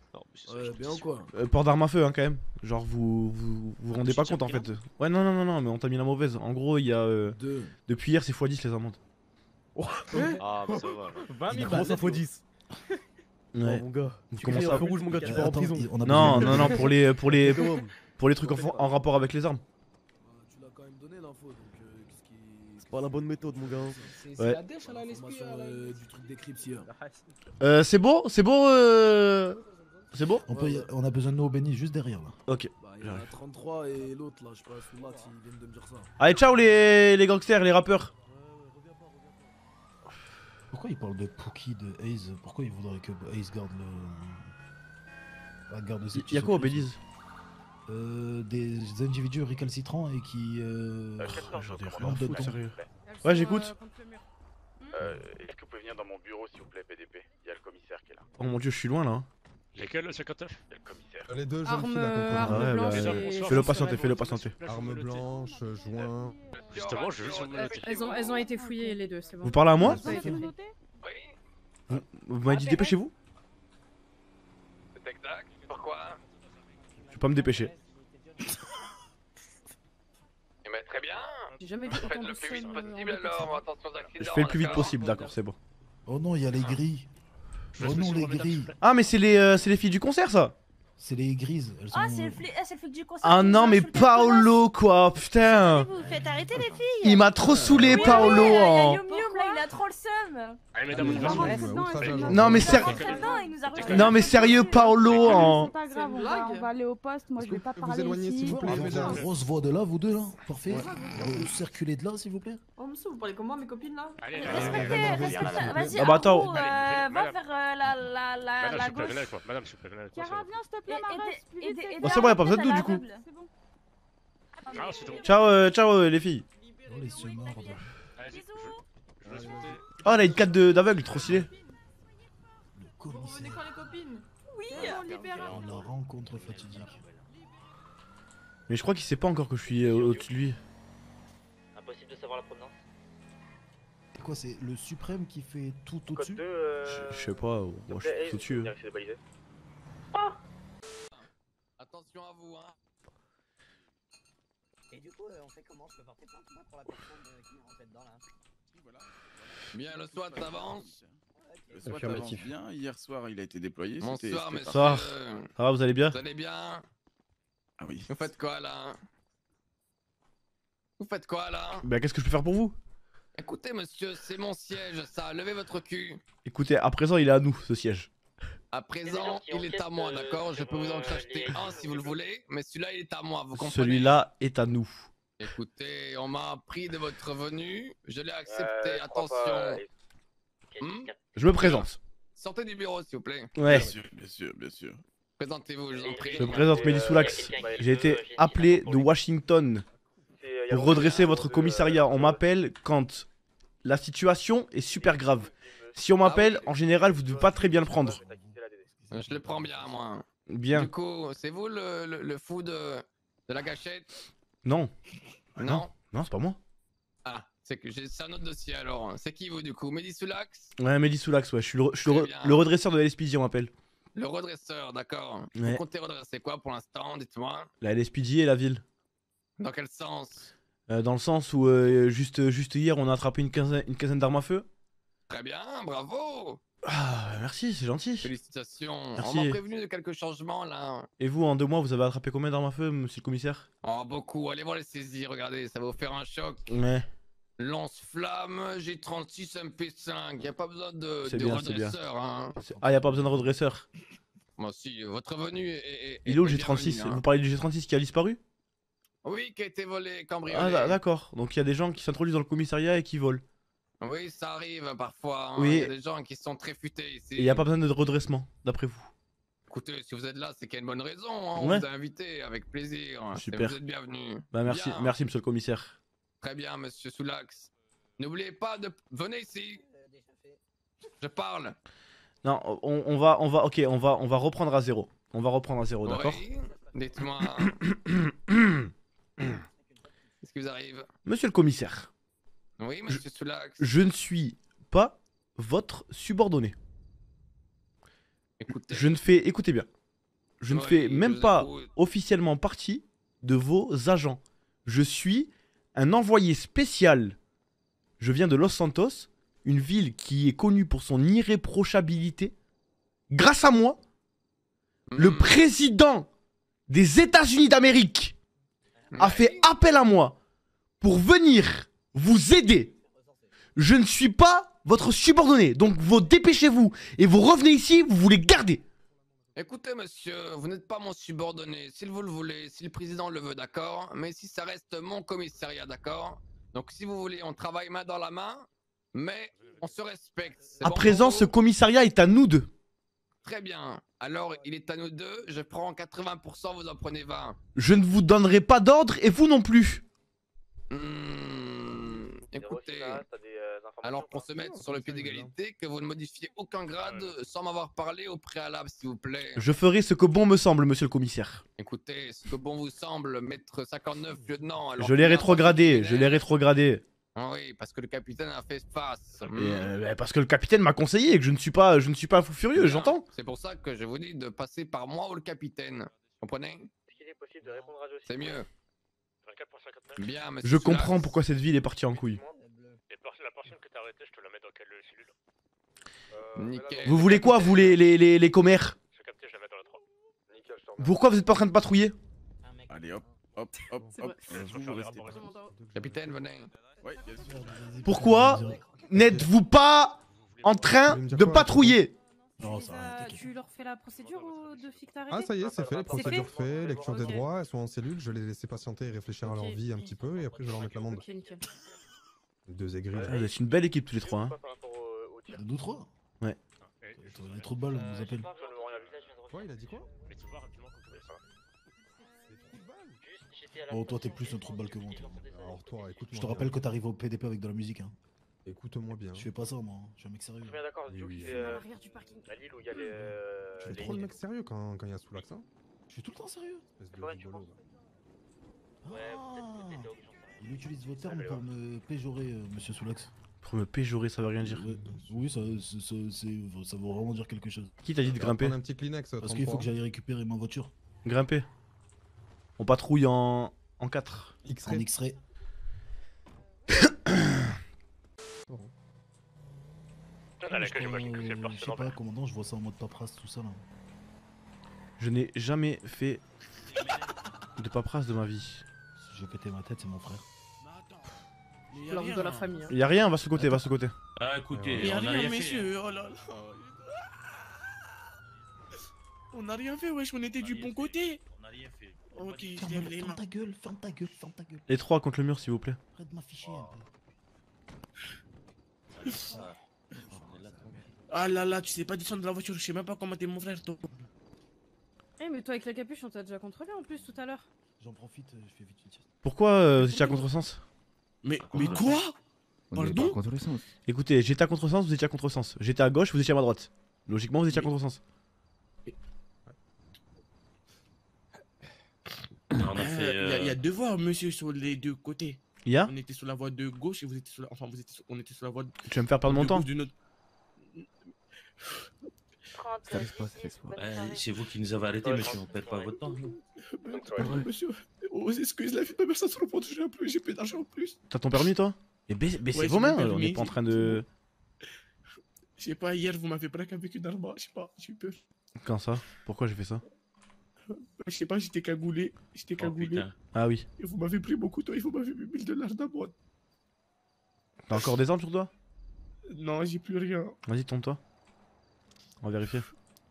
Ouais, bien ou quoi? Euh, port d'arme à feu, hein, quand même. Genre, vous vous, vous rendez pas compte en fait. Ouais, non, non, non, non, mais on t'a mis la mauvaise. En gros, il y a. Euh, Deux. Depuis hier, c'est fois dix les amendes. Ah, bah ça va. vingt mille Comment balles, ça fois dix? Ouais. Oh, mon gars. Vous Tu commencez cries à. un feu rouge, mon gars, tu Euh, pars en attends, prison. il- on a Non, besoin non, de- non, pour les, pour les, Minimum. pour les trucs en, en rapport avec les armes. Tu l'as quand même donné l'info, donc euh, qu'est-ce qui. C'est pas la bonne méthode, mon gars. C'est Ouais. la dèche à la L'information euh, du truc d'écryptie. Euh, c'est beau, c'est beau, euh... c'est beau. On, peut y- on a besoin de nos bénis juste derrière là. Ok. Bah, il y en a trente-trois et l'autre là, je sais pas, sous l'axe, ils viennent de me dire ça. Allez, ciao les, les gangsters, les rappeurs. Pourquoi il parle de Pookie, de Ace? Pourquoi il voudrait que Ace garde le. Bah, garde ses petits Y'a quoi au secrets, Belize? Euh, des individus récalcitrants et qui. Euh... J'en ai rien manquent à de foutre, temps. sérieux. Ouais, j'écoute. Euh, Est-ce que vous pouvez venir dans mon bureau s'il vous plaît, P D P? Il y a le commissaire qui est là. Oh mon dieu, je suis loin là. hein. Lesquels, le cinquante-neuf? Il y a le commissaire. Les deux jeunes Arme, filles là qu'on euh, connaît. arme Ah ouais, blanche bah, et- fais-le patienter, fais-le patienter. Arme blanche, joint. Justement, je veux sur Euh, elles, ont, elles ont été fouillées les deux, c'est bon. Vous parlez à moi? Ça a été pris. Vous, vous m'avez dit dépêchez-vous? Tac tac, pourquoi? Je vais pas me dépêcher. Eh ben très bien. J'ai jamais vu Faites autant de le plus vite scènes, euh, possible en alors, attention aux accidents. Je fais le plus vite d'accord? possible, d'accord, c'est bon. Oh non, il y a les grilles. Oh non, les grilles. Ah, mais c'est les, euh, c'est les filles du concert ça? C'est les grises. Elles sont... Ah, c'est le flic ah, c'est le flic du concert. Ah qui nous non, a mais insulté de Paolo quoi, putain! connasse. Vous faites arrêter les filles. Il m'a trop saoulé, Oui, Paolo! oui, il y a hein. Youm Youm là, il a trop le seum. Allez, mesdames, on y va. Non, mais ser- Non, il nous a rejeté. Non, mais sérieux, Paolo! hein. C'est pas grave, on va, on va aller au poste. Moi, je vais pas parler ici. Vous pouvez avoir une grosse voix de là, vous deux là, parfait. Vous circulez de là, s'il vous plaît. Oh, monsieur, vous parlez comme moi, mes copines là? Allez, Respectez, respectez. Vas-y, Ah bah attends. Arnaud, euh, va vers euh, la, la, la, Madame, la s'il vous plaît, gauche. venez avec moi. Madame, s'il vous plaît, venez avec moi. Cara, viens, s'il te plaît, Et- Marais. et- plus et- vite, et- c'est et- Bon, c'est bon, y a pas besoin de à nous du coup. l'aveugle. C'est bon. Ah, c'est tout. Ciao, euh, ciao euh, les filles. Oh, les semards. Allez, je- je laisse monter. Oh, elle a une carte de- d'aveugle, trop stylé. Vous revenez quand les copines? Oui. Oh, la rencontre fatidique. Mais je crois qu'il sait pas encore que je suis euh, au-dessus de lui. Impossible de savoir la provenance. C'est quoi, c'est le suprême qui fait tout au-dessus? Je je sais pas, euh, moi je suis tout dessus. hein. Attention à vous, hein. Et du coup, euh, on fait comment? Je peux porter plainte moi, pour la personne euh, qui est rentrée dedans là? Bien, le SWAT avance. Le SWAT avance bien. Hier soir, il a été déployé. Bonsoir, c'était- c'était messieurs. Bonsoir. Ça va, vous allez bien? Vous allez bien? Ah oui. Vous faites quoi là? Vous faites quoi là? Bah, qu'est-ce que je peux faire pour vous? Écoutez, monsieur, c'est mon siège, ça. Levez votre cul. Écoutez, à présent, il est à nous ce siège. À présent, il est à moi, d'accord? Je peux vous en acheter un si vous le voulez, mais celui-là, il est à moi, vous comprenez? Celui-là est à nous. Écoutez, on m'a pris de votre venue, je l'ai accepté, Euh, je crois attention. pas. Hmm? Je me présente. Sortez du bureau, s'il vous plaît. Ouais. Bien sûr, bien sûr, bien sûr. Présentez-vous, je vous en prie. Je me présente, Mehdi Soulax. J'ai été appelé de Washington pour redresser votre commissariat. On m'appelle quand la situation est super grave. Si on m'appelle, en général, vous ne devez pas très bien le prendre. Je le prends bien, moi. Bien. Du coup, c'est vous le, le, le fou de, de la gâchette? Non. Non. Non, c'est pas moi. Ah, c'est que j'ai c'est un autre dossier alors. C'est qui vous du coup? Mehdi Soulax? Ouais, Mehdi Soulax, ouais. Je suis le, je suis le, Très re- bien. le redresseur de la L S P D, on m'appelle. Le redresseur, d'accord. Ouais. Vous comptez redresser quoi pour l'instant? Dites-moi. La L S P D et la ville. Dans quel sens? Euh, dans le sens où, euh, juste, juste hier, on a attrapé une quinzaine, une quinzaine d'armes à feu. Très bien, bravo. Ah, merci, c'est gentil. Félicitations. Merci. On m'a prévenu de quelques changements là. Et vous, en deux mois, vous avez attrapé combien d'armes à feu, monsieur le commissaire? Oh, beaucoup. Allez voir les saisies, regardez, ça va vous faire un choc. Ouais. Lance-flamme, G trente-six M P cinq. Y a pas besoin de, C'est de bien, c'est bien. redresseur, hein. C'est- Ah, y a pas besoin de redresseur. Moi aussi, votre venue est. est- Il est où le est G trente-six? bienvenue, hein. Vous parlez du G trente-six qui a disparu? Oui, qui a été volé, cambriolé. Ah, d'a- d'accord. Donc il y a des gens qui s'introduisent dans le commissariat et qui volent. Oui, ça arrive parfois. hein. Oui. Il y a des gens qui sont très futés ici. Et il n'y a pas besoin de redressement, d'après vous. Écoutez, si vous êtes là, c'est qu'il y a une bonne raison. hein. On Ouais. vous a invité avec plaisir. Et Super. vous êtes bienvenus. Bah merci, Bien. merci monsieur le commissaire. Très bien, monsieur Soulax. N'oubliez pas de. Venez ici. Je parle. Non, on, on va, on va, ok, on va, on va reprendre à zéro. On va reprendre à zéro, d'accord? Oui. Dites-moi. Qu'est-ce qui vous arrive? Monsieur le commissaire, Oui, monsieur Soulax. je ne suis pas votre subordonné. Écoutez. Je ne fais, écoutez bien, je ne Oui, fais je même vous pas écoute. officiellement partie de vos agents. Je suis un envoyé spécial. Je viens de Los Santos, une ville qui est connue pour son irréprochabilité. Grâce à moi, le président des États-Unis d'Amérique a fait appel à moi pour venir vous aider. Je ne suis pas votre subordonné, donc vous dépêchez-vous et vous revenez ici, vous voulez garder. Écoutez, monsieur, vous n'êtes pas mon subordonné. Si vous le voulez, si le président le veut, d'accord. Mais si ça reste mon commissariat, d'accord. Donc si vous voulez, on travaille main dans la main, mais on se respecte. C'est À bon présent, pour ce vous commissariat est à nous deux. Très bien. Alors, il est à nous deux. Je prends quatre-vingts pour cent, vous en prenez vingt. Je ne vous donnerai pas d'ordre et vous non plus. Hmm, écoutez, alors qu'on se mette sur le pied d'égalité, que vous ne modifiez aucun grade sans m'avoir parlé au préalable, s'il vous plaît. Je ferai ce que bon me semble, monsieur le commissaire. Écoutez, ce que bon vous semble, mettre cinquante-neuf lieutenant. Alors Je l'ai que là, rétrogradé, je l'ai rétrogradé. Ah oui, parce que le capitaine a fait face. Et, euh, bah, parce que le capitaine m'a conseillé et que je ne suis pas, je ne suis pas un fou furieux, j'entends. C'est pour ça que je vous dis de passer par moi ou le capitaine. Comprenez? C'est mieux. Bien, monsieur Je Soulax. comprends pourquoi cette ville est partie en couille. Et par- la personne que t'as arrêtée, je te la mets dans quelle cellule? Nickel. Vous voulez quoi, vous les, les, les, les commères? Je capté, je la mets dans la trois. Pourquoi vous êtes pas en train de patrouiller? Allez hop, hop, hop, hop. Euh, vous, vous restez. Capitaine, venez. Ouais, bien sûr. Pourquoi n'êtes-vous pas en train de patrouiller? Non, ça Euh, tu leur fais la procédure aux deux filles que t'as Ah arrêtées? ça y est, c'est fait, les procédures fait faites, lecture des Ok. droits, elles sont en cellule, je les ai laissées patienter et réfléchir à leur Ok. vie un petit peu et après je vais leur mettre l'amende. Ok, nickel. Deux aigris. Ah, vous êtes une belle équipe tous les trois. Hein. Deux, trois Ouais. Il y a trop de balles, on vous appelle. Quoi, il a dit quoi? Oh, toi, t'es plus un trou de balle que moi. toi. Alors toi, écoute-moi. Je te rappelle que t'arrives au P D P avec de la musique. Hein. Écoute-moi bien. Je fais pas ça, moi. hein. Je suis un mec sérieux. bien d'accord, Oui, oui. c'est euh, la Lille où il y a les. euh, Tu fais les- trop le mec sérieux quand quand il y a Soulax, hein? Je suis tout le temps sérieux. Espèce de Ouais, tu rigolo, penses va. Ah, il utilise vos termes pour me péjorer, euh, monsieur Soulax. Pour me péjorer, ça veut rien dire. Ouais, oui, ça, c'est- c'est- c'est- ça veut vraiment dire quelque chose. Qui t'a dit de Tu vas grimper? prendre un petit Kleenex, Parce qu'il faut trente-trois. que j'aille récupérer ma voiture. Grimper. On patrouille en, en quatre. En X-ray. X-ray. À laquelle Je j'imagine que c'est le crois- Je sais personnel. pas, commandant, je vois ça en mode paperasse, tout ça là. Je n'ai jamais fait de paperasse de ma vie. Si j'ai pété ma tête, c'est mon frère. L'ordre de la famille. hein. Y a rien, va sur le côté, va sur le côté. Ah, écoutez, Y a on a rien, rien fait. messieurs, oh là là. On n'a rien fait, wesh, on était du bon côté. On a rien fait. Ok, je Ferme, lève les ferme mains. ta gueule, ferme ta gueule, ferme ta gueule. Les trois contre le mur, s'il vous plaît. Arrête de m'afficher un peu. Ah là là, tu sais pas descendre de la voiture, je sais même pas comment t'es mon frère, toi. Eh, mais toi avec la capuche, on t'a déjà contrôlé en plus tout à l'heure. J'en profite, euh, je fais vite une sieste. Pourquoi euh, vous étiez à contresens? Mais, mais quoi? Pardon? Écoutez, j'étais à contresens, vous étiez à contresens. J'étais à gauche, vous étiez à ma droite. Logiquement, vous étiez à contresens. On a Euh, fait. Il y, a- euh, il y a deux voies, monsieur, sur les deux côtés. Il y a On était sur la voie de gauche et vous étiez sur la... Enfin, vous étiez sur... on était sur la voie de... Tu vas me faire perdre mon de temps? gauche d'une autre... Ça reste pas, ça reste pas. Euh, c'est vous qui nous avez arrêtés, monsieur, on perd pas votre temps. nous. Pardon, monsieur. Oh, excuse, la vie de ma mère, ça se reprend toujours plus, j'ai plus d'argent en plus. T'as ton permis, toi? Et baissez baissez Ouais, vos j'ai mains, mon on permis, n'est pas en j'ai- train de... Je sais pas, hier vous m'avez braqué avec une arme, je sais pas, j'ai eu peur. Quand ça? Pourquoi j'ai fait ça? Je sais pas, j'étais cagoulé, j'étais cagoulé. putain. Ah oui. Et vous m'avez pris mon couteau et vous m'avez mis mille dollars d'amende. T'as encore des armes sur toi? Non, j'ai plus rien. Vas-y, tourne-toi. On va vérifier.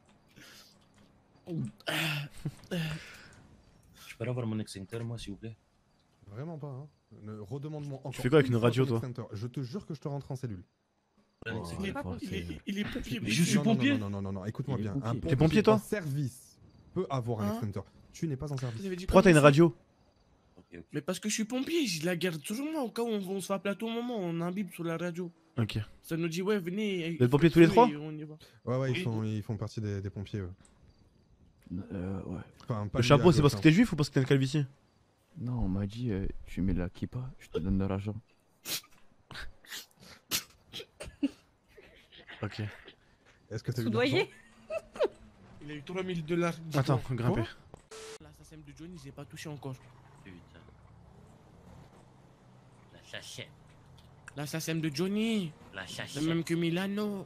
Je peux avoir mon extincteur, moi, s'il vous plaît? Vraiment pas, hein. Ne- Redemande-moi encore. fais quoi avec une une fois radio, ton toi? extincteur. Je te jure que je te rentre en cellule. Un Oh, extincteur. Il est, il est, il est pompier, Mais je suis Non, non, pompier. Non, non, non, non, non, écoute-moi Il est bien. pompier. Un T'es pompier, pompier toi? en service peut avoir un Hein? extincteur. Tu n'es pas en service. Vous avez dit Pourquoi t'as une monsieur radio? Mais parce que je suis pompier, je la garde toujours moi, au cas où on, on se fait appeler à tout moment, on imbibe sur la radio. Ok. Ça nous dit, ouais, venez. Vous êtes pompiers tous les trois? et on y va. Ouais, ouais, ils, Oui. sont, ils font partie des, des pompiers. eux. Euh, ouais. Enfin, pas Le lui chapeau, à c'est gauche, parce que hein. t'es juif ou parce que t'as une calvitie? Non, on m'a dit, euh, tu mets la kippa, je te donne de l'argent. Ok. Est-ce que t'as eu de Soudoyé? l'argent Il a eu trois mille dollars. Attends, grimper. L'assassin de Johnny, j'ai pas touché encore. Putain. L'assassin. L'assassin de Johnny. L'assassin. Le même que Milano.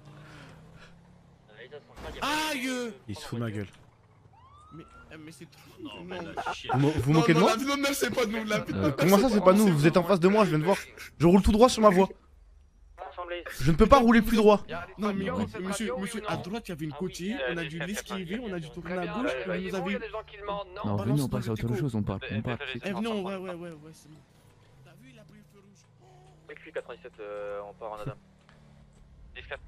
Aïe! Il se fout de ma gueule. Mais, mais c'est trop. Non, mais Non. la chienne. Vous mo- vous Non, moquez de non, moi? la vie de neuf, c'est pas nous. La vie de Euh, neuf, Comment ça, c'est pas nous? Vous êtes en face de moi, je viens de voir. Je roule tout droit sur ma voie. Je ne peux pas rouler plus droit. Non, mais oui, monsieur, monsieur, à droite, il y avait une côtier, on a dû l'esquiver, on a dû tourner à gauche, et vous nous avez. Non, venez, on passe à autre chose, on parle. On parle. Eh, non, ouais, ouais, ouais, ouais, c'est bon. T'as vu, il a pris le feu rouge. Avec lui, quatre-vingt-dix-sept, euh, on part en Adam. dix quatre.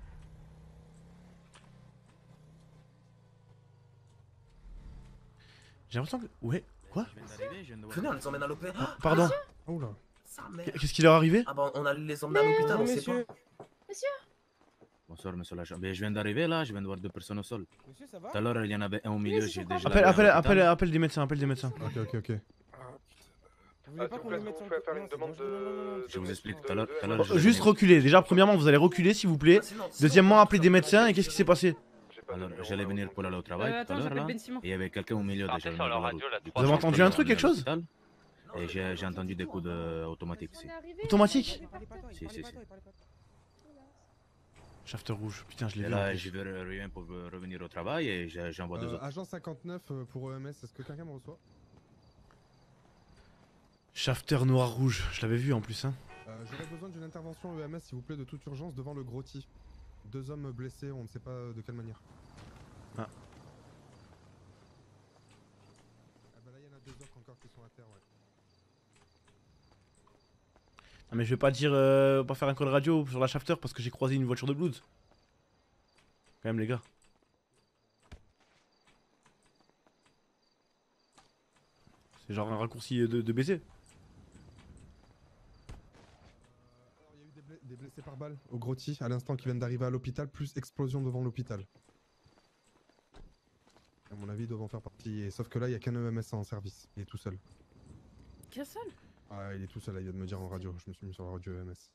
J'ai l'impression que. Ouais, quoi? Venez, on les emmène à l'hôpital. Ah, pardon. Oula. Qu'est-ce qui leur est arrivé? Ah bah on allait les emmener à l'hôpital, on sait pas. Monsieur. Bonsoir, monsieur l'agent. Ben, je viens d'arriver là, je viens de voir deux personnes au sol. Monsieur, ça va? Tout à l'heure, il y en avait un au milieu, j'ai déjà. Appelle, l'avais appelle, à appelle, l'hôpital. appelle des médecins, appelle des médecins. Ok, ok, ok. Vous voulez pas qu'on les mette sur le faire une demande de. Je vous explique tout à l'heure. tout à l'heure, je Oh, Juste venais- reculer. Déjà, premièrement, vous allez reculer s'il vous plaît. Deuxièmement, appeler des médecins. Et qu'est-ce qui s'est passé? Alors, j'allais venir pour aller au travail Euh, tout à attends, l'heure j'appelle là. Ben Simon. Et il y avait quelqu'un au milieu déjà. au sur milieu leur de la radio, route. là, Du trois coup, Vous avez je entendu suis un truc, allé quelque à chose? l'hôpital, Et j'ai j'ai entendu des coups de automatiques ici. Automatique? Si, si, si. Shafter rouge. Putain, je l'ai Et vu. là, en plus. j'y vais rien pour euh, revenir au travail et j'ai- j'envoie deux Euh, autres. agent cinquante-neuf euh, pour E M S, est-ce que quelqu'un me reçoit? Shafter noir rouge. Je l'avais vu en plus, hein. Euh, J'aurais besoin d'une intervention E M S, s'il vous plaît, de toute urgence devant le Grotty. Deux hommes blessés, on ne sait pas de quelle manière. Ah. Ah bah là, il y en a deux autres encore qui sont à terre, ouais. Ah, mais je vais pas dire. Euh, pas faire un call radio sur la Shafter parce que j'ai croisé une voiture de Bloods. Quand même, les gars. C'est genre un raccourci de, de baiser. Alors, il y a eu des, bla- des blessés par balle au Grotty à l'instant qui viennent d'arriver à l'hôpital, plus explosion devant l'hôpital. À mon avis, ils doivent en faire partie. Et... Sauf que là, il n'y a qu'un E M S en service. Il est tout seul. Qu'est-ce seul? Ah, il est tout seul, là, il vient de me dire en radio. Je me suis mis sur la radio E M S.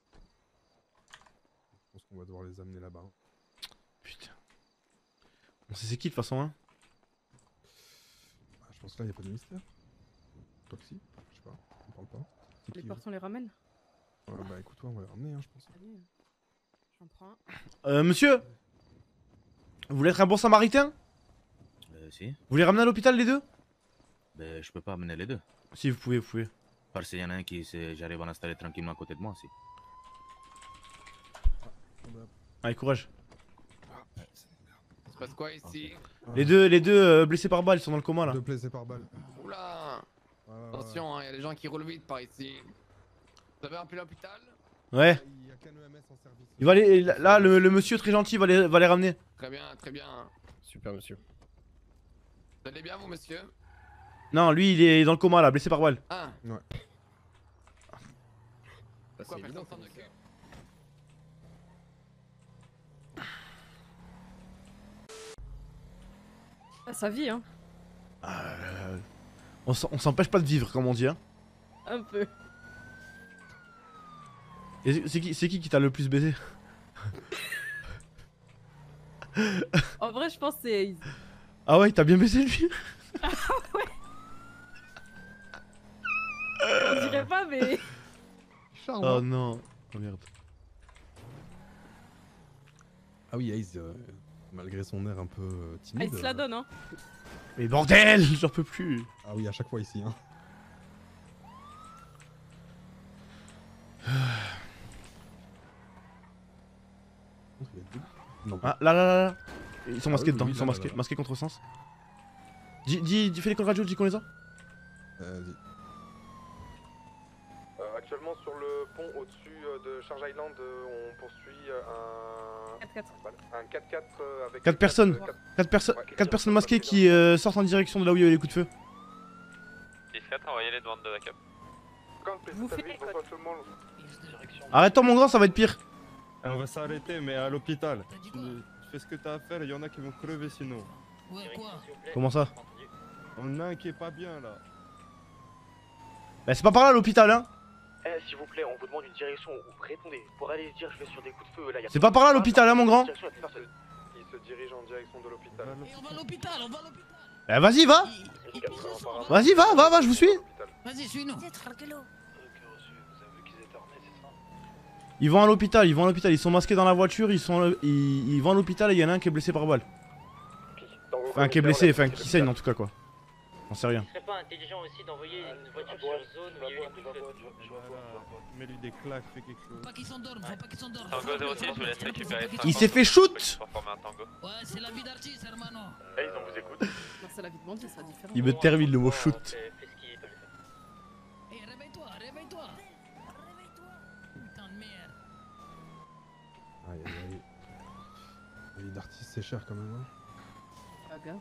Je pense qu'on va devoir les amener là-bas. hein. Putain. On sait c'est qui de toute façon, hein. Ah, je pense que là, il n'y a pas de mystère. Toxi, je sais pas, on parle pas. C'est Les qui, portes, on les ramène? eux Ouais, bah écoute, on va les ramener, hein, je pense. Allez, j'en prends un. Euh, monsieur. Vous voulez être un bon samaritain? Euh, si. Vous voulez ramener à l'hôpital les deux? Ben, je peux pas amener les deux. Si, vous pouvez, vous pouvez. Parce qu'il y en a un qui s'est- j'arrive à l'installer tranquillement à côté de moi aussi. Allez, courage. Ça se passe quoi ici? Les deux, les deux euh, blessés par balle, ils sont dans le coma là. Deux blessés par balle. Oula! Attention, il y a des gens qui roulent vite par ici. Vous avez appelé l'hôpital? Ouais. Il y a qu'un E M S en service. Il va les, là, le, le monsieur très gentil va les, va les ramener. Très bien, très bien. Super, monsieur. Vous allez bien, vous, monsieur? Non, lui il est dans le coma là, blessé par balle. Ah. Ouais. Pourquoi personne s'en occupe? Ah, sa vie, hein. Euh, on s'en- on s'empêche pas de vivre, comme on dit. Hein. Un peu. Et c'est- c'est qui, c'est qui qui t'a le plus baisé? En vrai, je pense que c'est. Ah ouais, t'as bien baisé lui? Ah ouais. On dirait pas, mais. Oh non. Oh merde. Ah oui, Ace, euh, malgré son air un peu euh, Ah, timide. il se la donne, hein. Mais bordel, j'en peux plus. Ah oui, à chaque fois ici. Hein. Non. Ah là là là là. Ils sont Ah masqués oui, dedans, oui, ils sont là, là, masqués, là. masqués contre sens. Dis, dis, dis fais les calls radio, dis qu'on les a. Euh, vas-y. Euh, actuellement sur le pont au-dessus euh, de Charge Island, euh, on poursuit euh, un quatre quatre. un quatre quatre euh, avec quatre personnes, quatre- quatre personnes, quatre personnes masquées qui euh, sortent en direction de là où il y avait les coups de feu. dix quatre, envoyez les demandes de backup. Vous faites les codes. Arrête-toi mon grand, ça va être pire. On va s'arrêter, mais à l'hôpital. Tu, tu fais ce que t'as à faire, il y en a qui vont crever sinon. Ouais, quoi? Comment ça? On a un qui est pas bien là. Bah c'est pas par là l'hôpital hein. Eh, s'il vous plaît, on vous demande une direction où vous répondez. Pour aller dire je vais sur des coups de feu là. y a C'est pas par là l'hôpital hein mon grand. Direction, y a personne. se dirige en direction de l'hôpital. On va à l'hôpital, on va à l'hôpital. Eh, vas-y, va. Vas-y, va, va, va, je vous suis. Vas-y, suis-nous. Ils vont à l'hôpital, ils vont à l'hôpital, ils sont masqués dans la voiture, ils sont, ils, ils vont à l'hôpital et il y en a un qui est blessé par balle. Enfin, qui est blessé, enfin, qui saigne en tout cas, quoi. J'en sais rien. Ce serait pas intelligent aussi d'envoyer une voiture sur zone où il y a eu des coups de feu. Mets-lui des claques, fais quelque chose. Faut pas qu'ils s'endorment, faut pas qu'ils s'endorment. Tango zéro six, je vous laisse récupérer. Il s'est fait shoot. Ouais, c'est la vie d'artiste, hermano. Eh, ils on vous écoute. Non, c'est la vie de bandit, ça différent. Il me termine le mot shoot. Eh, réveille-toi, réveille-toi. Putain de merde. Aïe aïe aïe. La vie d'artiste c'est cher quand même. Hein. Aga.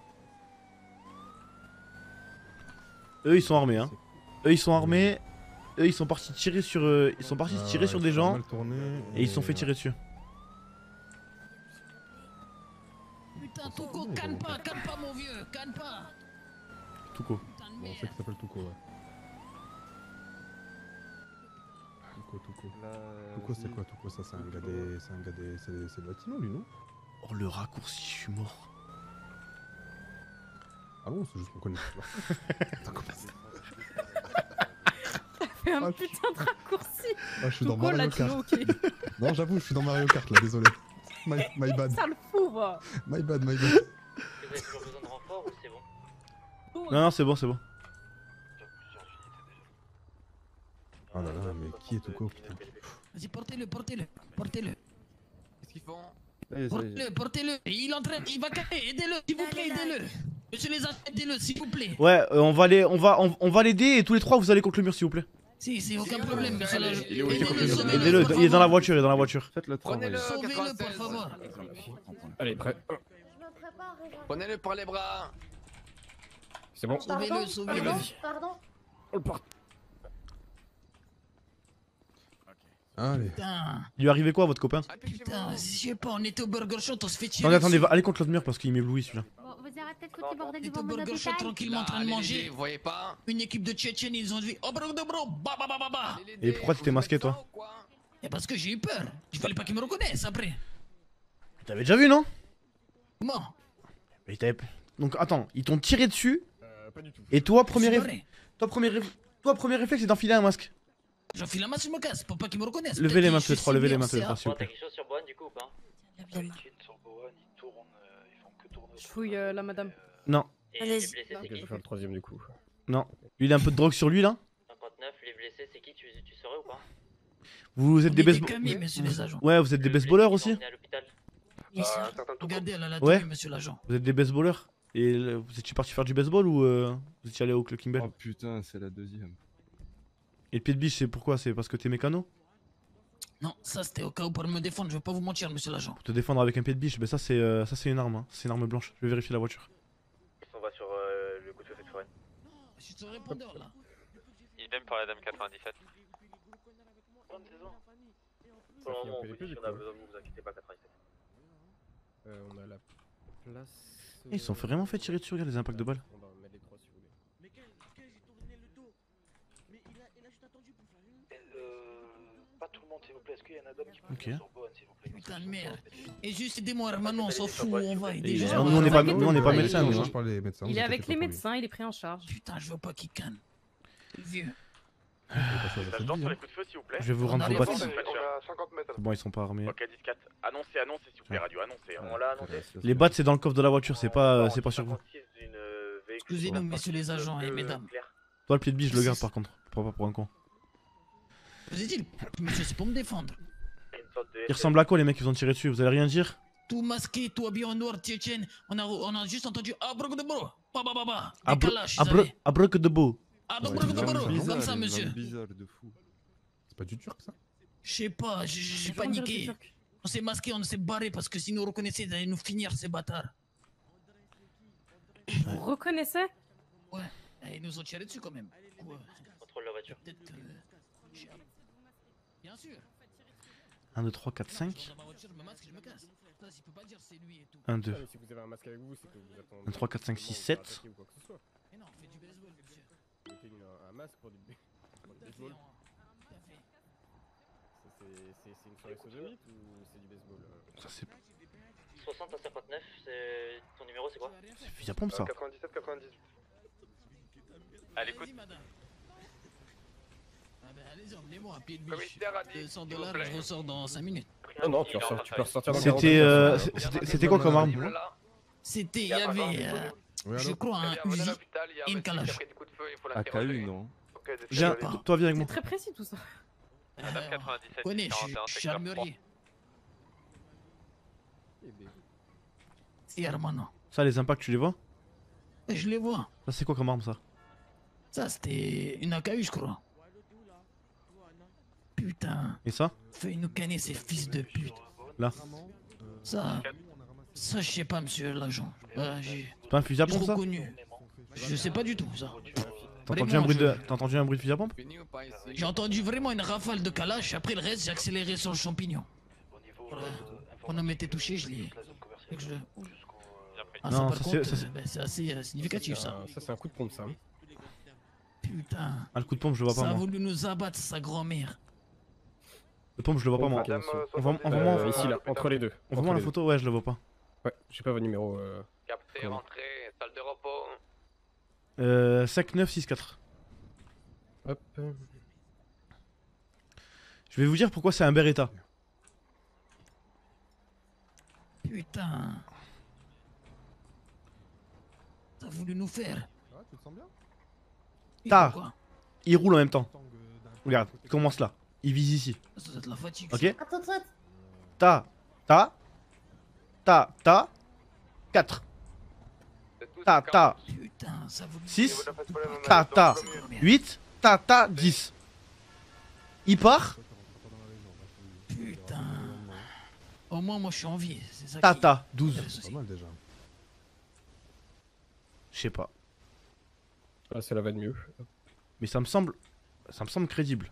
Eux ils sont armés hein. Eux ils sont armés. Eux ils sont partis tirer sur euh, ils sont partis Ah, tirer sur ils des sont gens mal tournés et ils se sont et- fait tirer dessus. Putain, Touko, canne pas, canne pas, mon vieux, canne pas. Touko. Bon, on sait qu'il s'appelle Touko, ouais. Touko, Touko. Touko, c'est quoi Touko? Ça, c'est un gars des. C'est un gars des. C'est c'est le latino, lui, non? Oh, le raccourci, je suis mort. Ah non, c'est juste qu'on connaît. Attends, comment ça Fait un putain de raccourci. Ah, je suis dans Touko, Mario latino, Kart. ok. Non, j'avoue, je suis dans Mario Kart là, désolé. My, my bad. Ça le fout, va. My bad, my bad. Vous avez toujours besoin de renfort ou c'est bon? Non non c'est bon c'est bon. Oh là là, mais qui est Touko, putain? Vas-y, portez-le, portez-le, portez-le. Qu'est-ce qu'ils font? Portez-le, portez-le. Il entraîne, il va caler, aidez-le, s'il vous plaît, aidez-le. Monsieur les agents, aidez-le, s'il vous plaît. Ouais euh, on va les on va on, on va l'aider et tous les trois vous allez contre le mur s'il vous plaît. Si, c'est aucun problème, monsieur l'agent. Aidez-le, aidez-le, il est dans la voiture, il est dans la voiture. Faites le travail. Sauvez-le, pour favor. Allez, prêt. Prenez-le par les bras. C'est bon. Sauvez-le, sauvez-le. Pardon. On le porte. Allez. Putain, Il lui est arrivé quoi à votre copain? putain, je sais pas, on était au Burger Shot, on se fait tirer. Attendez attendez dessus. va allez contre l'autre mur parce qu'il m'éblouit celui-là. Bon, vous arrêtez de foutre le bordel On était devant au mon Burger Shot hôpital. tranquillement en train de Allez, manger. vous voyez pas? Une équipe de Tchétchènes, ils ont dit oh bro de bro, bah bah bah bah bah. Et pourquoi t'étais masqué toi? Et parce que j'ai eu peur. Il fallait pas qu'ils me reconnaissent après. T'avais déjà vu non? Comment? Mais t'avais... Donc attends, ils t'ont tiré dessus. Euh, pas du tout. Et toi premier C'est réflexe. vrai. Toi premier réf- Toi premier réflexe c'est d'enfiler un masque. J'enfile la masse, je me casse pour pas qu'ils me reconnaissent. Levez les mains tous les trois, levez les mains tous les trois s'il vous T'as plaît. quelque chose sur Boan du coup ou pas? Je fouille euh, la madame. Non, Et les blessés Ok, c'est je qui? vais faire le troisième du coup. non. Lui il a un peu de drogue sur lui là. cinquante-neuf, les blessés c'est qui? Tu, tu saurais ou pas? Vous êtes On des est des baseball. camis, monsieur les agents. Ouais vous êtes des baseballers aussi. On est à l'hôpital. Yes, sir. Regardez, elle a la Ouais. tenue, monsieur l'agent. Vous êtes des baseballers. Et euh, vous étiez parti faire du baseball ou euh, vous étiez allé au Clucking Bell? Oh putain, c'est la deuxième. Et le pied de biche c'est pourquoi? C'est parce que t'es mécano? Non, ça c'était au cas où pour me défendre, je vais pas vous mentir, monsieur l'agent. Pour te défendre avec un pied de biche, ben ça c'est euh, ça c'est une arme, hein. C'est une arme blanche. Je vais vérifier la voiture. On va sur euh, le coup de feu cette forêt. Je suis sur répondeur là. Idem pour la dame quatre-vingt-dix-sept. Pour le moment, on P D P, vous dit du qu'on a coup. besoin de vous, vous inquiétez pas, quatre-vingt-dix-sept. Euh, on a la place. Ils se sont vraiment fait tirer dessus, regarde les impacts de balles. On va mettre les trois si vous voulez. Euh, pas tout le monde s'il vous plaît, est-ce qu'il y a un homme qui peut Ok. venir sur Bowen s'il vous plaît? Putain de merde. Et juste aidez-moi, hermano, on s'en fout où on va. Et Déjà, nous, on n'est pas, nous, on n'est pas médecins, nous. Je hein. change par les médecins. Il vous est inquiétez avec pas les pour lui. médecins, il est pris en charge. Putain, je veux pas qu'il canne. Le vieux. Il y a pas chose à cette L'agent vie, sur hein. les coups de feu, s'il vous plaît. Je vais vous rendre On vos arrive bottes. à- On est à cinquante mètres. C'est bon, ils sont pas armés. Ok, dix quatre. Annoncez, annoncez, s'il vous plaît, radio, annoncez. On l'a annoncé. Les battes c'est dans le coffre de la voiture, c'est pas, euh, c'est pas sur vous. Excusez-nous, messieurs les agents et mesdames. Toi le pied de biche je le garde par contre. Prends pas pour un con. Vous êtes-il Monsieur, c'est pour me défendre. Ils ressemblent à quoi les mecs qui vous ont tiré dessus? Vous allez rien dire? Tout masqué, tout habillé en noir, tchétchène. On a, on a juste entendu ah bro de bro. Ba ba ba ba. Abro- Décalage, ils abro- avaient. Abroc de beau. Ah Ouais, bro de bizarre, bro. bizarre, Comme ça, une monsieur. langue bizarre de fou. C'est pas du turc ça? Je sais pas, j'ai- j'ai J'ai pas envie de paniqué. dire. On s'est masqué, on s'est barré parce que si nous reconnaissaient, ils allaient nous finir, ces bâtards. Vous reconnaissez? Ouais, et ils nous ont tiré dessus quand même. Ouais. Contrôle la voiture. Peut-être. euh, j'ai- Bien sûr. un, deux, trois, quatre, cinq. Dans ma voiture, je me masque, je me casse. Ça, il peut pas dire c'est lui et tout. un, deux. Ah, mais si vous avez un masque avec vous, c'est que vous attendez. un, trois, quatre, cinq, six, sept. Ou quoi que ce soit. Mais non, on fait du baseball, monsieur. Mettez une- un masque pour du, pour du Tout à fait, baseball. hein. Tout à fait. C'est une soirée sodomite ou c'est du baseball euh Ça c'est... soixante à cinquante-neuf, c'est... ton numéro c'est quoi? C'est fusil à pompe ça. quatre-vingt-dix-sept quatre-vingt-dix. À l'écoute. Ah bah allez-y, emmenez-moi à pied de biche. Commissaire a dit, deux cents s'il vous dollars, plaît. je ressors dans cinq minutes. Non, non, tu, ressors, tu peux ressortir dans C'était euh, c'était c'était quoi comme arme? C'était, il y avait, euh, je crois, un Uzi et une Kalash. A K une, non? Viens, toi viens avec moi. C'est très précis tout ça. Madame quatre-vingt-dix-sept, Connais, je suis- quarante et un, je suis secteur armurier. Si, hermano. Ça, les impacts, tu les vois? Et je les vois. Ça, c'est quoi comme arme ça? Ça, c'était une A K U, je crois. Putain. Et ça? Fais-nous canner ces fils de pute. Là. Ça, ça, je sais pas, monsieur l'agent. Euh, j'ai C'est pas un fusil à j'ai pompe ça? reconnu. Je sais pas du tout, ça. T'as entendu, Vraiment, un bruit je- de... T'as entendu un bruit de fusil à pompe? J'ai entendu vraiment une rafale de Kalash, après le reste, j'ai accéléré sur le champignon. Voilà. On a m'était touché, je l'ai. Fait que je- Ah, ça, Non, par ça, contre, c'est- ça, c'est- euh, bah, c'est assez euh, significatif, ça. Ça, c'est un coup de pompe, ça. Putain. Ah, le coup de pompe, je le vois Ça pas a moi. voulu nous abattre, sa grand-mère. Le pompe, je le vois pas moi. Madame, euh, Envoie- soixante-dix, Envoie-moi euh, ici, là, entre les deux. Envoie-moi Entre la les photo, ouais, je le vois pas. Ouais, j'ai pas votre numéro. Euh... Capté, comment. rentrée, salle de repos. Euh, cinq neuf six quatre. Hop. Je vais vous dire pourquoi c'est un Beretta. Putain. Ça a voulu nous faire. Tu te sens bien? Ta. Il roule en même temps. Regarde, il commence là. Il vise ici. Ça doit être la fatigue. Ok. ça. Ta. Ta. Ta. Ta. quatre. Ta. Ta. Putain, ça a voulu. six. Ta. Ta. huit. Ta. Ta. dix. Il part. Putain. Au moins, moi, je suis en vie. C'est ça Ta. qui- Ta. douze. Pas mal déjà. Je sais pas. Ah, cela va de mieux. Mais ça me semble. Ça me semble crédible.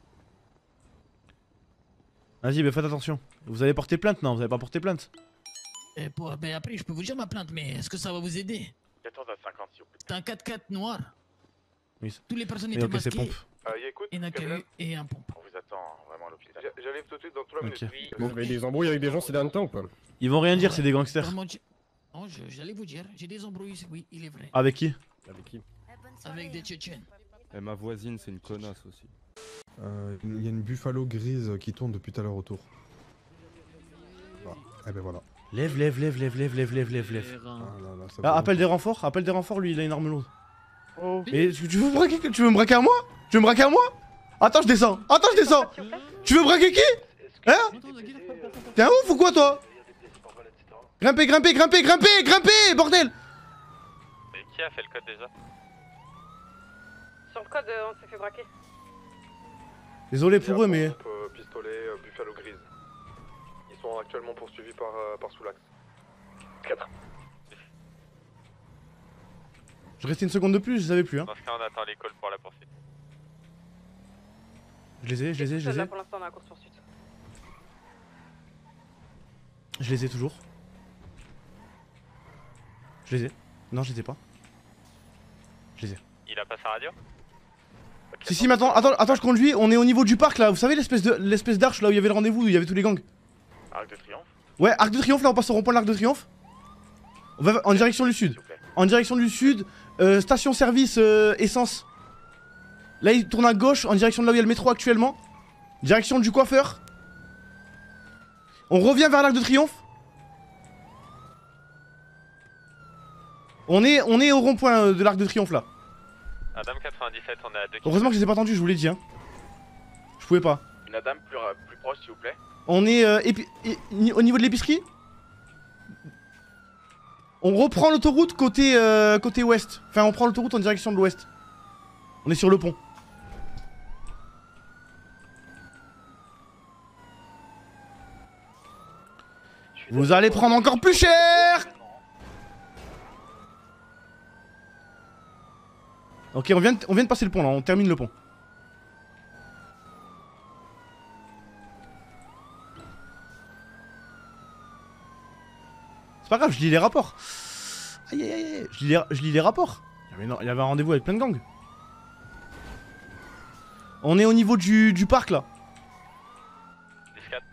Vas-y, mais faites attention. Vous allez porter plainte? Non, vous allez pas porter plainte. Et pour... ben après, je peux vous dire ma plainte, mais est-ce que ça va vous aider? quatorze à cinquante, s'il vous plaît. T'as un quatre quatre noir. Oui. Toutes les personnes Et étaient ok, c'est masquées. pompe. Euh, écoute, Et un A K U et un pompe. On vous attend vraiment à l'hôpital. J'a- J'arrive tout de suite dans trois Ok. minutes. Vous avez des embrouilles avec des gens ces derniers temps ou pas? Ils vont rien dire, c'est des gangsters. Vraiment, j'ai- Non, je- j'allais vous dire, j'ai des embrouilles, oui, il est vrai. Avec qui? Avec qui? Avec des Tchétchènes. Et ma voisine, c'est une connasse aussi. Euh, Il y a une buffalo grise qui tourne depuis tout à l'heure autour. Voilà. Eh ben voilà. Lève, lève, lève, lève, lève, lève, lève, lève, lève. Ah, là, là, ça Ah, va. appelle des renforts, appelle des renforts, lui il a une arme lourde. Mais tu, tu veux me braquer, tu veux me braquer à moi? Tu veux me braquer à moi? Attends, je descends. Attends, je descends. Tu veux braquer qui? Hein? T'es un ouf ou quoi toi? Grimpez, grimpez, grimpez, grimpez, grimpez, bordel! Mais qui a fait le code déjà? Sur le code, euh, on s'est fait braquer. Désolé pour eux, mais. Pompe, euh, pistolet, euh, buffalo grise. Ils sont actuellement poursuivis par, euh, par Soulax. quatre. Je restais une seconde de plus, je savais plus. Hein. Dans ce cas, on attend les calls pour la poursuite. Je les ai, je les ai, je les Là, ai. pour l'instant, on est en course poursuite. Je les ai toujours. Je les ai. Non, je les ai pas. Je les ai. Il a pas sa radio? Si, si, mais attends, attends, attends, je conduis. On est au niveau du parc là. Vous savez l'espèce de l'espèce d'arche là où il y avait le rendez-vous, où il y avait tous les gangs. Arc de triomphe. Ouais, Arc de Triomphe, là on passe au rond-point de l'Arc de Triomphe. On va en direction du sud. En direction du sud, euh, station-service euh, essence. Là il tourne à gauche en direction de là où il y a le métro actuellement. Direction du coiffeur. On revient vers l'Arc de Triomphe. On est, on est au rond-point euh, de l'Arc de Triomphe là. Madame quatre-vingt-dix-sept, on est à deux kilomètres. Heureusement que je les ai pas entendus, je vous l'ai dit. Hein. Je pouvais pas. Une dame plus, ra- plus proche, s'il vous plaît. On est euh, épi- é- ni- au niveau de l'épicerie. On reprend l'autoroute côté, euh, côté ouest. Enfin, on prend l'autoroute en direction de l'ouest. On est sur le pont. Vous allez prendre encore plus cher. Ok, on vient, de, on vient de passer le pont là, on termine le pont. C'est pas grave, je lis les rapports. Aïe aïe aïe, je lis les, je lis les rapports. Il y avait, non, il y avait un rendez-vous avec plein de gangs. On est au niveau du, du parc là.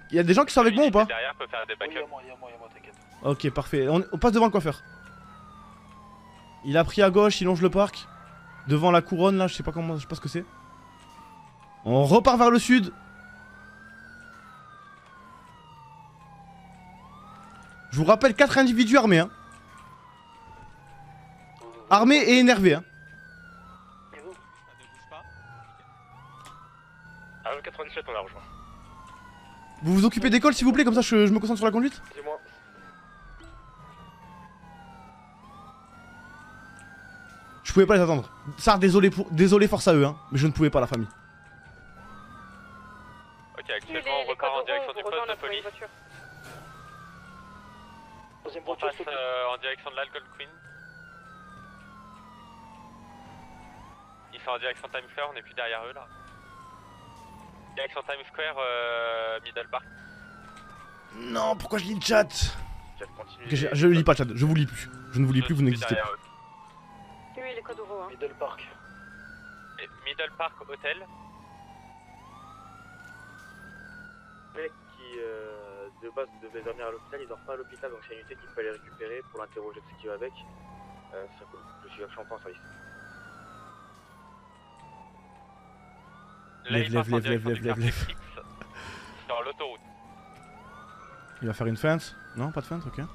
Y'a des gens qui sont avec moi ou pas? Derrière peut faire des Oui, backups. y'a moi, y'a moi, y'a moi, t'inquiète. Ok, parfait. On, on passe devant le coiffeur. Il a pris à gauche, il longe le parc. Devant la couronne là, je sais pas comment, je sais pas ce que c'est. On repart vers le sud. Je vous rappelle quatre individus armés hein. Armés et énervés hein. Ah, quatre-vingt-dix-sept, on a rejoint. Vous vous occupez d'école s'il vous plaît, comme ça je, je me concentre sur la conduite. Dis-moi. Je pouvais pas les attendre. Ça, désolé pour, désolé force à eux hein, mais je ne pouvais pas la famille. Ok, actuellement on repart en direction du poste de police. On passe euh, en direction de l'Alcool Queen. Ils sont en direction Times Square, on est plus derrière eux là. Direction Times Square, euh, Middle Park. Non, pourquoi je lis le chat? Ok, je, je lis pas le chat, je vous lis plus. Je ne vous lis plus, vous n'existez pas. Oui, les codes euros. Hein. Middle Park. Et Middle Park Hotel. Mec qui euh, de base devait dormir à l'hôpital, il dort pas à l'hôpital donc c'est une unité qu'il peut aller récupérer pour l'interroger de ce qui va avec. Euh, ça cool, je suis actuellement pas en service. Là, Lève, il lève, passe en lève, lève, direction lève, du lève, quartier lève. Crix, sur l'autoroute. Il va faire une feinte? Non, pas de feinte, ok.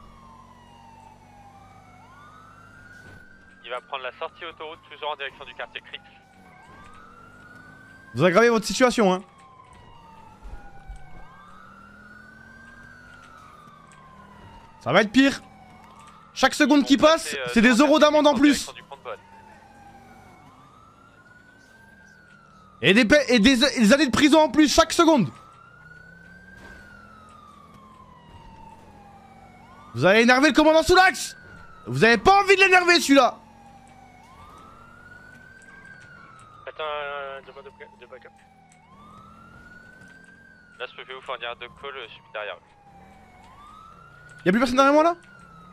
Il va prendre la sortie autoroute toujours en direction du quartier Crix. Vous aggravez votre situation hein. Ça va être pire. Chaque seconde qui passe, c'est des euros d'amende en plus. Et des, et des, des années de prison en plus chaque seconde. Vous allez énerver le commandant Soulax. Vous avez pas envie de l'énerver celui-là. Attends, euh, demande de backup. Là je peux vous fournir deux calls, je suis derrière eux. Y'a plus personne derrière moi là?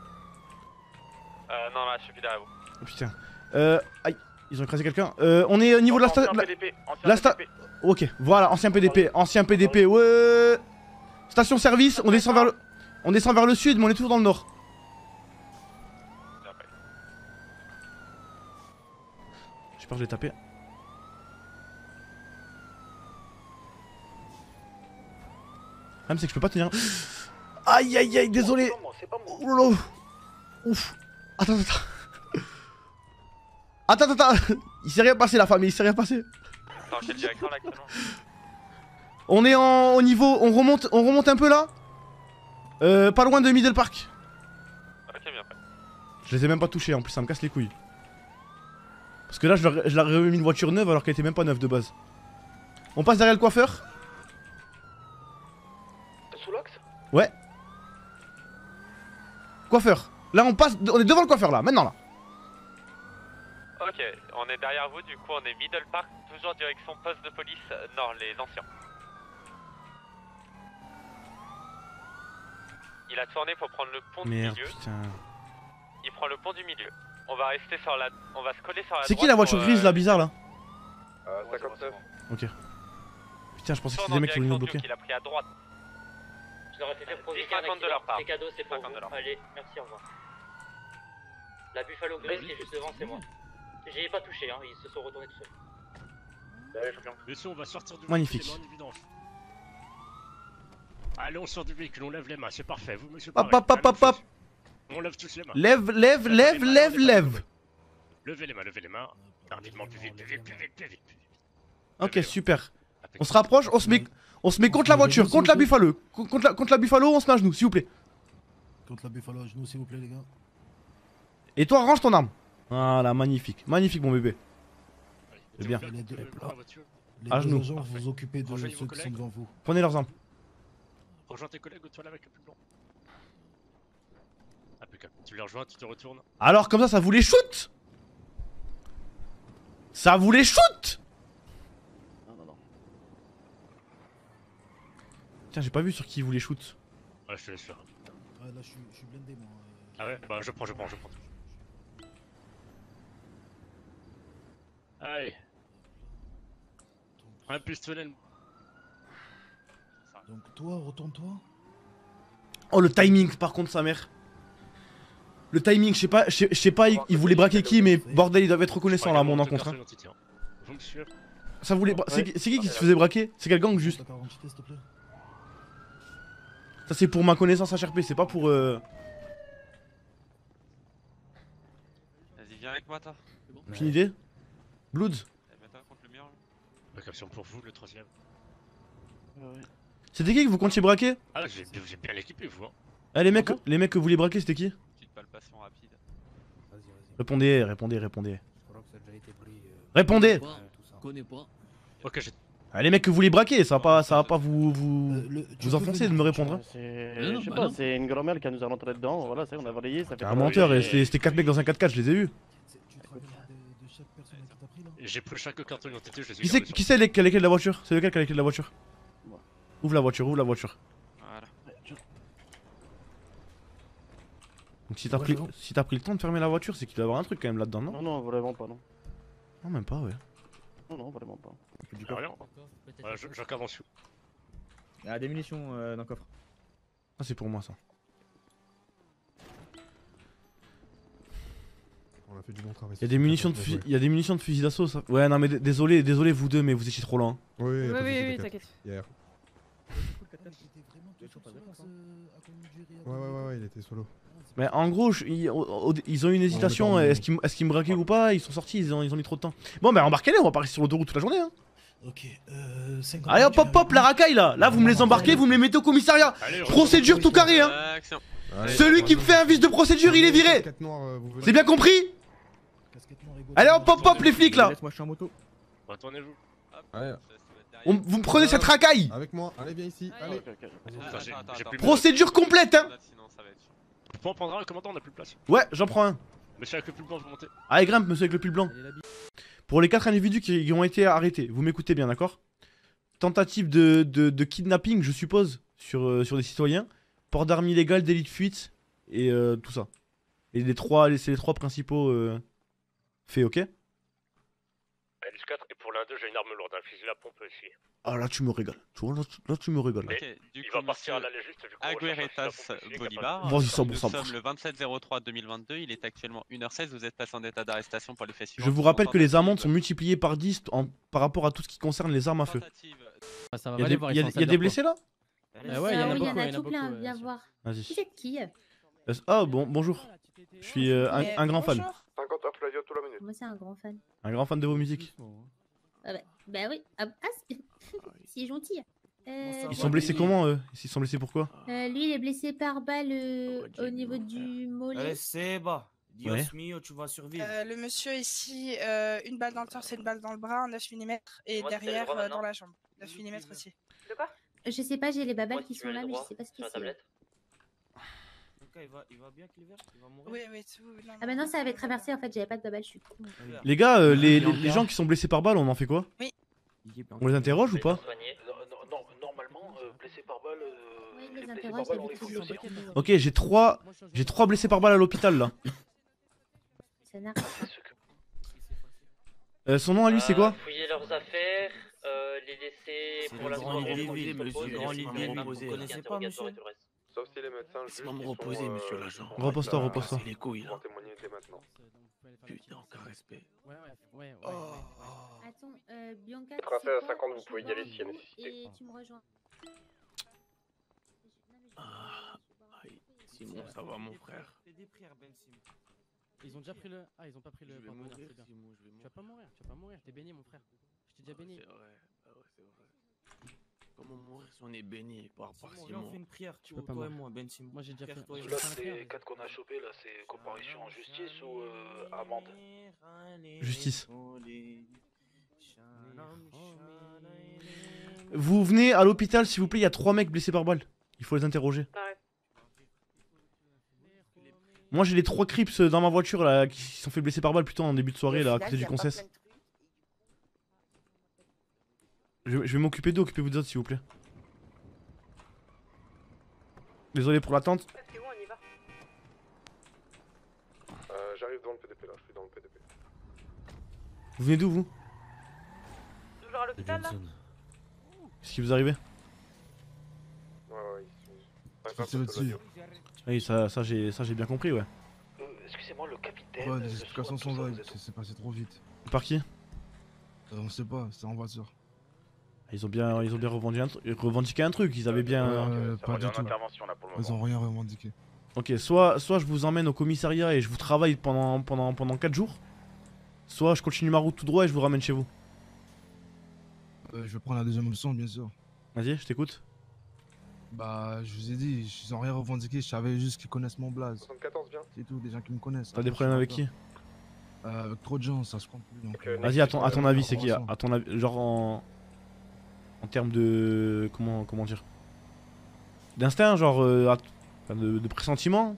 Euh, non, là je suis plus derrière vous. Oh putain. Euh. Aïe. Ils ont écrasé quelqu'un. Euh, on est au niveau de la station. Ancien P D P, ancien La sta. P D P. Ok, voilà, ancien P D P. Ancien P D P, ouais. Station service, on descend vers le. On descend vers le sud, mais on est toujours dans le nord. J'ai peur de les taper. Le problème c'est que je peux pas tenir. Aïe aïe aïe, désolé. Oh là là. Ouf. Attends, attends. Attends, attends, attends. Il s'est rien passé la famille, il s'est rien passé. Attends, j'ai le directeur là actuellement. On est en au niveau, on remonte, on remonte un peu là. Euh, pas loin de Middle Park. Ok, bien fait. Je les ai même pas touchés, en plus ça me casse les couilles. Parce que là je leur, je leur ai remis une voiture neuve alors qu'elle était même pas neuve de base. On passe derrière le coiffeur. Soulax? Ouais. Coiffeur. Là on passe, on est devant le coiffeur là, maintenant là. Ok, on est derrière vous, du coup on est Middle Park, toujours direction poste de police euh, nord, les anciens. Il a tourné pour prendre le pont Merde, du milieu. putain. Il prend le pont du milieu. On va rester sur la... On va se coller sur la C'est qui la voiture droite grise pour, là, euh, bizarre là? Euh, cinquante-neuf. Ok. Putain, je pensais que tourne c'était des en mecs qui voulaient nous direction bloquer. Duke, il a pris à droite. Je leur ai fait faire provoquer dix cinquante de leur part. C'est cadeau, c'est pour cinquante de leur vous. part. Allez, merci, au revoir. La Buffalo Grill qui est juste devant, c'est moi. J'y ai pas touché, hein, ils se sont retournés tout seuls. Messieurs, on va sortir du Magnifique. véhicule, les mains en évidence. Allez, on sort du véhicule, on lève les mains, c'est parfait. Vous, monsieur, Hop pareil. hop hop hop hop. On lève tous les mains. Lève, lève, lève, lève, lève. Levez les mains, levez les mains. Rapidement, plus vite, plus vite, plus vite, plus vite. Ok, super. On se rapproche, on se met, on se met contre la voiture, contre la Buffalo. Contre la, contre la Buffalo, on se met à genoux, s'il vous plaît. Contre la Buffalo à genoux, s'il vous plaît, les gars. Et toi, range ton arme. Voilà, magnifique. Magnifique, mon bébé. C'est bien. Les deux, les À deux genoux. agents, vous vous occupez de ceux qui sont devant vous. Prenez leurs armes. Rejoins tes collègues au toilette avec le plus blanc. Impeccable. Tu les rejoins, tu te retournes. Alors, comme ça, ça vous les shoot. Ça vous les shoot. Non, non, non. Tiens, j'ai pas vu sur qui vous les shoot. Ouais, je te laisse faire. Ouais, là, je suis, je suis blindé, moi. Ah ouais? Bah, je prends, je prends, je prends. Allez. Un pistolet. Donc toi, retourne-toi. Oh le timing par contre sa mère. Le timing, je sais pas, je sais- je sais pas, il, il voulait braquer qui, mais bordel, ils doivent être reconnaissants là à mon encontre. Hein. Vous me suivez? Ça voulait. bra- C'est qui c'est qui qui se faisait braquer? C'est quel gang juste? Ça c'est pour ma connaissance H R P, c'est pas pour. Euh... Vas-y, viens avec moi, toi. Aucune idée? Bloods? Mets-toi contre le mur. là. La caption pour vous, le troisième. C'était qui que vous comptiez braquer? Ah, j'ai j'ai bien l'équipé, vous. Hein. Ah les mecs, les mecs que vous vouliez braquer c'était qui? Petite palpation rapide. Répondez, répondez, répondez. Répondez! Connais pas. Ok, j'ai. Ah les mecs que vous voulez braquer, ça va pas, ça va pas vous vous, vous enfoncer de me répondre. Hein. C'est. Je sais pas, c'est une grand-mère qui nous a rentré dedans, voilà, c'est on a balayé, ça fait. T'es un menteur, et c'était c'était quatre mecs dans un quatre quatre, je les ai vus. J'ai pris chaque carte d'identité, je les ai Qui c'est gardés qui c'est les, les clés de la voiture? C'est lequel qui a les clés de la voiture? Ouvre la voiture, ouvre la voiture. Voilà. Donc si t'as pris, si t'as pris le temps de fermer la voiture, c'est qu'il doit y avoir un truc quand même là-dedans, non? Non, non, vraiment pas, non. Non, même pas, ouais. Non, non, vraiment pas. Du coup, rien. Ouais, je, je regarde en dessous. Il y a des munitions euh, dans le coffre. Ah, c'est pour moi ça. On a fait du bon travail. Il y a des munitions de fusil, il y a des munitions de fusil d'assaut ça. Ouais, non mais d- désolé, désolé vous deux, mais vous étiez trop loin. Oui, Oui, oui, oui, t'inquiète. Hier. Ouais, ouais, ouais, ouais, il était solo. Mais en gros, je- ils, au- au- ils ont eu une hésitation, d'accord, est-ce qu'ils m- est-ce qu'ils me braquaient ou pas? Ils sont sortis, ils ont, ils ont mis trop de temps. Bon, bah embarquez-les, on va pas rester sur l'autoroute toute la journée. Hein. Ok, euh. cinquante Allez hop hop hop, la racaille là. Là, vous me les embarquez, vous me les mettez au commissariat. Procédure tout carré, hein. Action. Celui qui me fait un vice de procédure, il est viré. C'est bien compris? Allez hop hop hop, les flics là. Laisse-moi, je suis en moto. Retournez-vous. Allez. On- vous me prenez cette racaille. Avec moi, allez, viens ici. Allez. Putain, j'ai- j'ai plus de- Procédure complète, hein. On peut en prendre un, le commandant, on a plus de place. Ouais, j'en prends un. Monsieur avec le plus blanc, vous montez. Allez, grimpe, monsieur avec le pull blanc. Pour les quatre individus qui, qui ont été arrêtés, vous m'écoutez bien, d'accord? Tentative de, de, de kidnapping, je suppose, sur, euh, sur des citoyens. Port d'armes illégales, délit de fuite, et euh, tout ça. Et les trois, c'est les trois principaux euh, faits, ok? L quatre, et pour l'un d'eux, j'ai une arme lourde, un fusil à pompe aussi. Ah là, tu me régales. Tu vois, là, tu, là, tu me régales. là. Ok, du il coup, va partir à monsieur l'aller juste, vu qu'on recherche un Agueretas fusil à pompe aussi, Bolivar. Vas-y, ça, bon, Nous ça, sommes bon. le vingt-sept zéro trois deux mille vingt-deux, il est actuellement une heure seize, vous êtes placé en état d'arrestation pour les faits suivants. Je vous rappelle que les amendes sont multipliées par dix en, par rapport à tout ce qui concerne les armes à feu. Ah, ça va Il y a aller des, voir, il y a- ils sont en il y a salle des de blessés là? Ah ouais, il y en a oui, beaucoup, il y en a il y en a tout plein, beaucoup, viens ouais. voir. Vas-y. Vous êtes qui? Euh, Ah bon, bonjour. Je suis euh, un, un grand fan. cinquante heures Flavio, tout la minute. Moi, c'est un grand fan. Un grand fan de vos musiques. Ah bah, bah oui. Ah, ah, c'est c'est gentil. Euh, Ils sont blessés comment eux? Ils sont blessés pourquoi? euh, lui, il est blessé par balle euh, au niveau du mollet. Allez, c'est bas. Dios Ouais. mio, tu vas survivre. Euh, le monsieur ici, euh, une balle dans le torse et une balle dans le bras, neuf millimètres, et Moi, c'est le derrière droit euh, maintenant. dans la jambe, neuf millimètres aussi. De quoi? Je sais pas, j'ai les babales Moi, qui tu sont as là, le mais je droit sais pas ce que sur la c'est. tablette. Ok, il va, il va bien, Cleaver? Il va mourir? Oui, oui, tout, non, Ah bah non, ça avait traversé, en fait, j'avais pas de babales, je suis con. Les gars, euh, les, les, les gens qui sont blessés par balle, on en fait quoi? Oui. On les interroge ou pas? Non, non, non, normalement, euh, blessé par balle. Euh, Oui, les les blessés interroges, par balle, on les d'habitude, fouille ils aussi. sont hein. Ok, j'ai trois, j'ai trois blessés par balle à l'hôpital là. Ça n'a Euh, son nom à lui c'est Euh, quoi? Fouiller leurs affaires, euh, les laisser pour la grand soirée. lit pour de les vie, monsieur, propos, grand les lit de laisser vie, même vous pour connaissez les pas, interrogatoires monsieur et tout le reste. Sauf si les médecins juste. Laissez-moi me ils sont, reposer, euh, monsieur l'agent. Repose-toi, là, repose-toi. C'est les couilles Ils vont là. témoigner dès maintenant. Putain, aucun respect. Ouais, ouais, ouais, ouais. Attends, euh, Bianca. Votre affaire à tu sais quoi? cinquante, vous Je pouvez y vois aller un s'il y a trou nécessité. Et tu me rejoins. Ah, aïe. Simon, ça va mon frère. Ils ont déjà pris le. Ah, ils ont pas pris le. Je vais porte-bonheur, mourir, c'est bien. Simon, je vais Tu vas pas mourir, tu vas pas mourir, t'es béni, mon frère. Je t'ai déjà béni. C'est vrai, ah ouais, c'est vrai. Comment mourir si on est béni par, par Simon, Simon? viens, on fait une prière, Je peux pas toi et mourir. moi, Ben Simon. Moi, j'ai déjà fait. Toi et j'ai Là, fait un c'est frère. quatre qu'on a chopé, là, c'est comparution en justice ou euh, amende? Justice. Vous venez à l'hôpital s'il vous plaît, il y a trois mecs blessés par balle. Il faut les interroger. Moi j'ai les trois crips dans ma voiture là qui se sont fait blesser par balle plutôt en début de soirée là à côté du Concesse. Je, je vais m'occuper d'eux, occupez-vous des autres s'il vous plaît. Désolé pour l'attente. C'est où, on y va? Euh, J'arrive dans le P D P là, je suis dans le P D P. Vous venez d'où vous? Toujours à l'hôpital là? Qu'est-ce qui vous arrive? C'est dessus. Oui, ça, ça j'ai ça j'ai bien compris, ouais. Euh, Excusez-moi, le capitaine. Ouais, les euh, explications sur- sont sur- vagues, c'est c'est passé trop vite. Par qui? Euh, on sait pas, c'est en voiture. Ils ont bien, ils ont bien revendiqué un, tru- revendiqué un truc, ils avaient bien... Euh, Ça pas revient du en tout. intervention là pour le Ils moment. ont rien revendiqué. Ok, soit, soit je vous emmène au commissariat et je vous travaille pendant, pendant, pendant quatre jours, soit je continue ma route tout droit et je vous ramène chez vous. Euh, je vais prendre la deuxième option, bien sûr. Vas-y, je t'écoute. Bah, je vous ai dit, ils ont rien revendiqué, je savais juste qu'ils connaissent mon blaze. soixante-quatorze, bien. C'est tout, des gens qui me connaissent. T'as des problèmes avec qui? euh, Avec trop de gens, ça se compte plus. donc, euh, Vas-y, à ton, à ton euh, avis, c'est qui? information. À ton avis, genre en... En termes de... Comment, comment dire? D'instinct, genre... euh, à- enfin, de, de pressentiment?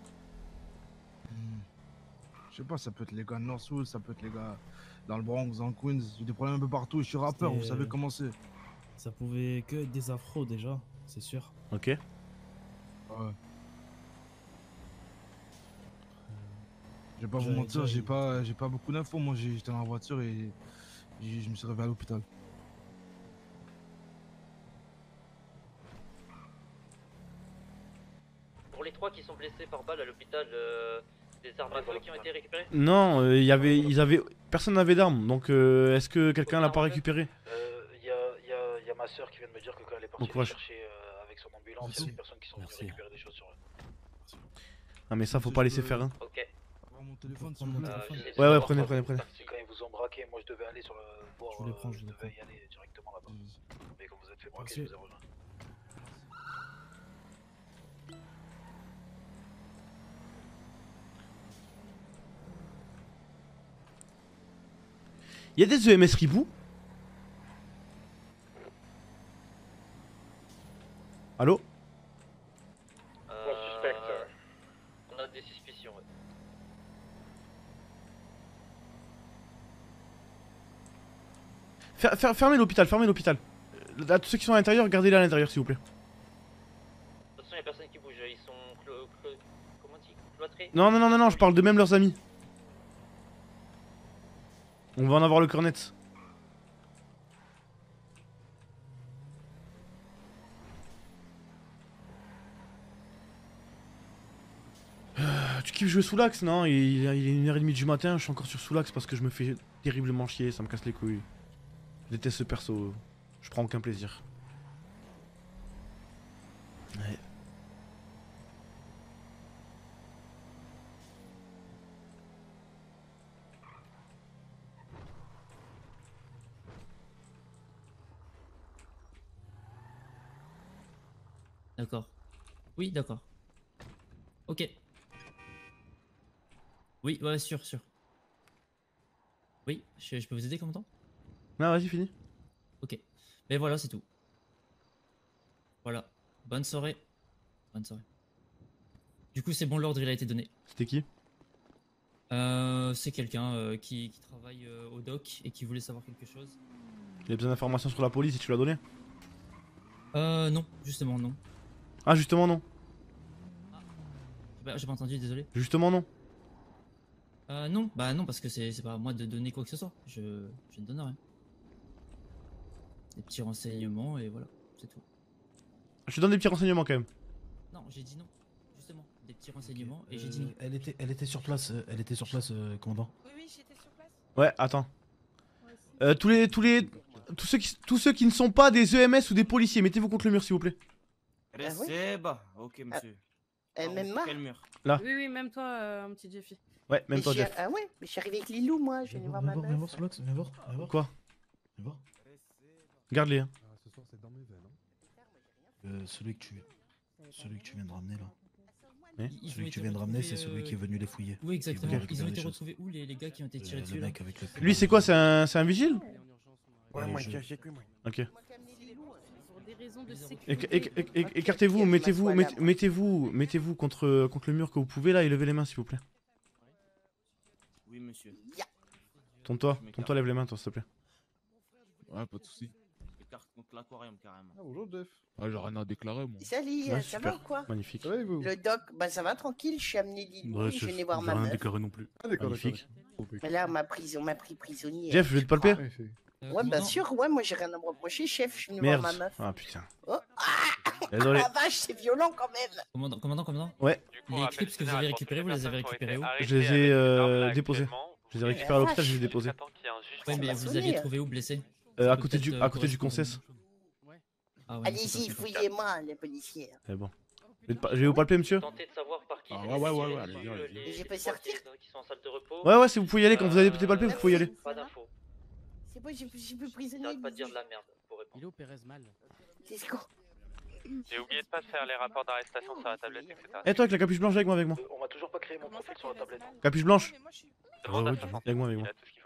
Je sais pas, ça peut être les gars de Northwood, ça peut être les gars dans le Bronx, dans le Queens. J'ai des problèmes un peu partout, je suis rappeur, vous C'est- savez comment c'est. Ça pouvait que être des afros déjà, c'est sûr. Ok. Ouais. Je vais pas vous J'avais mentir, déjà j'ai eu- pas, j'ai pas beaucoup d'infos. Moi, j'ai- j'étais dans la voiture et j'ai- je me suis réveillé à l'hôpital. Pour les trois qui sont blessés par balle à l'hôpital, euh, des armes à feu qui ont été récupérées? Non, euh, il y avait, ils avaient... Personne n'avait d'armes, donc euh, est-ce que quelqu'un l'a pas récupéré? Euh, Il y, a, y, a, y a ma soeur qui vient de me dire que quand elle est partie Bon courage. la chercher euh, avec son ambulance, il y a des personnes qui sont venues récupérer des choses sur elle. Ah mais ça faut pas laisser faire, hein. Ok. Mon téléphone, Prendre mon téléphone. Ouais, ouais, prenez, prenez, prenez. C'est quand ils vous ont braqué, moi je devais aller sur le bord, Je les prends, euh, je je les devais y aller directement là-bas. Mais quand vous êtes fait braquer, je Merci. vous ai rejoint. Il y a des E M S Ribou? Allô? Euh, on a des suspicions, ouais. Fer- fer- Fermez l'hôpital, fermez l'hôpital. Euh, Là, tous ceux qui sont à l'intérieur, gardez-les à l'intérieur s'il vous plaît. De toute façon, y'a personne qui bouge, ils sont clo... clo... comment on dit? Cloîtrés. Non, non, non, non, non, je parle de même leurs amis. On va en avoir le cœur net. Euh, Tu kiffes jouer sous l'axe, non? il, il est une heure trente du matin, je suis encore sur sous l'axe parce que je me fais terriblement chier, ça me casse les couilles. Je déteste ce perso, je prends aucun plaisir. Ouais. D'accord. Oui, d'accord. Ok. Oui, ouais, sûr, sûr. Oui, je, je peux vous aider, commandant? Non, vas-y, fini. Ok. Mais voilà, c'est tout. Voilà. Bonne soirée. Bonne soirée. Du coup, c'est bon, l'ordre, il a été donné. C'était qui? Euh, c'est quelqu'un euh, qui, qui travaille euh, au doc et qui voulait savoir quelque chose. Il y a besoin d'informations sur la police et tu l'as donné? Euh, non, justement, non. Ah, justement non. J'ai pas, j'ai pas entendu, désolé. Justement non. Euh, non, bah non, parce que c'est c'est pas à moi de donner quoi que ce soit. Je, je ne donne rien. Des petits renseignements et voilà, c'est tout. Je te donne des petits renseignements quand même. Non, j'ai dit non, justement. Des petits renseignements et j'ai dit Euh, non. elle était, elle était sur place, euh, elle était sur place, euh, commandant. Oui, oui, j'étais sur place. Ouais, attends. Euh, tous les, tous les, tous ceux qui, tous ceux qui ne sont pas des E M S ou des policiers, mettez-vous contre le mur s'il vous plaît. Restez bas. Ok, monsieur. Euh, même moi Quel mur? Là. Oui, oui, même toi, euh, un petit Jeffy. Ouais, même Mais toi je suis- Jeff. Ah ouais, mais je suis arrivé avec Lilou, moi, je vais aller voir ma Viens meuf. voir, Sous l'axe, viens voir, viens voir. Quoi? Viens voir. Garde-les. Hein. Ce soir, c'est dans mes veines. Euh, celui que tu, celui que tu viens de ramener là. Oui. Ils ont Celui que été tu viens de ramener, c'est retrouvés, celui euh, qui est venu les fouiller. Oui, Qui est venu exactement. Ils ont récupérer été les choses. retrouvés où les, les gars qui ont été Euh, tirés le dessus là? mec avec le- Lui c'est quoi? C'est un, c'est un vigile? Ouais, moi, je- Ok. Pour des raisons de Éc- sécurité. éc- éc- éc- Écartez-vous, mettez-vous, mettez- mettez-vous, mettez-vous contre, contre le mur que vous pouvez là et levez les mains s'il vous plaît. Oui, monsieur. Tourne-toi, tourne-toi, lève les mains toi s'il te plaît. Ouais, pas de soucis. Écarte contre l'aquarium carrément. Ah, bonjour, Jeff. Ah, j'ai rien à déclarer, moi. Salut, Ouais, euh, ça va super. ou quoi? Magnifique. Le doc, bah ça va tranquille, je suis amené Lilou, Ouais, et je chef, vais aller voir j'ai ma rien meuf. déclaré non plus. Ah, d'accord, Magnifique. Mais là, on m'a pris, on m'a pris prisonnier. Jeff, je vais te palper? Ouais, bien sûr, ouais, moi j'ai rien à me reprocher, chef, je suis venu Merde. voir ma meuf. Ah putain. Oh, ah Désolé. Ah la vache, c'est violent quand même. Commandant, commandant, commandant. Ouais. Les clips que vous avez récupérés, vous les avez récupérés où? Je les ai euh, déposés. Je les ai récupérés à l'hôpital, je les ai déposés. Ouais, mais vous aviez trouvé où blessé? Euh, à côté du, à côté du concesse. Ah ouais, Allez-y, fouillez-moi, les policiers. C'est bon. Je vais, te- je vais vous palper, monsieur? Tentez de savoir par qui Ah, les ouais, ouais, ouais, les- ouais, allez-y, les- allez-y. les Je peux policiers sortir? qui sont en salle de repos. Ouais, ouais, si vous pouvez y aller, quand vous avez été palpé, vous pouvez y aller. Pas d'infos. C'est bon, j'ai plus j'ai plus prisonnier. J'arrête pas de dire de la merde pour répondre. Il est au Pérez mal. Qu'est-ce qu'on... J'ai oublié de pas faire les rapports d'arrestation sur la tablette, et cetera. Et toi avec la capuche blanche, avec moi, avec moi. On m'a toujours pas créé mon profil sur la tablette. Capuche blanche. Demande à Ouais, son ouais, avec moi, avec moi. il a tout ce qu'il faut.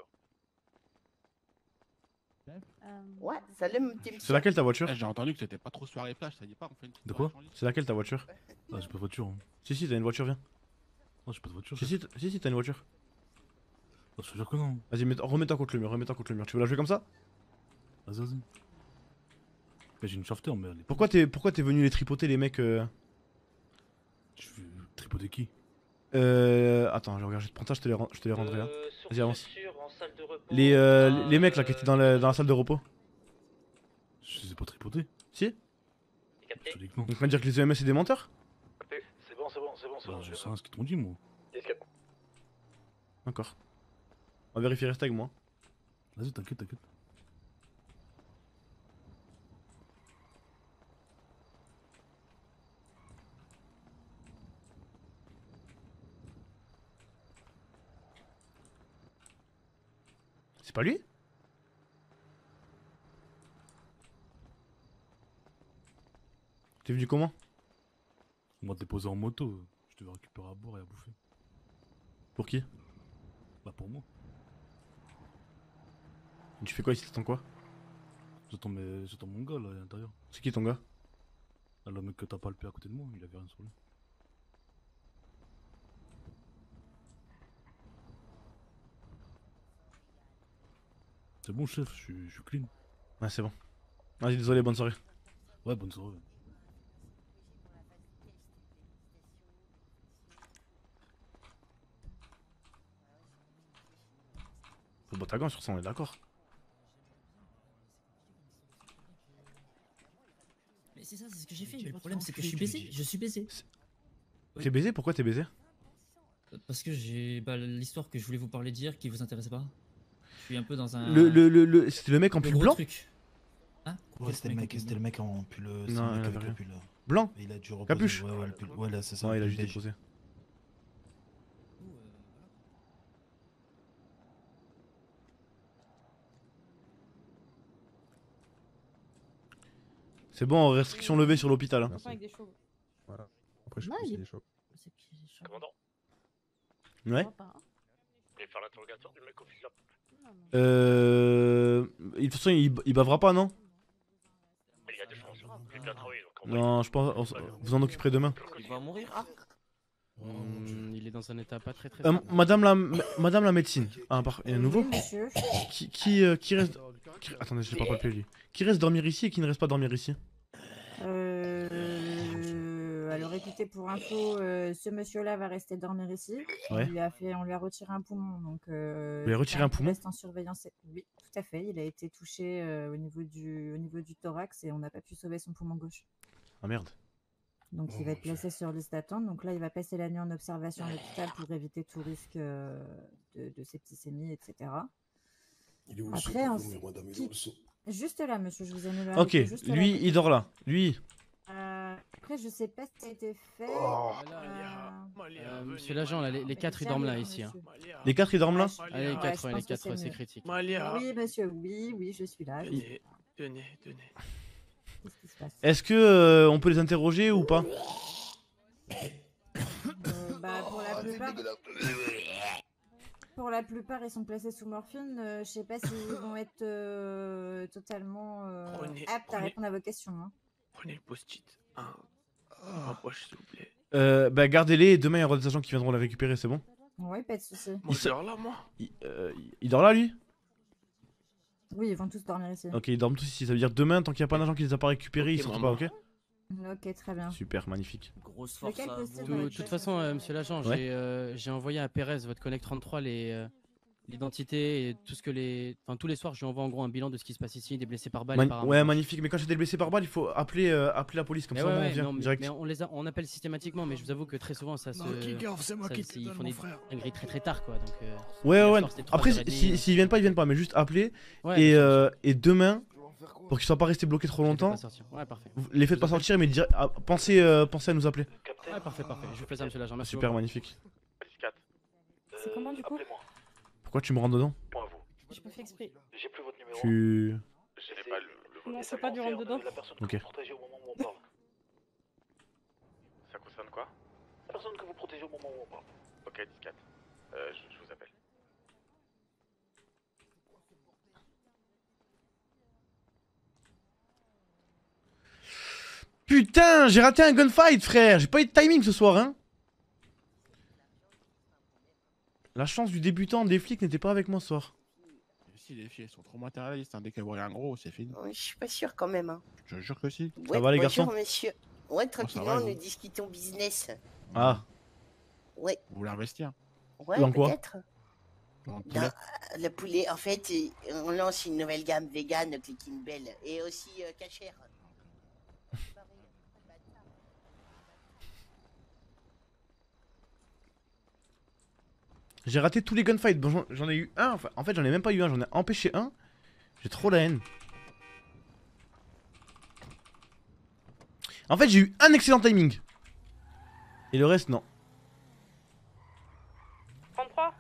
Ouais, salut, petit C'est laquelle ta voiture? Eh, j'ai entendu que t'étais pas trop soirée plage, ça dit pas, on fait une petite De quoi? soirée C'est laquelle ta voiture? Ah, j'ai pas de voiture. Hein. Si, si, t'as une voiture, viens. Non, j'ai pas de voiture. Si, si, t- si, si, t'as une voiture. Ah, je te jure que non. Vas-y, mets- remets-toi contre le mur, remets-toi contre le mur. Tu veux la jouer comme ça? Vas-y, vas-y. Mais j'ai une shafter, mais elle est... Pourquoi t'es pourquoi t'es venu les tripoter, les mecs euh... Je veux tripoter qui? Euh... Attends, je regarde, je te prends ça, je te les, ren- je te les rendrai. Hein. Euh, sur Vas-y, avance. blessure, en salle de repos. Les, euh, Ah, les mecs là qui étaient dans la, dans la salle de repos. Je les ai pas tripotés. Si? Je te dis que non. Donc on va dire que les E M S c'est des menteurs? C'est bon, c'est bon, c'est bon, c'est Ah, bon. je sais rien ce qu'ils t'ont dit, moi. Escape. D'accord. On va vérifier, reste avec moi. Vas-y, t'inquiète, t'inquiète. C'est pas lui? T'es venu comment? On m'a déposé en moto. Je devais récupérer à boire et à bouffer. Pour qui? Bah, pour moi. Et tu fais quoi ici? T'attends quoi? J'attends mes... j'attends mon gars là à l'intérieur. C'est qui ton gars? Ah, le mec que t'as palpé à côté de moi, il avait rien sur lui. C'est bon, chef, je suis, je suis clean. Ouais, c'est bon. Vas-y, désolé, bonne soirée. Ouais, bonne soirée. Faut botter à gants sur ça, on est d'accord. Mais c'est ça, c'est ce que j'ai fait. Le problème, c'est que je suis baisé. Je suis baisé. T'es baisé? Pourquoi t'es baisé? Parce que j'ai bah, l'histoire que je voulais vous parler d'hier qui vous intéressait pas. Je suis un peu dans un. Le, le, le, le... C'était le mec en le pull gros blanc? truc. Hein? Ouais, c'était le mec, c'était le mec en pull. euh, c'est Non, le il mec avait avec le rien. pull, euh. Blanc? Et il a dû reposer- Capuche? Ouais, ouais, le pull. Ouais, là, c'est ça. Ouais, il a le juste beige. déposé. C'est bon, restriction levée sur l'hôpital. Hein. Merci. Avec des chevaux. Voilà. Après, je Non, peux il aussi est- les chocs. Commandant, Ouais. je vais faire l'interrogatoire du mec au fusil à pompe. Euh... De toute façon, il, il bavera pas, non? Il y a des chances, j'ai bien travaillé donc en Non, je pense... on s- Vous en occuperez demain. Il va mourir. Hmm, il est dans un état pas très très. Euh, stable. madame la... Madame la médecine. Ah, par... il y a un nouveau? Oui, monsieur. Qui, qui, euh, qui reste... qui- Attendez, je l'ai pas palpé, lui. Qui reste dormir ici et qui ne reste pas dormir ici? Euh... Alors écoutez, pour info, euh, ce monsieur-là va rester dormir ici. Ouais. On lui a fait, on lui a retiré un poumon, donc. Euh, Vous lui avez retiré un il poumon? reste en surveillance. Oui, tout à fait. Il a été touché euh, au niveau du, au niveau du thorax et on n'a pas pu sauver son poumon gauche. Ah merde. Donc il va être placé sur liste d'attente. Donc là, il va passer la nuit en observation à l'hôpital pour éviter tout risque euh, de, de septicémie, et cetera. Il est où le seau, Après, en- pardon, mais madame, il est où le seau? Juste là, monsieur, je vous ai mis le Ok, haricot juste là. lui, il dort là. Lui. Euh, après, je sais pas si ça a été fait. Oh. Euh, monsieur l'agent, là, les, les quatre ils dorment là ici. Hein. Les quatre, ils dorment là? Allez, les Ouais, quatre, je ouais, pense les que quatre, c'est c'est mieux. critique. Malia. Oui, monsieur, oui, oui, je suis là. je suis Tenez, tenez, tenez. Qu'est-ce qui se passe? Est-ce que euh, on peut les interroger ou pas? Euh, bah, pour la plupart. Pour la plupart, ils sont placés sous morphine. Euh, je sais pas s'ils vont être euh, totalement euh, Prenez- aptes à prenez- répondre à vos questions. Hein. Prenez le post-it. Un. Rapproche s'il vous plaît. Euh, bah gardez-les et demain il y aura des agents qui viendront les récupérer, c'est bon? Oui, pas de souci. Moi Il je se- dors là moi. Il, euh, il dort là lui? Oui, ils vont tous dormir ici. Ok, ils dorment tous ici. Ça veut dire demain, tant qu'il n'y a pas d'agent qui les a pas récupérés, ils sortent pas, ok? Ok, très bien. Super, magnifique. Grosse force Lequel à vous. De toute façon, euh, monsieur l'agent, Ouais. j'ai euh, j'ai envoyé à Pérez, votre connect trente-trois, les, euh, l'identité et tout ce que les. Enfin, tous les soirs, je lui envoie en gros un bilan de ce qui se passe ici, des blessés par balle. Man- et par arme ouais, blanche. magnifique. Mais quand j'ai des blessés par balle, il faut appeler, euh, appeler la police comme Mais ça ouais, au moins, ouais, on vient non, mais- direct. mais on les a, on appelle systématiquement, mais je vous avoue que très souvent ça se. Non, Kicker, c'est moi ça- qui te ils donne, font mon des frère. dingueries très très tard quoi. Donc, euh, Ouais, hier ouais. soir, c'était trois Après, heures et si- demie. s'ils viennent pas, ils viennent pas, mais juste appeler. Ouais, et, bien sûr, euh, et demain, pour qu'ils soient pas restés bloqués trop longtemps, pas sortir. Ouais, parfait. vous- les faites pas sortir, mais dire- ah, pensez, euh, pensez à nous appeler. Ouais, parfait, parfait. Je vous fais ça, monsieur l'agent. Merci Super, beaucoup. magnifique. C'est comment du coup? Pourquoi tu me rends dedans? Je me fais exprès. J'ai plus votre numéro. Tu. J'ai pas le, le Non, c'est pas du rentre dedans. La personne Ok. que vous protégez au moment où on parle. Ça concerne quoi? La personne que vous protégez au moment où on parle. Ok, dix-quatre. Euh, je, je vous appelle. Putain, j'ai raté un gunfight, frère. J'ai pas eu de timing ce soir, hein. La chance du débutant des flics n'était pas avec moi ce soir. Si les filles elles sont trop matérialistes, hein, dès qu'elles voient un gros, c'est fini. Je suis pas sûr quand même. Hein. Je te jure que si. Ouais, va, les bonjour, garçons monsieur. Ouais, tranquillement, va, nous vous. discutons business. Ah. Ouais. Vous voulez investir? Ouais, Dans quoi? peut-être. Dans le Dans, poulet. euh, le poulet, en fait, euh, on lance une nouvelle gamme vegan, Clicking Bell, et aussi euh, cachère. J'ai raté tous les gunfights. Bon, j'en- j'en ai eu un. Enfin, en fait, j'en ai même pas eu un. J'en ai empêché un. J'ai trop la haine. En fait, j'ai eu un excellent timing. Et le reste, non. trente-trois.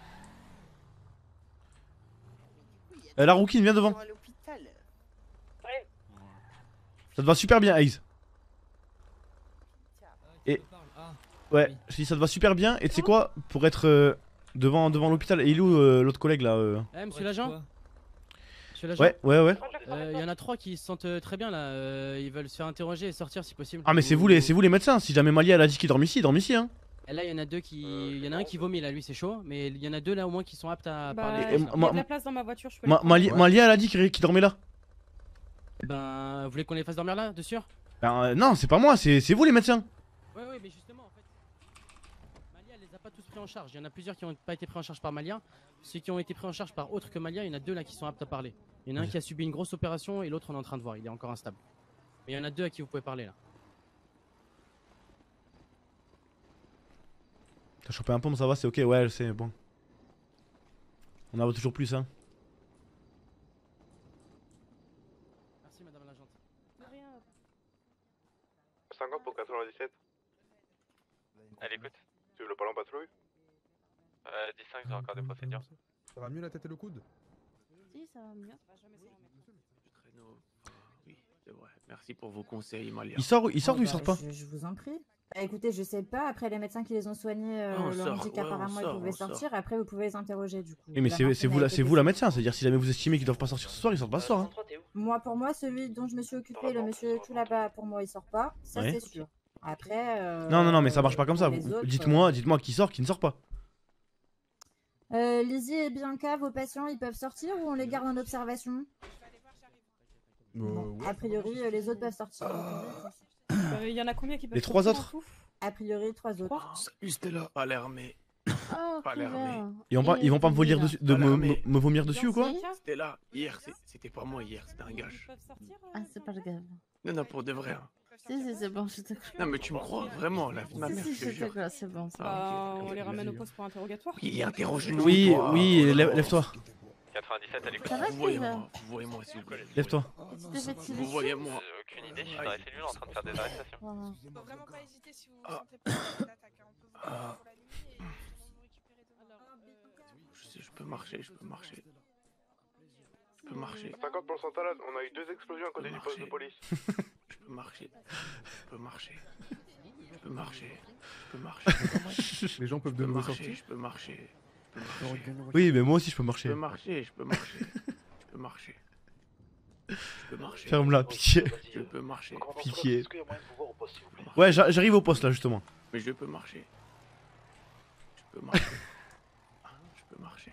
Euh, la rouquine vient devant. Ouais. Ça te va super bien, Ace. Et. Ouais, je dis ça te va super bien. Et tu sais quoi? Pour être euh, devant, devant l'hôpital. Et il est où euh, l'autre collègue là euh Eh, monsieur l'agent? Monsieur l'agent? Ouais, ouais, ouais. Euh, Il y en a trois qui se sentent euh, très bien là. euh, ils veulent se faire interroger et sortir si possible. Ah, mais c'est vous, les, c'est vous les médecins. Si jamais Malia elle a dit qu'il dorme ici, il dorme ici, hein. Et là, il y en a deux qui. Il y en a un qui vomit là, lui c'est chaud. Mais il y en a deux là au moins qui sont aptes à Bah, parler. il y Et a ma- de la place dans ma voiture, je peux Ma- les prendre. Malia, Malia, elle a dit qu'il qu'il dormait là. Ben, vous voulez qu'on les fasse dormir là, de sûr? Ben, euh, non, c'est pas moi, c'est c'est vous les médecins. Ouais, ouais, mais justement, en fait. Malia, elle les a pas tous pris en charge. Il y en a plusieurs qui ont pas été pris en charge par Malia. Ceux qui ont été pris en charge par autre que Malia, il y en a deux là qui sont aptes à parler. Il y en a un Ouais. qui a subi une grosse opération et l'autre on est en train de voir. Il est encore instable. Mais il y en a deux à qui vous pouvez parler là. T'as chopé un pompe, ça va, c'est ok, ouais, c'est bon. On en a toujours plus, hein. Merci, madame l'agente. cinquante pour quatre-vingt-dix-sept. Elle écoute. Tu veux le parler en patrouille? Euh, dix cinq, j'ai encore des procédures. Ça va mieux la tête et le coude? Si, ça va mieux. Oui, c'est vrai. Merci pour vos conseils, Malia. Il sort, il sort Oh, ou il bah, sort pas? je, je vous en prie. Bah, écoutez, je sais pas. Après, les médecins qui les ont soignés euh, Ah, on leur sort, ont dit ouais, qu'apparemment on ils sort, pouvaient on sort. sortir. Après, vous pouvez les interroger du coup. Oui, mais La c'est morphine c'est vous, a la- été c'est vous la décidée. médecin, c'est-à-dire si jamais vous estimez qu'ils doivent pas sortir ce soir, ils sortent pas ce soir. Hein. Moi, pour moi, celui dont je me suis occupé, le monsieur tout là-bas, pour moi, il sort pas. Ça, Ouais. c'est sûr. Après. euh, Non, non, non, mais ça marche pas comme ça. pour les Vous- autres, Dites-moi, dites-moi qui sort, qui ne sort pas. Euh, Lizzie et Bianca, vos patients, ils peuvent sortir ou on les garde en observation? Bon, a priori, euh, les autres peuvent sortir. Il y en a combien qui peuvent Les trois sortir autres en tout? A priori, trois autres. Salut Stella. Pas l'armée. Oh, Pas l'armée. Ils vont pas, ils vont pas me vomir dessus, de Pas me, l'armée. me- me vomir dessus ou quoi? Stella, hier, c'est- c'était pas moi hier, c'était un gage. Ah, c'est pas le gars. Non, non, pour de vrai. hein. Si, si, c'est bon, je te crois. Non, mais tu me crois vraiment, la vie de ma Si, mère, si, je te je te jure. crois, c'est bon. ça va. Ah, Bah, ok, on les ramène au vas-y. poste pour interrogatoire. Oui, interroge-nous. Oui, toi. oui, lève- lève-toi. quatre-vingt-dix-sept, elle écoute. Ça va, Vous voyez Stella? moi, vous voyez moi, s'il vous plaît. Lève-toi. Tu t'es fait tirer Vous dessus? voyez moi. Euh, aucune idée, je suis dans les cellules en train de faire des arrestations. Voilà. Faut vraiment pas hésiter si vous vous Ah. sentez pas d'attaque. hein. On peut vous Ah. pour la nuit et sinon vous récupérez demain. Je sais, je peux marcher, je peux marcher. Je peux marcher. cinquante pour cent talade, on a eu deux explosions à côté du poste de police. Je peux marcher. Je peux marcher. Je peux marcher. Je peux marcher. Les gens peuvent Je de peux nouveau marcher, sortir. je peux marcher. Je peux marcher. Oui, mais moi aussi je peux Je marcher. peux marcher, je peux marcher. Je peux marcher. Je peux marcher. Ferme-la, pitié. Je peux marcher. Pitié. Est-ce qu'il y a moyen de vous voir au poste, s'il vous plaît? Ouais, j'a- j'arrive au poste là justement. Mais je peux marcher. Je peux marcher. Ah, je peux marcher.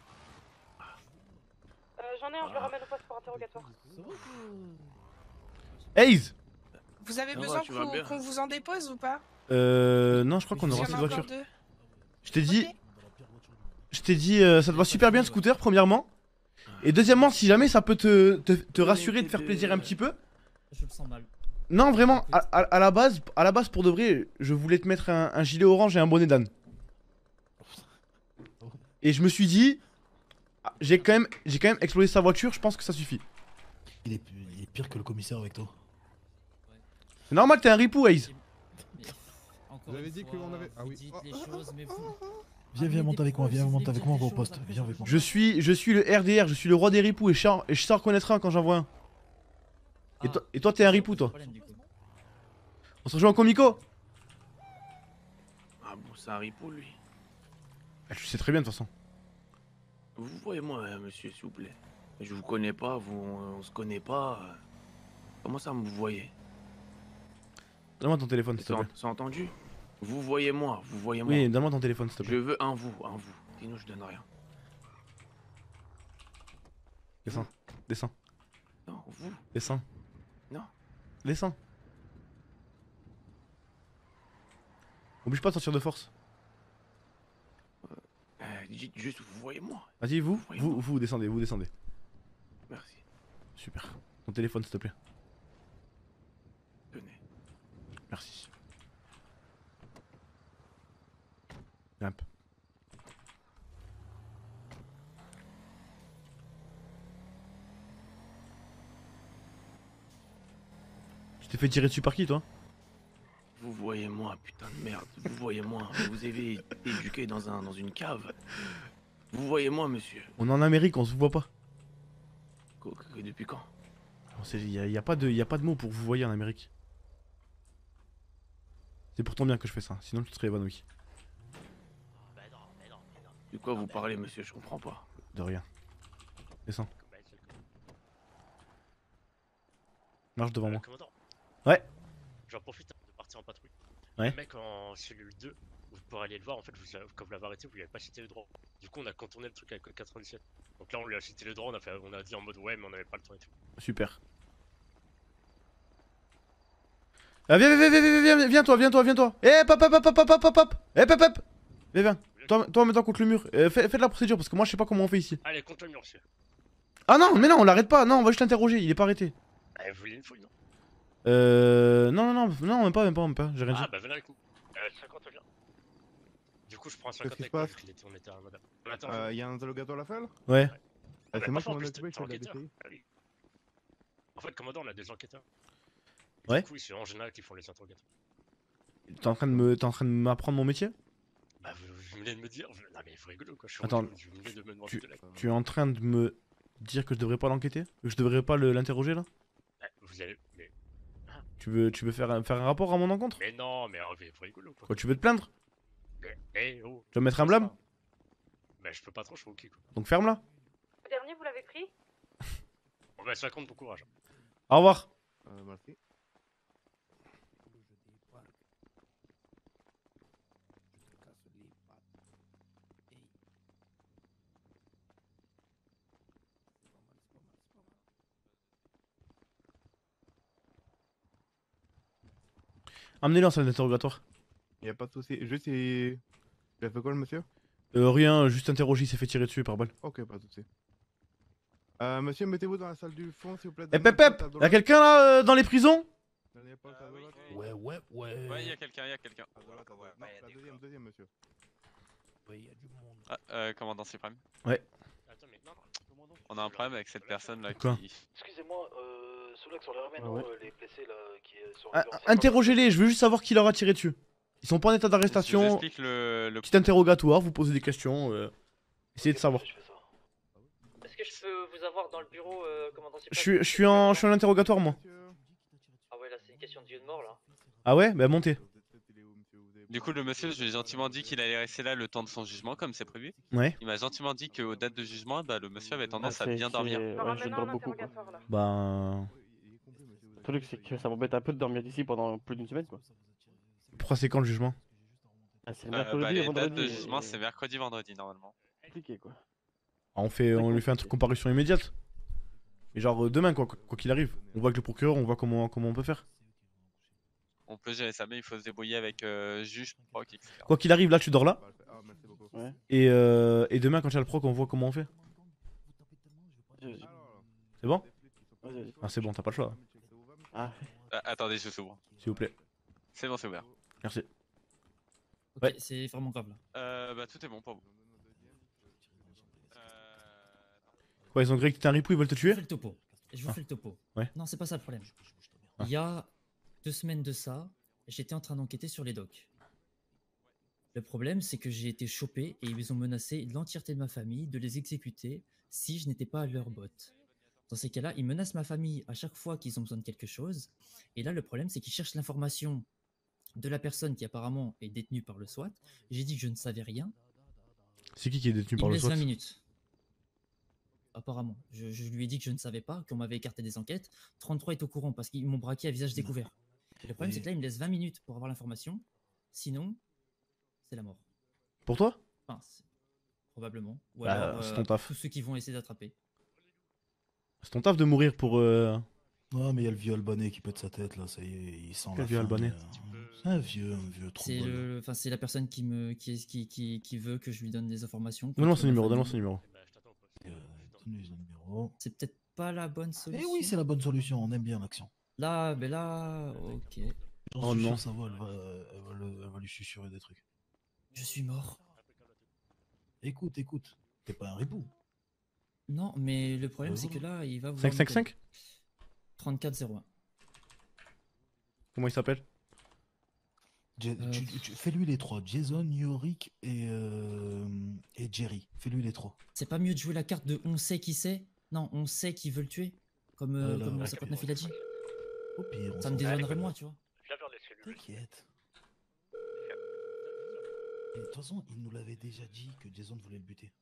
Euh, J'en ai un, je le ramène au poste pour interrogatoire. Ace. Vous avez Ça va, besoin tu vas qu'on bien. qu'on vous en dépose ou pas? Euh. Non, je crois qu'on Il y aura en cette a encore voiture. deux. Je t'ai dit. je t'ai dit, euh, ça te va super bien le scooter, premièrement. Et deuxièmement, si jamais ça peut te, te, te rassurer, te faire plaisir un petit peu. Je le sens mal. Non, vraiment, à, à, à la base, à la base, pour de vrai, je voulais te mettre un, un gilet orange et un bonnet d'âne. Et je me suis dit, j'ai quand même, j'ai quand même explosé sa voiture, je pense que ça suffit. Il est, il est pire que le commissaire avec toi. C'est normal, t'es un ripou, Ace. Vous avez dit qu'on avait. Ah oui. Dites les choses, mais vous... Viens, viens, monte avec moi, viens, monte avec moi, on va au poste. Viens avec moi. Je suis, je suis le R D R, je suis le roi des ripoux et je sais, et je sais en reconnaître un quand j'en vois un. Et toi, et toi t'es un ripou, toi. On se rejoint en comico. Ah bon, c'est un ripou, lui. Ah, tu sais très bien de toute façon. Vous voyez moi, euh, monsieur, s'il vous plaît. Je vous connais pas, vous, on, on se connaît pas. euh. Comment ça, vous voyez? Donne-moi ton téléphone, s'il te plaît. C'est entendu? Vous voyez moi, vous voyez moi. Oui, donne-moi ton téléphone, s'il te Je plaît. veux un vous, un vous. Sinon, je donne rien. Descends, descends. Non, vous. Descends. Non. Descends. Oblige pas de sortir de force. Euh, dites juste, vous voyez moi. Vas-y, vous, voyez vous, vous, descendez, vous descendez. Merci. Super. Ton téléphone, s'il te plaît. Tenez. Merci. Hop. Tu t'es fait tirer dessus par qui, toi? Vous voyez moi, putain de merde. Vous voyez moi. Vous avez été éduqué dans, un, dans une cave. Vous voyez moi, monsieur. On est en Amérique, on se voit pas. Qu- qu- Depuis quand? Il y, y a pas de, y a pas de mots pour vous voyez en Amérique. C'est pour ton bien que je fais ça, sinon tu serais évanoui. De quoi vous parlez, monsieur? Je comprends pas. De rien. Descends. Marche devant Euh, moi. commandant. Ouais. J'en profite de partir en patrouille. Ouais. Le mec en cellule deux, vous pourrez aller le voir, en fait, vous, quand vous l'avez arrêté, vous lui avez pas cité le droit. Du coup, on a contourné le truc avec le quatre-vingt-dix-sept. Donc là, on lui a cité le droit, on a, fait, on a dit en mode ouais, mais on avait pas le temps et tout. Super. Ah, viens, viens, viens, viens, viens, viens, toi, viens, toi, viens, toi. Eh, hop, hop, hop, hop, hop, hop, hop, hop. Eh, hop, hop. Viens, viens. Toi, toi, mets-toi contre le mur. Euh, fais, faites la procédure parce que moi, je sais pas comment on fait ici. Allez, contre le mur, monsieur. Ah non, mais non, on l'arrête pas. Non, on va juste l'interroger. Il est pas arrêté. Ah, vous voulez une fouille, non? Euh. Non, non, non, non, même pas, même pas, même pas. J'ai rien dit. Ah, bah venez avec nous. Euh, cinquante, viens. Du coup, je prends un cinquante qui se avec moi, passe vu qu'il était, on était à madame. On attend. Euh, y a un interrogatoire à la faire là? Ouais. Ah, Bah, c'est moi pas qui m'en fort, occupé, t'es je fais de la enquêteur. B T I. Ah oui. En fait, commandant, on a des enquêteurs. Ouais. Du coup, c'est en général qui font les interrogatoires. T'es en train de me, t'es en train de m'apprendre mon métier? Bah, vous, vous venez de me dire. Non, mais vous rigolez ou quoi? Je suis Attends. Vous venez de me demander Tu, de l'aide. tu es en train de me dire que je devrais pas l'enquêter? Que je devrais pas le- l'interroger là? Bah, vous allez. Mais. Tu veux, tu veux faire un, faire un rapport à mon encontre? Mais non, mais oh, mais vous rigolez ou quoi? Quoi, tu veux te plaindre? Mais, eh, oh. Tu vas me mettre un blâme? Bah, je peux pas trop, je suis ok quoi. Donc ferme-la. Le dernier, vous l'avez pris? Bon, bah, ça compte, bon courage. Au revoir. Euh, merci. Amenez-le en salle d'interrogatoire. Y'a pas de soucis. Juste, il. Il a fait quoi le monsieur? Euh, rien, juste interroger, il s'est fait tirer dessus par balle. Ok, pas de soucis. Euh, monsieur, mettez-vous dans la salle du fond s'il vous plaît. Eh, pep, pep! Y'a quelqu'un là euh, dans les prisons? Ouais, ouais, ouais. Ouais, y'a quelqu'un, y'a quelqu'un. La deuxième, deuxième, monsieur. Ouais, y a du monde. Ah, euh, commandant suprême. Ouais. Attends, mais non, non. On a un problème avec cette personne là Quoi? qui. Excusez-moi, euh, Soulax, on les ramène, Ah non, ouais. euh, les blessés là qui euh, sont Ah, arrivés en interrogez-les, je veux juste savoir qui leur a tiré dessus. Ils sont pas en état Je d'arrestation. vous explique le. le... Petit interrogatoire, vous posez des questions. Euh... Essayez de savoir. Est-ce que je peux vous avoir dans le bureau, euh, commandant Je suis, je suis en, je suis en interrogatoire moi. Ah ouais, là c'est une question de vie ou de mort là. Ah ouais? Bah montez. Du coup, le monsieur, je lui ai gentiment dit qu'il allait rester là le temps de son jugement, comme c'est prévu. Ouais. Il m'a gentiment dit qu'aux dates de jugement, bah, le monsieur avait tendance Ah, à c'est- bien c'est- dormir. ouais, je dors beaucoup. Quoi. Bah. Le truc, c'est que ça m'embête un peu de dormir d'ici pendant plus d'une semaine. Quoi. Pourquoi c'est quand le jugement? Ah, c'est le Euh, mercredi bah, et les dates vendredi. de et- jugement, c'est mercredi, vendredi normalement. compliqué quoi. Ah, on, fait, on lui fait un truc comparution immédiate. Mais genre euh, demain quoi, quoi qu'il arrive. On voit avec le procureur, on voit comment, comment on peut faire. On peut gérer ça, mais il faut se débrouiller avec euh, juge, proc, et cetera. Quoi qu'il arrive, là tu dors là. Ouais. Et, euh, et demain, quand il y a le proc, on voit comment on fait. C'est bon? Ah, c'est bon, t'as pas le choix. Ah. Ah, attendez, je s'ouvre. S'il vous plaît. C'est bon, c'est ouvert. Merci. Ok, Ouais. c'est vraiment grave là. Euh, bah, tout est bon pour vous. Quoi, ils ont gré que t'es un ripou, ils veulent te Je tuer? vous fais le topo. Je vous Ah. fais le topo. Ouais. Non, c'est pas ça le problème. Ah. Il y a deux semaines de ça, j'étais en train d'enquêter sur les docks. Le problème, c'est que j'ai été chopé et ils ont menacé l'entièreté de ma famille de les exécuter si je n'étais pas à leur botte. Dans ces cas-là, ils menacent ma famille à chaque fois qu'ils ont besoin de quelque chose. Et là, le problème, c'est qu'ils cherchent l'information de la personne qui apparemment est détenue par le SWAT. J'ai dit que je ne savais rien. C'est qui qui est détenu Il par me le laisse SWAT? vingt minutes. Apparemment. Je, je lui ai dit que je ne savais pas, qu'on m'avait écarté des enquêtes. trente-trois est au courant parce qu'ils m'ont braqué à visage découvert. Et le problème, Oui. c'est que là, il me laisse vingt minutes pour avoir l'information. Sinon, c'est la mort. Pour toi? Enfin, c'est- probablement. Ou Bah, alors c'est euh, ton taf. tous ceux qui vont essayer d'attraper. C'est ton taf de mourir pour. Euh... Non, mais il y a le vieux albanais qui pète sa tête là, ça y est, il sent Quel la vieux fin, albanais? euh, C'est un vieux, un vieux trop C'est bon. le, enfin, c'est la personne qui me, qui, est- qui, qui, qui veut que je lui donne des informations. Donne-moi contre son ma numéro, famille. donne-moi son numéro. Donne-lui son numéro. C'est peut-être pas la bonne Eh solution. oui, c'est la bonne solution, on aime bien l'action. Là, ben là, ok. J'en Oh suis non. sûr, ça va, elle va, elle va le- elle va lui susurrer des trucs. Je suis mort. Écoute, écoute, t'es pas un ribou. Non, mais le problème, c'est que là, il va vouloir cinq cinq cinq? trente-quatre zéro un. Comment il s'appelle? Ja- Euh, tu- tu- Fais-lui les trois, Jason, Yorick et, euh, et Jerry. Fais-lui les trois. C'est pas mieux de jouer la carte de on sait qui c'est? Non, on sait qui veut le tuer. Comme, euh, Voilà, comme le ok. cinquante-neuf il a dit. Au pire, on Ça me s'en dédouanerait fout. moi, tu vois. Viens vers les cellules. T'inquiète. Et de toute façon, il nous l'avait déjà dit que Jason voulait le buter.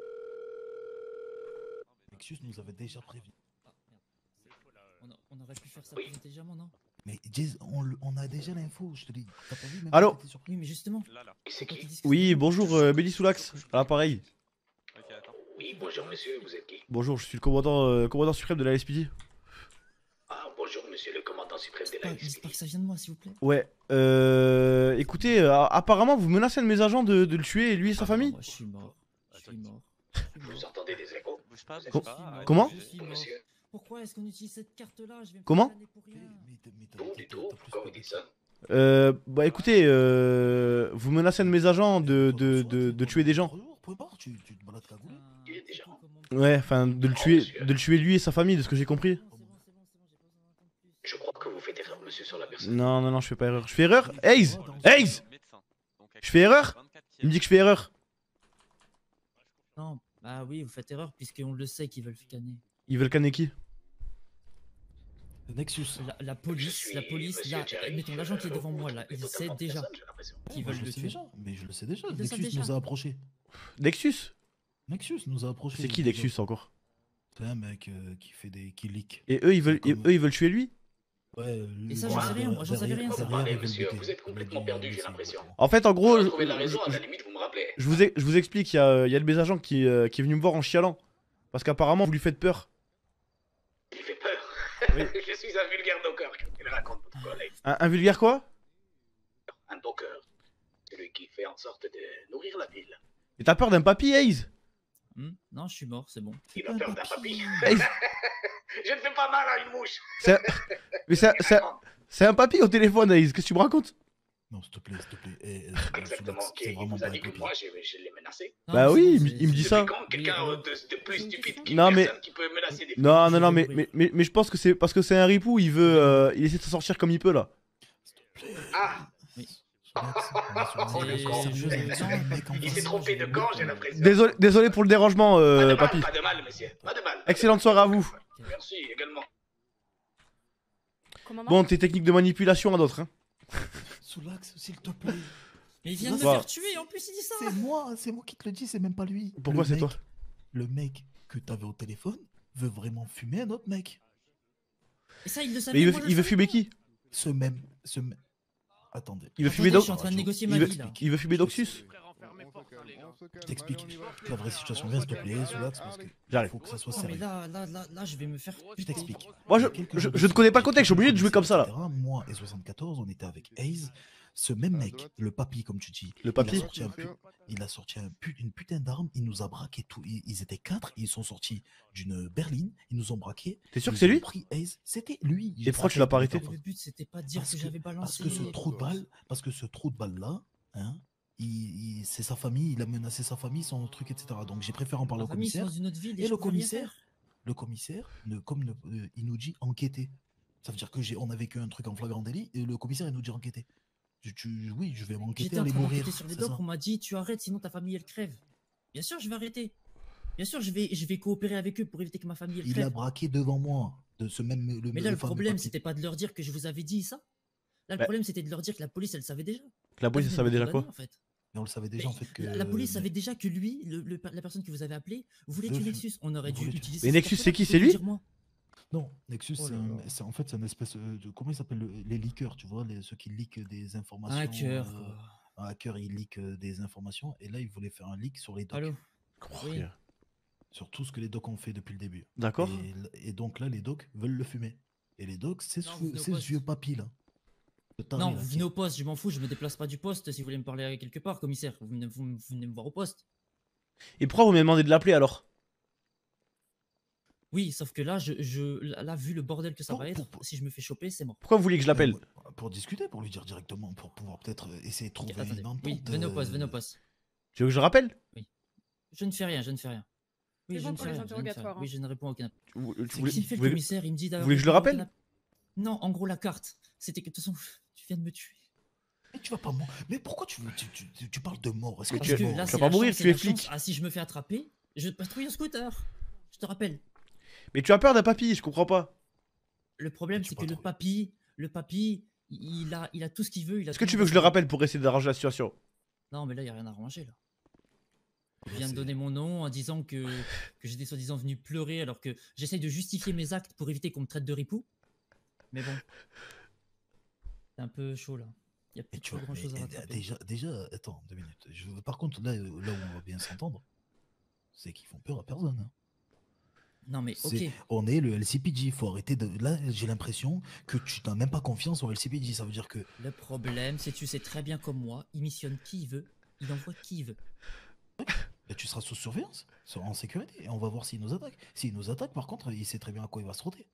Nexus nous avait déjà prévenu. On, a- on aurait pu faire ça plus intelligemment, non? Mais Jason, on, le- on a déjà l'info, je te dis. T'as pas vu même Allô? quand t'étais surpris. Oui, mais justement. C'est qui? Oui, bonjour, euh, Béli Soulax. À l'appareil. Oui, bonjour monsieur, vous êtes qui? Bonjour, je suis le commandant, euh, commandant suprême de la L S P D. Ah, bonjour monsieur le commandant suprême de la Pas, dites pas que ça vient de moi, s'il vous plaît. Ouais, euh. Écoutez, euh, apparemment, vous menacez un de mes agents de, de le tuer, et lui et sa famille? Moi, je suis mort. Je suis mort. Vous entendez des échos? Bouge pas, Com- bouge pas. Comment? Je suis mort. Monsieur. Pourquoi est-ce qu'on utilise cette carte-là? Je vais me Comment? faire condamner pour rien. Non du tout, pourquoi vous dites ça? Euh. Bah écoutez, euh. Vous menacez un de mes agents de, de, de, de tuer des gens. Point barre, tu, tu te balades cagoulé. Qui est déjà? Ouais, enfin, de le tuer, de le tuer lui et sa famille, de ce que j'ai compris. Je crois que vous faites erreur monsieur sur la personne. Non, non, non, je fais pas erreur. Je fais erreur? Aze! Aze! Je fais erreur? Il me dit que je fais erreur. Non, bah oui, vous faites erreur, puisqu'on le sait qu'ils veulent canner. Ils veulent canner qui? Nexus. La, la police, la police, là, admettons, l'agent qui est devant moi, là, il sait déjà qu'ils Moi, veulent je le sais tuer. déjà, mais je le sais déjà. Ils le savent Nexus déjà. nous a approchés. Nexus? Nexus nous a approchés. C'est qui déjà. Nexus encore? C'est un mec euh, qui fait des. qui leak. Et eux, ils veulent, et eux, ils veulent tuer lui? Ouais, Et ça, j'en sais rien, moi, j'en savais rien. ça. Parlez monsieur, vous êtes complètement perdu j'ai l'impression. En fait, en gros, je, Trouvez la raison, à je- la limite vous me rappelez. je vous, ai- je vous explique, il y a, il y a le de mes agents qui, euh, qui est venu me voir en chialant. Parce qu'apparemment, vous lui faites peur. Il fait peur. Je suis un vulgaire docker. Il raconte votre collègue. Un, un vulgaire quoi? Un docker. Celui qui fait en sorte de nourrir la ville. Et t'as peur d'un papy, Aze? Hmm non, je suis mort, c'est bon. Il a peur d'un papy. Aze, Je ne fais pas mal à une mouche. c'est un- Mais c'est un- c'est un- c'est un papy au téléphone, Aze. Qu'est-ce que tu me racontes? Non, s'il te plaît, s'il te plaît. Eh, eh, Exactement. Soulax, Qui c'est il vraiment vous a pas dit un que copie. moi je, je l'ai menacé? Bah oui, il, me- il me dit Depuis ça. quand quelqu'un de, de plus stupide qu'une Non, mais- personne qui peut menacer des Non, non, non, mais, mais, mais, mais je pense que c'est parce que c'est un ripou, il veut. euh, il essaie de s'en sortir comme il peut là. Ah. Oh, le con. Il s'est trompé de camp, j'ai l'impression. Désolé, désolé pour le dérangement, euh, papy. Pas de mal, monsieur. Pas de mal. Excellente soirée à vous. Merci également. Bon, tes techniques de manipulation à d'autres, hein. Soulax, s'il te plaît. Mais il vient de me Quoi faire tuer, en plus il dit ça. C'est moi, c'est moi qui te le dis, c'est même pas lui. Pourquoi Le c'est mec- toi? Le mec que t'avais au téléphone veut vraiment fumer un autre mec. Et ça, il le savait. Mais il moi, veut, je il veut le fumer qui? Ce même. Ce même... Attendez. Il veut Attendez, fumer je Doc- suis en train de négocier il ma veut- vie, là. Il veut fumer Doxus? Je t'explique. La vraie situation, viens s'il te plaît, Soulax, parce que J'arrive. faut que ça soit Non, mais sérieux. là, là, là, là, je vais me faire. Je t'explique. Moi, je, je, je ne connais pas le contexte, je suis obligé de jouer comme ça là. Moi et soixante-quatorze, on était avec Hayes. Ce même mec, le papy, comme tu dis, Le papy il a sorti, un pu- il a sorti un pu- une putain d'arme, il nous a braqué tout. Ils, ils étaient quatre, ils sont sortis d'une berline, ils nous ont braqué. T'es sûr ils que c'est ont lui pris Hayes. C'était lui. Et pourquoi tu l'as pas arrêté? Le but, c'était pas de dire Parce que, que- j'avais Parce balancé. que ce trou de balle, parce que ce trou de balle là, hein, il, il- c'est sa famille, il a menacé sa famille, son truc, et cetera. Donc j'ai préféré en parler Ma au famille, c'est commissaire. dans une autre ville et et je le pouvais rien commissaire, faire. le commissaire, ne, comme ne- euh, il nous dit enquêter. Ça veut dire que j'ai, on a vécu un truc en flagrant délit et le commissaire il nous dit enquêter. Tu, tu- oui, je vais m'enquêter, J'étais en aller train mourir. d'enquêter sur les c'est docs, ça. on m'a dit tu arrêtes sinon ta famille elle crève. Bien sûr, je vais arrêter. Bien sûr, je vais, je vais coopérer avec eux pour éviter que ma famille elle Il crève. a braqué devant moi de ce même le, Mais là, le fameux problème, papy. c'était pas de leur dire que je vous avais dit ça. Là, le Bah. problème, c'était de leur dire que la police, elle savait déjà. Que la police, Là, elle vous savait venez de déjà quoi me condamner, en fait. Et on le savait déjà en fait que. La, la police mais- savait déjà que lui, le- le- la personne que vous avez appelée, voulait Veut tuer tuer- Nexus. On aurait dû voulait tuer- utiliser. Mais cette Nexus, c'est qui, carte-là c'est plutôt que lui de dire moi. Non, Nexus, Oh c'est là un- là. c'est en fait c'est une espèce euh, de comment il s'appelle le- les leakers, tu vois, les, ceux qui leakent des informations. Un hacker, euh, quoi. un hacker, il leak euh, des informations et là il voulait faire un leak sur les docs. Allô Oui. Sur tout ce que les docs ont fait depuis le début. D'accord. Et, l- et donc là les docs veulent le fumer. Et les docs, c'est Non, ce, vous venez au c'est ce poste. vieux papy là. Le taré, Non, là, vous qui- venez au poste, je m'en fous, je me déplace pas du poste si vous voulez me parler quelque part, commissaire. Vous venez, vous, vous venez me voir au poste. Et pourquoi vous m'avez demandé de l'appeler alors? Oui, sauf que là, je, je, là, là, vu le bordel que ça Pour- va être, pour- pour- si je me fais choper, c'est mort. Pourquoi vous voulez que je l'appelle? Euh, Pour discuter, pour lui dire directement, pour pouvoir peut-être euh, essayer de trouver Attendez, une entente. oui, venez au poste, euh, venez au poste. Tu veux que je rappelle? Je ne fais rien, je ne fais rien. Oui, C'est je bon ne pour fais les rien, je ne fais rien. interrogatoires, hein. Oui, je ne réponds à aucun appel. Vous- tu C'est voulais- qui fait vous le voulez- commissaire, il me dit vous d'avoir voulez que je le répondu à aucun rappelle? appel. Non, en gros, la carte, c'était que de toute façon, tu viens de me tuer. Mais tu vas pas mourir. Mais pourquoi tu, veux- tu, tu, tu- tu parles de mort? Est-ce Mais que tu- Parce tu que es là, mort vas c'est pas la mourir, chance, tu c'est es la flic. chance. Ah, si je me fais attraper, je patrouille en scooter. Je te rappelle. Mais tu as peur d'un papy, je comprends pas. Le problème, c'est que le papy, le papy, il a, il a tout ce qu'il veut. il a Est-ce que tout tu le veux que je le monde. rappelle pour essayer d'arranger la situation? Non, mais là, il n'y a rien à arranger, là. Il vient de donner mon nom en disant que, que j'étais soi-disant venu pleurer alors que j'essaye de justifier mes actes pour éviter qu'on me traite de ripou. Mais bon. C'est un peu chaud, là. Il n'y a plus tu trop vois, grand-chose à mais, euh, rattraper. déjà, déjà, attends, deux minutes. Je, par contre, là, euh, là où on va bien s'entendre, c'est qu'ils font peur à personne. hein. Non, mais C'est- ok. On est le L C P D, faut arrêter de. Là, j'ai l'impression que tu n'as même pas confiance au L C P D. Ça veut dire que. Le problème, c'est que tu sais très bien comme moi, il missionne qui il veut, il envoie qui il veut. bah, tu seras sous surveillance, sera en sécurité, et on va voir s'il nous attaque. S'il nous attaque, par contre, il sait très bien à quoi il va se rôder.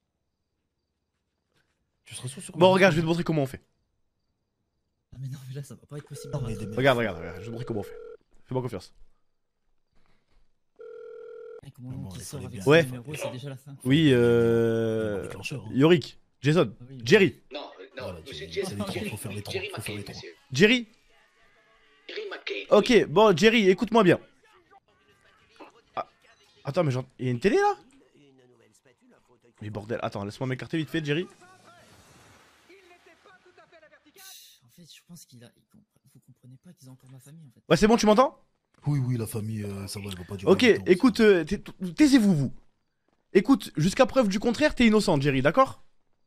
Tu seras sous surveillance. Bon, regarde, je vais te montrer comment on fait. Ah, mais non, mais là, ça va pas être possible. Non, de mais rattraper. des- Regarde, regarde, regarde, je vais te montrer comment on fait. Fais-moi confiance. Avec mon nom bon, qui il sort fallait avec bien- ce Ouais. numéro, c'est déjà la fin. Oui, euh. déclencheur, hein. Yorick, Jason, Oui. Jerry, Non, non, Voilà, monsieur Jerry, Jason, c'est les trois, Jerry, faut faire les trois, Jerry faut faire les McCain, trois. monsieur. Jerry. Jerry McCain. Ok, bon, Jerry, écoute-moi bien. Ah, attends, mais j'en- il y a une télé là? Mais bordel, attends, laisse-moi m'écarter vite fait, Jerry. En fait, je pense qu'il a. il compre- Vous comprenez pas qu'ils ont encore ma famille en fait. Ouais, c'est bon, tu m'entends? Oui, oui, la famille, euh, ça va, elle va pas durer. Ok, longtemps. écoute, euh, tais- taisez-vous, vous. Écoute, jusqu'à preuve du contraire, t'es innocent, Jerry, d'accord?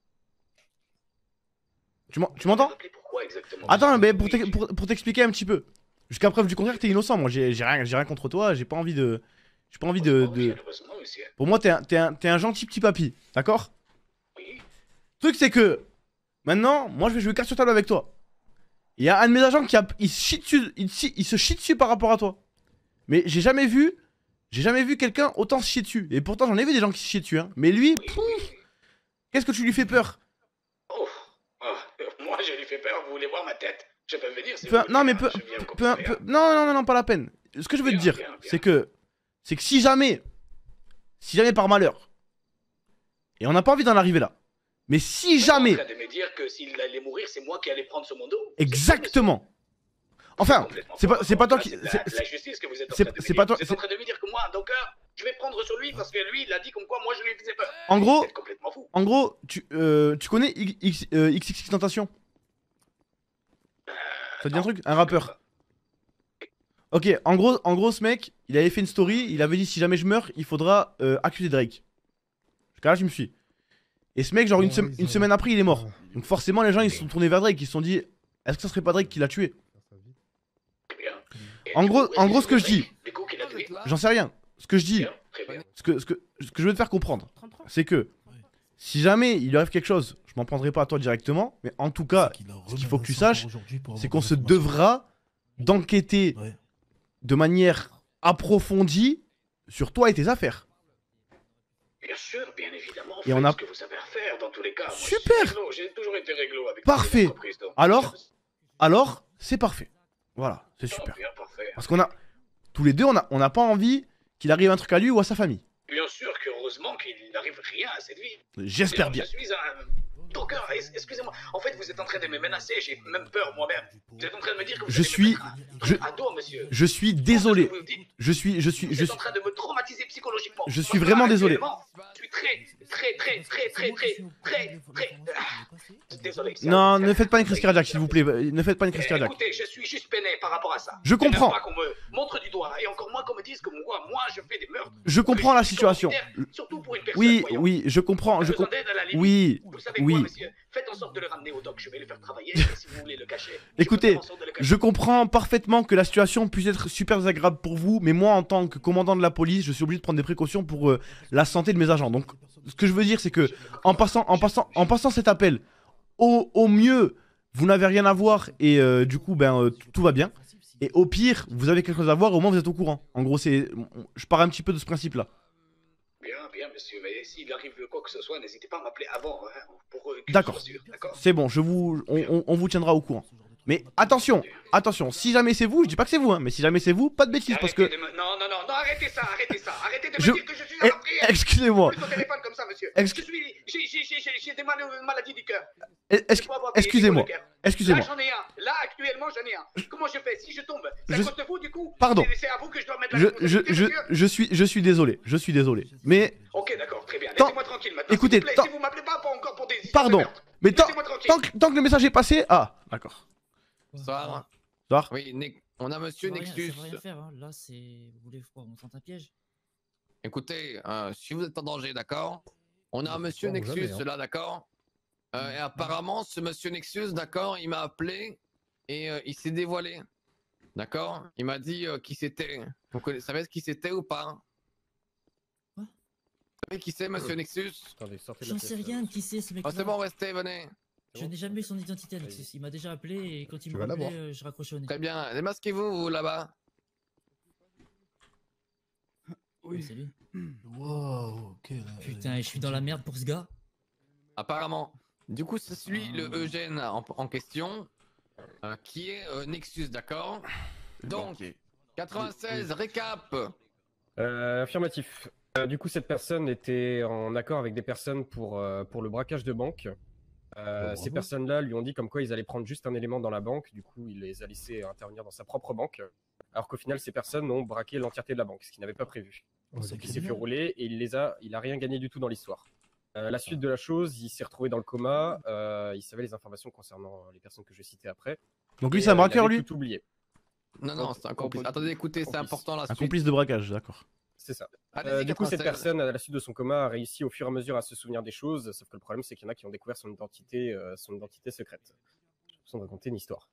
Tu m'en- tu m'entends? Pourquoi exactement? Attends, mais pour t'ex- pour- pour t'expliquer un petit peu. Jusqu'à preuve du contraire, t'es innocent. Moi, j'ai j'ai rien, j'ai rien contre toi. J'ai pas envie de. J'ai pas envie de. de- Heureusement, monsieur. Pour moi, t'es un, t'es un, t'es un gentil petit papy, d'accord? Oui. Le truc, c'est que. Maintenant, moi, je vais jouer carte sur table avec toi. Il y a un de mes agents qui a. Il se chie dessus, il, se- il se chie dessus par rapport à toi. Mais j'ai jamais vu. J'ai jamais vu quelqu'un autant se chier dessus. Et pourtant, j'en ai vu des gens qui se chient dessus, hein. Mais lui, pouf, qu'est-ce que tu lui fais peur? Oh, oh, moi je lui fais peur, vous voulez voir ma tête? Je peux venir si Peu- vous voulez, non mais hein, peu, je viens au peu- commissariat. peu- non, non non non pas la peine. Ce que je veux te dire, c'est que c'est que si jamais si jamais par malheur et on n'a pas envie d'en arriver là, mais si jamais Vous êtes en train de me dire que s'il allait mourir, c'est moi qui allais prendre sur mon dos? exactement. Enfin, c'est pas c'est pas toi qui C'est de c'est- la, de la justice que vous êtes en c'est- train de me c'est dire. pas toi- Vous êtes c'est- en train de me dire que moi, donc, euh, je vais prendre sur lui parce que lui, il a dit comme quoi moi je lui faisais peur. en gros Vous êtes complètement fou. en gros tu euh, tu connais X X euh, X X Tentation? Ça te dit un truc? Un rappeur. Ok, en gros, en gros, ce mec, il avait fait une story, il avait dit si jamais je meurs, il faudra euh, accuser Drake. Jusqu'à là, je me suis. Et ce mec, genre une, sem- une semaine après, il est mort. Donc forcément, les gens, ils se sont tournés vers Drake, ils se sont dit, est-ce que ça serait pas Drake qui l'a tué? En gros, en gros, ce que je dis, j'en sais rien. Ce que je dis, ce que, ce que, ce que je veux te faire comprendre, c'est que si jamais il lui arrive quelque chose, je m'en prendrai pas à toi directement, mais en tout cas, ce qu'il faut que tu saches, c'est qu'on se devra d'enquêter de manière approfondie sur toi et tes affaires. Bien sûr, bien évidemment, Et on a- faites ce que vous savez faire dans tous les cas. Moi, je suis Super. réglo, j'ai toujours été réglo avec Parfait. les entreprises, donc- Alors, alors, c'est parfait. Voilà, c'est super. Bien, parfait. Parce qu'on a, tous les deux, on a, on n'a pas envie qu'il arrive un truc à lui ou à sa famille. Bien sûr qu'heureusement qu'il n'arrive rien à cette vie. J'espère Et bien. Je suis un... Donc, euh, es- excusez-moi, en fait, vous êtes en train de me menacer, j'ai même peur moi-même. Vous êtes en train de me dire que vous Je allez me suis, mettre à- je, à dos, monsieur. je suis désolé. Je suis, je suis, Vous je êtes suis. en train de me traumatiser psychologiquement. Je suis Moi, vraiment désolé. actuellement, Je suis très, très, très, très, très, très, très, très... ah, Désolé. c'est Non, un- ne faites pas une crise cardiaque, s'il vous plaît. Ne faites pas une crise cardiaque. Écoutez, je suis juste peiné par rapport à ça. Je comprends. n'aime pas qu'on me montre du doigt, et encore moins qu'on me dise que moi, moi, je fais des meurtres. Je comprends la situation. Surtout pour une personne, Oui, voyons. oui, je comprends. Je Besoin comprends. d'aide à la limite. Oui, Vous savez quoi, oui. monsieur? Faites en sorte de le ramener au doc, je vais le faire travailler, et si vous voulez le cacher. Écoutez, je comprends parfaitement que la situation puisse être super désagréable pour vous, mais moi, en tant que commandant de la police, je suis obligé de prendre des précautions pour euh, la santé de mes agents. Donc, ce que je veux dire, c'est que en passant, en passant, en passant cet appel, au, au mieux, vous n'avez rien à voir et euh, du coup, ben, euh, tout va bien. Et au pire, vous avez quelque chose à voir, au moins vous êtes au courant. En gros, c'est, je pars un petit peu de ce principe-là. Bien, bien, monsieur, mais s'il arrive quoi que ce soit, n'hésitez pas à m'appeler avant, hein, pour euh, que je D'accord. sois sûr, d'accord? C'est bon, je vous, on, on- on vous tiendra au courant. Mais attention, attention, si jamais c'est vous, je dis pas que c'est vous, hein, mais si jamais c'est vous, pas de bêtises parce que. Arrêtez de me- Non, non, non, non, arrêtez ça, arrêtez ça, arrêtez de Je- me dire que je suis Eh, à la prière. excusez-moi. Plus au téléphone comme ça, monsieur. Excu- Je suis, j'ai, j'ai, j'ai, j'ai- j'ai des mal- maladies du cœur. Eh, est-ce- Je dois avoir des- Excusez-moi, des maux de cœur. excusez-moi. Là, j'en ai un. Là, actuellement, j'en ai un. Comment je fais si je tombe? C'est à Je- cause de vous, du coup? Pardon. C'est- C'est à vous que je dois mettre la Je, je, responsabilité, je, monsieur? je suis, je suis désolé, je suis désolé. Mais Ok, d'accord, très bien. Tant- Laissez-moi tranquille maintenant. Écoutez, s'il vous plaît. tant- Si vous m'appelez pas, pas encore pour des histoires pardon, de meurtre. mais tant, Laissez-moi tranquille. tant, que, tant que le message est passé, ah, d'accord. Bonsoir. Bonsoir. Oui, Ne- on a monsieur Ça va rien- Nexus. Ça va rien faire, hein. Là, c'est. Vous voulez quoi? On tente un piège? Écoutez, euh, si vous êtes en danger, d'accord? On a un monsieur Bon, Nexus jamais, hein. là, d'accord? Euh, et apparemment, ce monsieur Nexus, d'accord, il m'a appelé et euh, il s'est dévoilé. D'accord? Il m'a dit euh, qui c'était. Vous connaissez, savez qui c'était ou pas? Vous savez qui c'est, monsieur Nexus? J'en sais rien de qui c'est ce mec. Oh, c'est bon, restez, venez. Je n'ai jamais eu son identité, Alexis. Il m'a déjà appelé et quand il Tu m'a vas appelé, l'avoir. euh, je raccrochais au nez. Très bien. Démasquez-vous, vous, là-bas. Oui, c'est lui. Wow, ok. là, Putain, et je suis dans la merde pour ce gars. Apparemment. Du coup, c'est celui, le Eugène en, en question, euh, qui est euh, Nexus, d'accord? Donc, quatre-vingt-seize, récap. Euh, affirmatif. Euh, du coup, cette personne était en accord avec des personnes pour, euh, pour le braquage de banque. Euh, Oh, ces bravo. personnes-là lui ont dit comme quoi ils allaient prendre juste un élément dans la banque. Du coup, il les a laissés intervenir dans sa propre banque. Alors qu'au final, ces personnes ont braqué l'entièreté de la banque, ce qu'ils n'avaient pas prévu. Oh, c'est Donc, il s'est fait criminel. rouler et il les a, il a rien gagné du tout dans l'histoire. Euh, la suite de la chose, il s'est retrouvé dans le coma. euh, il savait les informations concernant les personnes que je vais citer après. Donc lui, Et, c'est un euh, il braqueur, avait lui tout oublié. Non, non, c'est un complice. Attendez, écoutez, c'est important la Un suite. complice de braquage, d'accord. C'est ça. Allez-y, Euh, du coup, cette quatre-vingt-seize. personne, à la suite de son coma, a réussi au fur et à mesure à se souvenir des choses. Sauf que le problème, c'est qu'il y en a qui ont découvert son identité, euh, son identité secrète. On va raconter une histoire.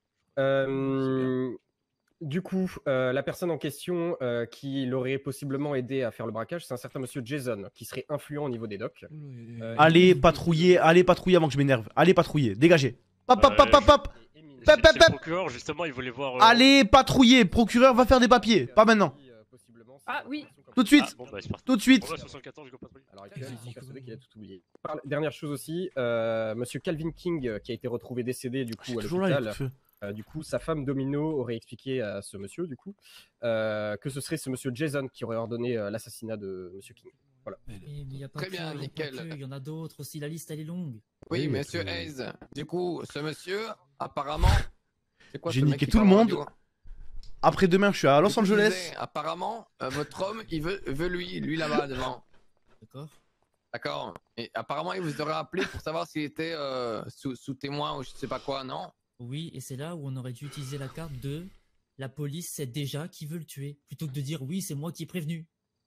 Euh, du coup, euh, la personne en question euh, qui l'aurait possiblement aidé à faire le braquage, c'est un certain monsieur Jason, qui serait influent au niveau des docs. Euh, Allez patrouiller, allez patrouiller avant que je m'énerve. Allez patrouiller, dégagez. Hop, hop, hop, hop, hop. C'est Pep, pep, c'est pep. le procureur, justement, il voulait voir. euh, Allez patrouiller, procureur va faire des papiers, pas maintenant. Ah oui. Tout de suite, Ah, bon, bah, c'est parti. tout de suite. On va soixante-quatorze, je go patrouille. Alors, actuellement, ils sont persuadés qu'il a tout oublié. Par- Dernière chose aussi, euh, monsieur Calvin King, euh, qui a été retrouvé décédé du coup à toujours là, il y a l'hôpital. tout feu. Euh, du coup, sa femme Domino aurait expliqué à ce monsieur, du coup, euh, que ce serait ce monsieur Jason qui aurait ordonné euh, l'assassinat de monsieur King. Voilà. Mais il y a pas Très que, bien, il y a pas nickel. que, il y en a d'autres aussi. La liste, elle est longue. Oui, Oui, mais monsieur tout- Hayes. Du coup, ce monsieur, apparemment. C'est quoi J'ai ce mec niqué qui tout le parle en monde. radio Après demain, je suis à Los Du coup, Angeles. je disais, apparemment, euh, votre homme, il veut, veut lui, lui là-bas devant. D'accord. D'accord. Et apparemment, il vous aurait appelé pour savoir s'il était euh, sous, sous témoin ou je sais pas quoi, non? Oui, et c'est là où on aurait dû utiliser la carte de la police sait déjà qui veut le tuer, plutôt que de dire oui, c'est moi qui ai prévenu.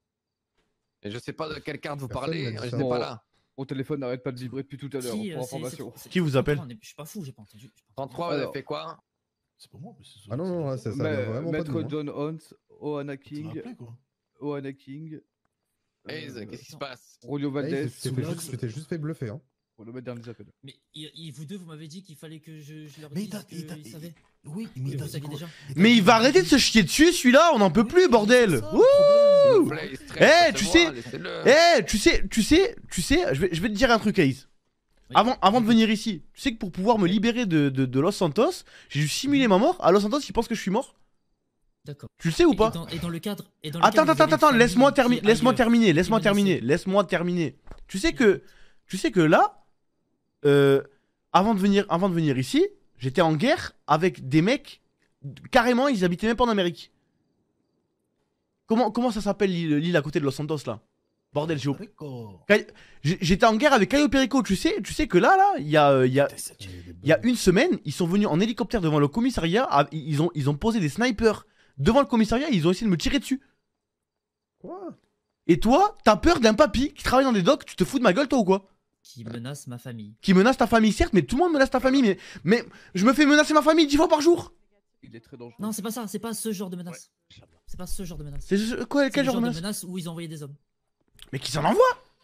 Et je sais pas de quelle carte vous Personne parlez, n'a dit je ça. n'étais pas Mon- là. Mon téléphone n'arrête pas de vibrer depuis tout à l'heure, Si, pour euh, c'est- information. c'est- Qui vous appelle? Je suis pas fou, j'ai pas entendu. trente-trois, vous avez fait quoi? C'est pas moi, mais c'est Ah non, non, là, ça, ça Ma- vient vraiment pas de Maître nous, hein. John Hunt, Oana Tu te King, rappelais, quoi. Oana King. Aze, euh, qu'est-ce qui se passe? Rolio Hey, Valdez. tu t'es fait juste- tu t'es juste fait bluffer, hein. Pour le mettre dans les appels. Mais il- il- vous deux, vous m'avez dit qu'il fallait que je, je leur Mais il dise t'a- il t'a- qu'ils savaient. Oui, mais vous saviez déjà. Mais il va arrêter de se chier dessus celui-là, on n'en peut plus bordel. Wouh. plaît, il stresse, Eh, ça tu se sais, voit, laissez-le. eh, tu sais, tu sais, tu sais, je vais, je vais te dire un truc, Ace. Avant, avant de venir ici, tu sais que pour pouvoir me libérer de, de, de Los Santos, j'ai dû simuler ma mort. À Los Santos, ils pensent que je suis mort. D'accord. Tu le sais ou Et- pas et dans, et dans le cadre. Et dans le Attends, cadre, vous attends, avez une attends, famille laisse-moi qui terminer, est laisse-moi ailleurs, terminer, qui est laisse-moi menacée. terminer, laisse-moi terminer. Tu sais que, tu sais que là, euh, avant de venir, avant de venir ici, j'étais en guerre avec des mecs. Carrément, ils habitaient même pas en Amérique. Comment, comment ça s'appelle l'île l'île à côté de Los Santos là? Bordel, j'ai oublié. Cay- j'ai- J'étais en guerre avec Cayo Perico, tu sais, tu sais que là, là, il y a, euh, il y a, il y a une semaine, ils sont venus en hélicoptère devant le commissariat, à- ils ont, ils ont posé des snipers devant le commissariat, ils ont essayé de me tirer dessus. Quoi? Et toi, t'as peur d'un papy qui travaille dans des docks, tu te fous de ma gueule toi ou quoi? Qui menace ma famille. Qui menace ta famille, certes, mais tout le monde menace ta famille, mais, mais je me fais menacer ma famille dix fois par jour. Il est très dangereux. Non, c'est pas ça, c'est pas ce genre de menace. C'est pas ce genre de menace. C'est ce- quoi, C'est quel le genre de menace menace où ils envoyaient des hommes. Mais qui s'en envoie?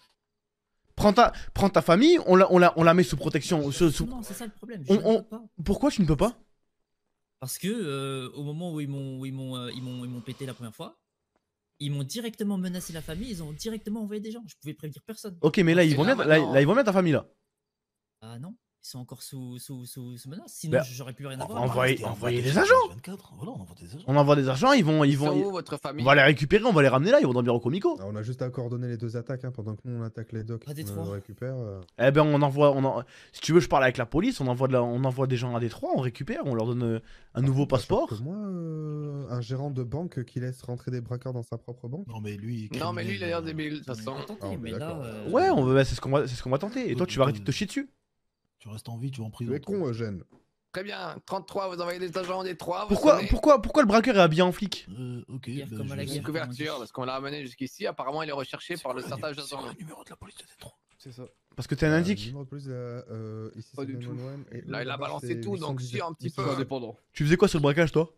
Prends ta, prends ta famille, on la, on la, on la met sous protection. sous- sous- Non, c'est ça le problème. Je On- ne on- peux pas. Pourquoi tu ne peux pas? Parce que euh, au moment où ils m'ont où ils m'ont euh, ils m'ont ils m'ont pété la première fois, ils m'ont directement menacé la famille, ils ont directement envoyé des gens. Je pouvais prévenir personne. Ok, mais là, ils vont bien, là, là, ils vont bien ta famille là. Ah non, ils sont encore sous sous sous, sous menace. Sinon, Bah, j'aurais plus rien à voir. Envoyer, envoyer des agents. Voilà, on envoie des agents. On envoie des agents, ils vont, ils Ils vont. sont ils- où, votre famille? On va les récupérer, on va les ramener là, ils vont dormir au Comico. Ah, on a juste à coordonner les deux attaques, hein, pendant que nous on attaque les docks. Pas des on trois. le récupère. euh. Eh ben, on envoie, on en- si tu veux, je parle avec la police, on envoie, de la- on envoie des gens à Détroit, on récupère, on leur donne euh, un nouveau passeport. Que moi, euh, un gérant de banque qui laisse rentrer des braqueurs dans sa propre banque. Non, mais lui. Non, mais lui, il a l'air débile, de toute façon. Ah, on est mais là, d'accord. euh, Ouais, on, bah, c'est ce qu'on va, c'est ce qu'on va tenter. Et toi, tu vas arrêter de te chier dessus. Tu restes en vie, tu vas en prison. Tu es con, Eugène. Très bien, trente-trois, vous envoyez des agents des trois. Pourquoi, pourquoi, pourquoi le braqueur est habillé en flic? Euh, ok. Hier bah, comme je à la vais- Une guerre. couverture, parce qu'on l'a amené jusqu'ici. Apparemment, il est recherché par le certain C'est agent. quoi le numéro de la police de Détroit? C'est ça. Parce que t'es un Euh, indique. le numéro de police, euh, euh, ici, Pas c'est du tout. neuf un un, et Là, il a là-bas, balancé c'est tout, donc huit cent dix-sept. suis un petit Ils sont peu. indépendants. Tu faisais quoi sur le braquage, toi?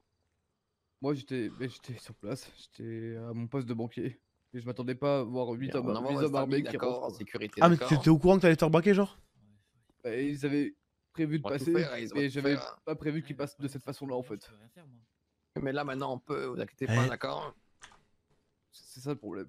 Moi, j'étais mais j'étais sur place. J'étais à mon poste de banquier. Et je m'attendais pas à voir huit Bien, hommes, on envoie huit votre hommes armés famille, qui d'accord, rentrent. en sécurité. Ah, mais d'accord. t'étais au courant que t'allais te faire braquer, genre? Bah, ils avaient prévu de On va tout passer, faire, ils vont mais tout j'avais faire. pas prévu qu'ils passent de cette façon-là en fait. Mais là, maintenant, on peut, vous inquiétez pas, Eh. d'accord? C'est ça le problème.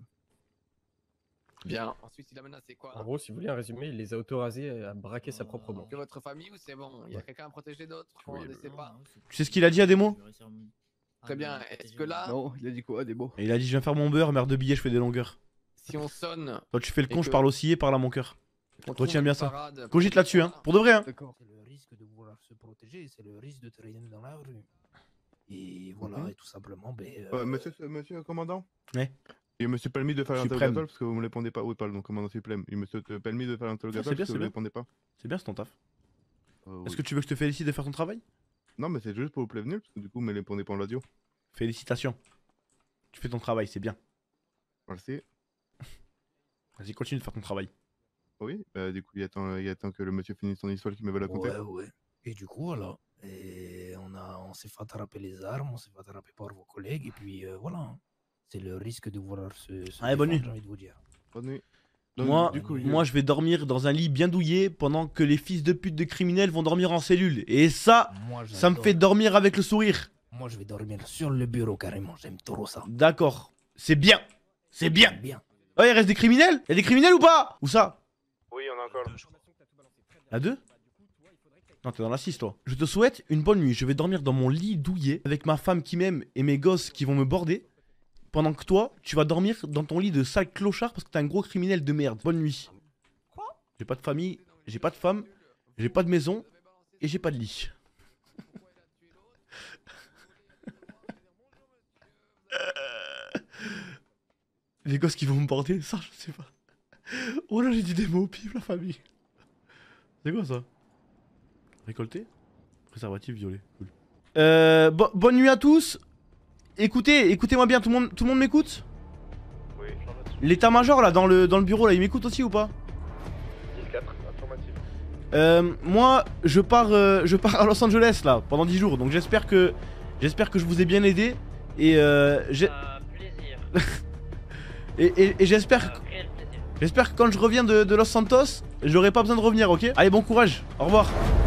Bien. Ensuite, il a menacé quoi? En gros, si vous voulez un résumé, il les a auto-rasés à braquer sa propre banque. Que votre famille ou c'est bon? Il y a quelqu'un à protéger d'autre? On ne sait pas. Tu sais ce qu'il a dit à des mots? Très bien. Est-ce que là, Non, il a dit quoi, des mots? Et il a dit, je viens faire mon beurre, merde de billets, je fais des longueurs. si on sonne, Toi, tu fais le Et con, je que- parle aussi et parle à mon cœur. on Retiens trouve bien une ça. parade, Cogite là-dessus, hein. Pour de vrai, hein. D'accord. C'est le risque de vouloir se protéger, c'est le risque de traîner dans la rue. Et voilà, Mhm. et tout simplement, ben. Euh, euh, monsieur, monsieur le commandant? Ouais. Il me suis permis de faire Suprême. l'interrogatoire parce que vous me répondez pas. Oui, pardon, commandant suprême. Il me suis permis de faire Ah, l'interrogatoire c'est bien, parce que c'est vous bien. répondez pas. C'est bien, c'est ton taf. Euh, Est-ce oui. que tu veux que je te félicite de faire ton travail? Non, mais c'est juste pour vous prévenir parce que du coup, vous me répondez pas en radio. Félicitations. Tu fais ton travail, c'est bien. Merci. Vas-y, continue de faire ton travail. Oui, bah, du coup, il attend, il attend que le monsieur finisse son histoire qu'il me veut la conter. Ouais, ouais. Et du coup, voilà. Et on, a, on s'est fait attraper les armes, on s'est fait attraper par vos collègues, et puis euh, voilà. C'est le risque de vouloir se. se Allez, bonne défendre, nuit. j'ai envie de vous dire. Bonne nuit. Donc, Moi, du coup, il- moi, je vais dormir dans un lit bien douillet pendant que les fils de pute de criminels vont dormir en cellule. Et ça, Moi, ça me j'adore. fait dormir avec le sourire. Moi, je vais dormir sur le bureau carrément, j'aime trop ça. D'accord. C'est bien. C'est bien. Bien. Oh, il reste des criminels? Y'a des criminels ou pas? Où ça? Oui, on a encore. À deux? Non, t'es dans la six, toi. Je te souhaite une bonne nuit. Je vais dormir dans mon lit douillet avec ma femme qui m'aime et mes gosses qui vont me border. Pendant que toi, tu vas dormir dans ton lit de sale clochard parce que t'es un gros criminel de merde. Bonne nuit. Quoi? J'ai pas de famille, j'ai pas de femme, j'ai pas de maison et j'ai pas de lit. Les gosses qui vont me border, ça, je sais pas. Oh là, j'ai dit des mots au pif, la famille. C'est quoi ça? Récolté? Préservatif violet. Cool. Euh, bo- bonne nuit à tous. Écoutez, écoutez-moi bien, tout le monde, tout le monde m'écoute? Oui. L'état-major là dans le, dans le bureau là, il m'écoute aussi ou pas? dix-quatre, affirmatif. Euh, moi, je pars, euh, je pars à Los Angeles là pendant dix jours, donc j'espère que, j'espère que je vous ai bien aidé et euh, j'ai. et et, et j'espère, que... j'espère que quand je reviens de, de Los Santos, j'aurai pas besoin de revenir, ok? Allez, bon courage, au revoir.